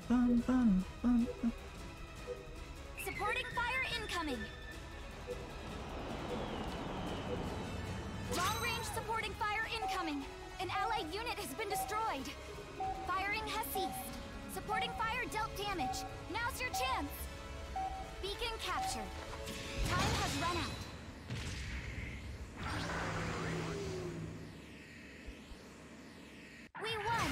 Supporting fire incoming. Long-range supporting fire incoming. An allied unit has been destroyed. Firing has ceased. Supporting fire dealt damage. Now's your chance. Beacon captured. Time has run out. We won!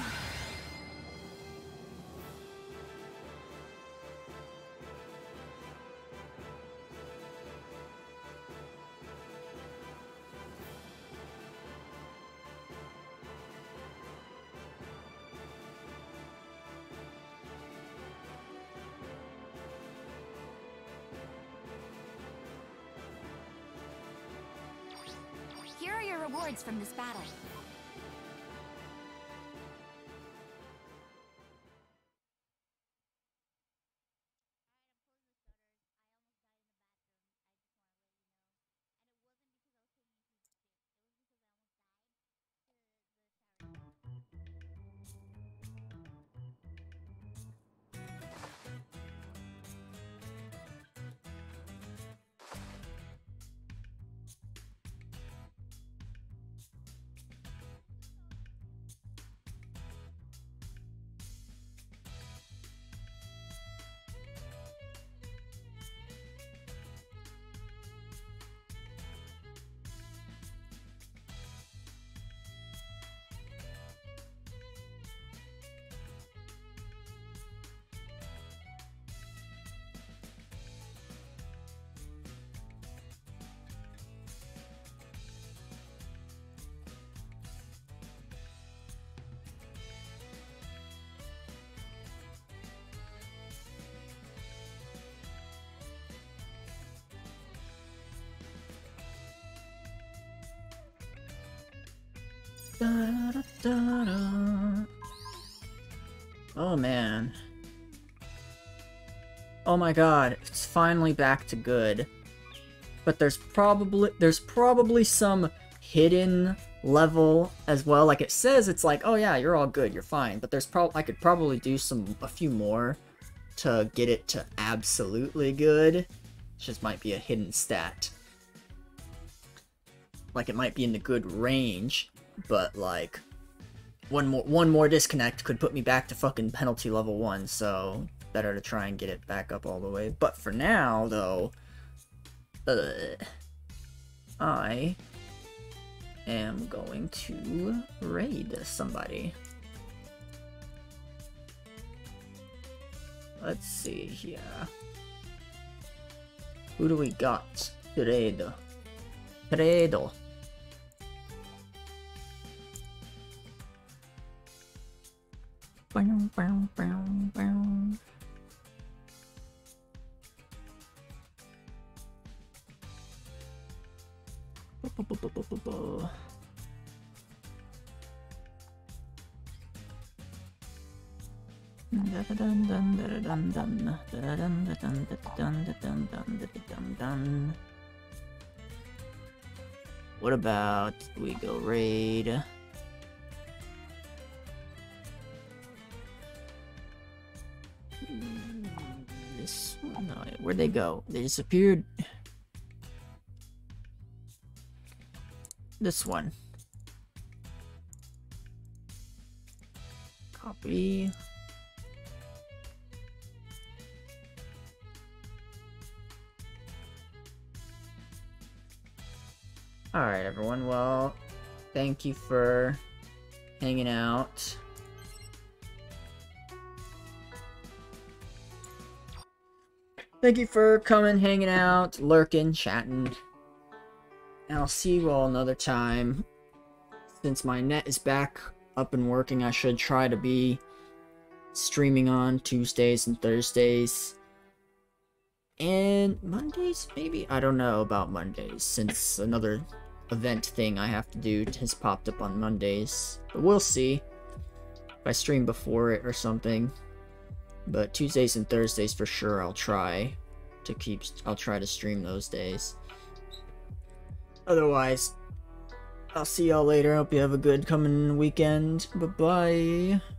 Here are your rewards from this battle. Oh man. Oh my god, it's finally back to good. But there's probably some hidden level as well. Like it says it's like, oh yeah, you're all good, you're fine. But I could probably do a few more to get it to absolutely good. It just might be a hidden stat. Like it might be in the good range, but like one more disconnect could put me back to fucking penalty level 1, so better to try and get it back up all the way. But for now, though, I am going to raid somebody. Let's see here. Who do we got? Credo. Credo. Bow, bow, bow, bow. What about we go raid? This one, no, where'd they go? They disappeared. This one. Copy. Alright, everyone. Well, thank you for hanging out. Thank you for coming, hanging out, lurking, chatting. And I'll see you all another time. Since my net is back up and working, I should try to be streaming on Tuesdays and Thursdays. And Mondays, maybe? I don't know about Mondays, since another event thing I have to do has popped up on Mondays. But we'll see if I stream before it or something. But Tuesdays and Thursdays for sure I'll try to stream those days. Otherwise, I'll see y'all later. Hope you have a good coming weekend. Bye-bye.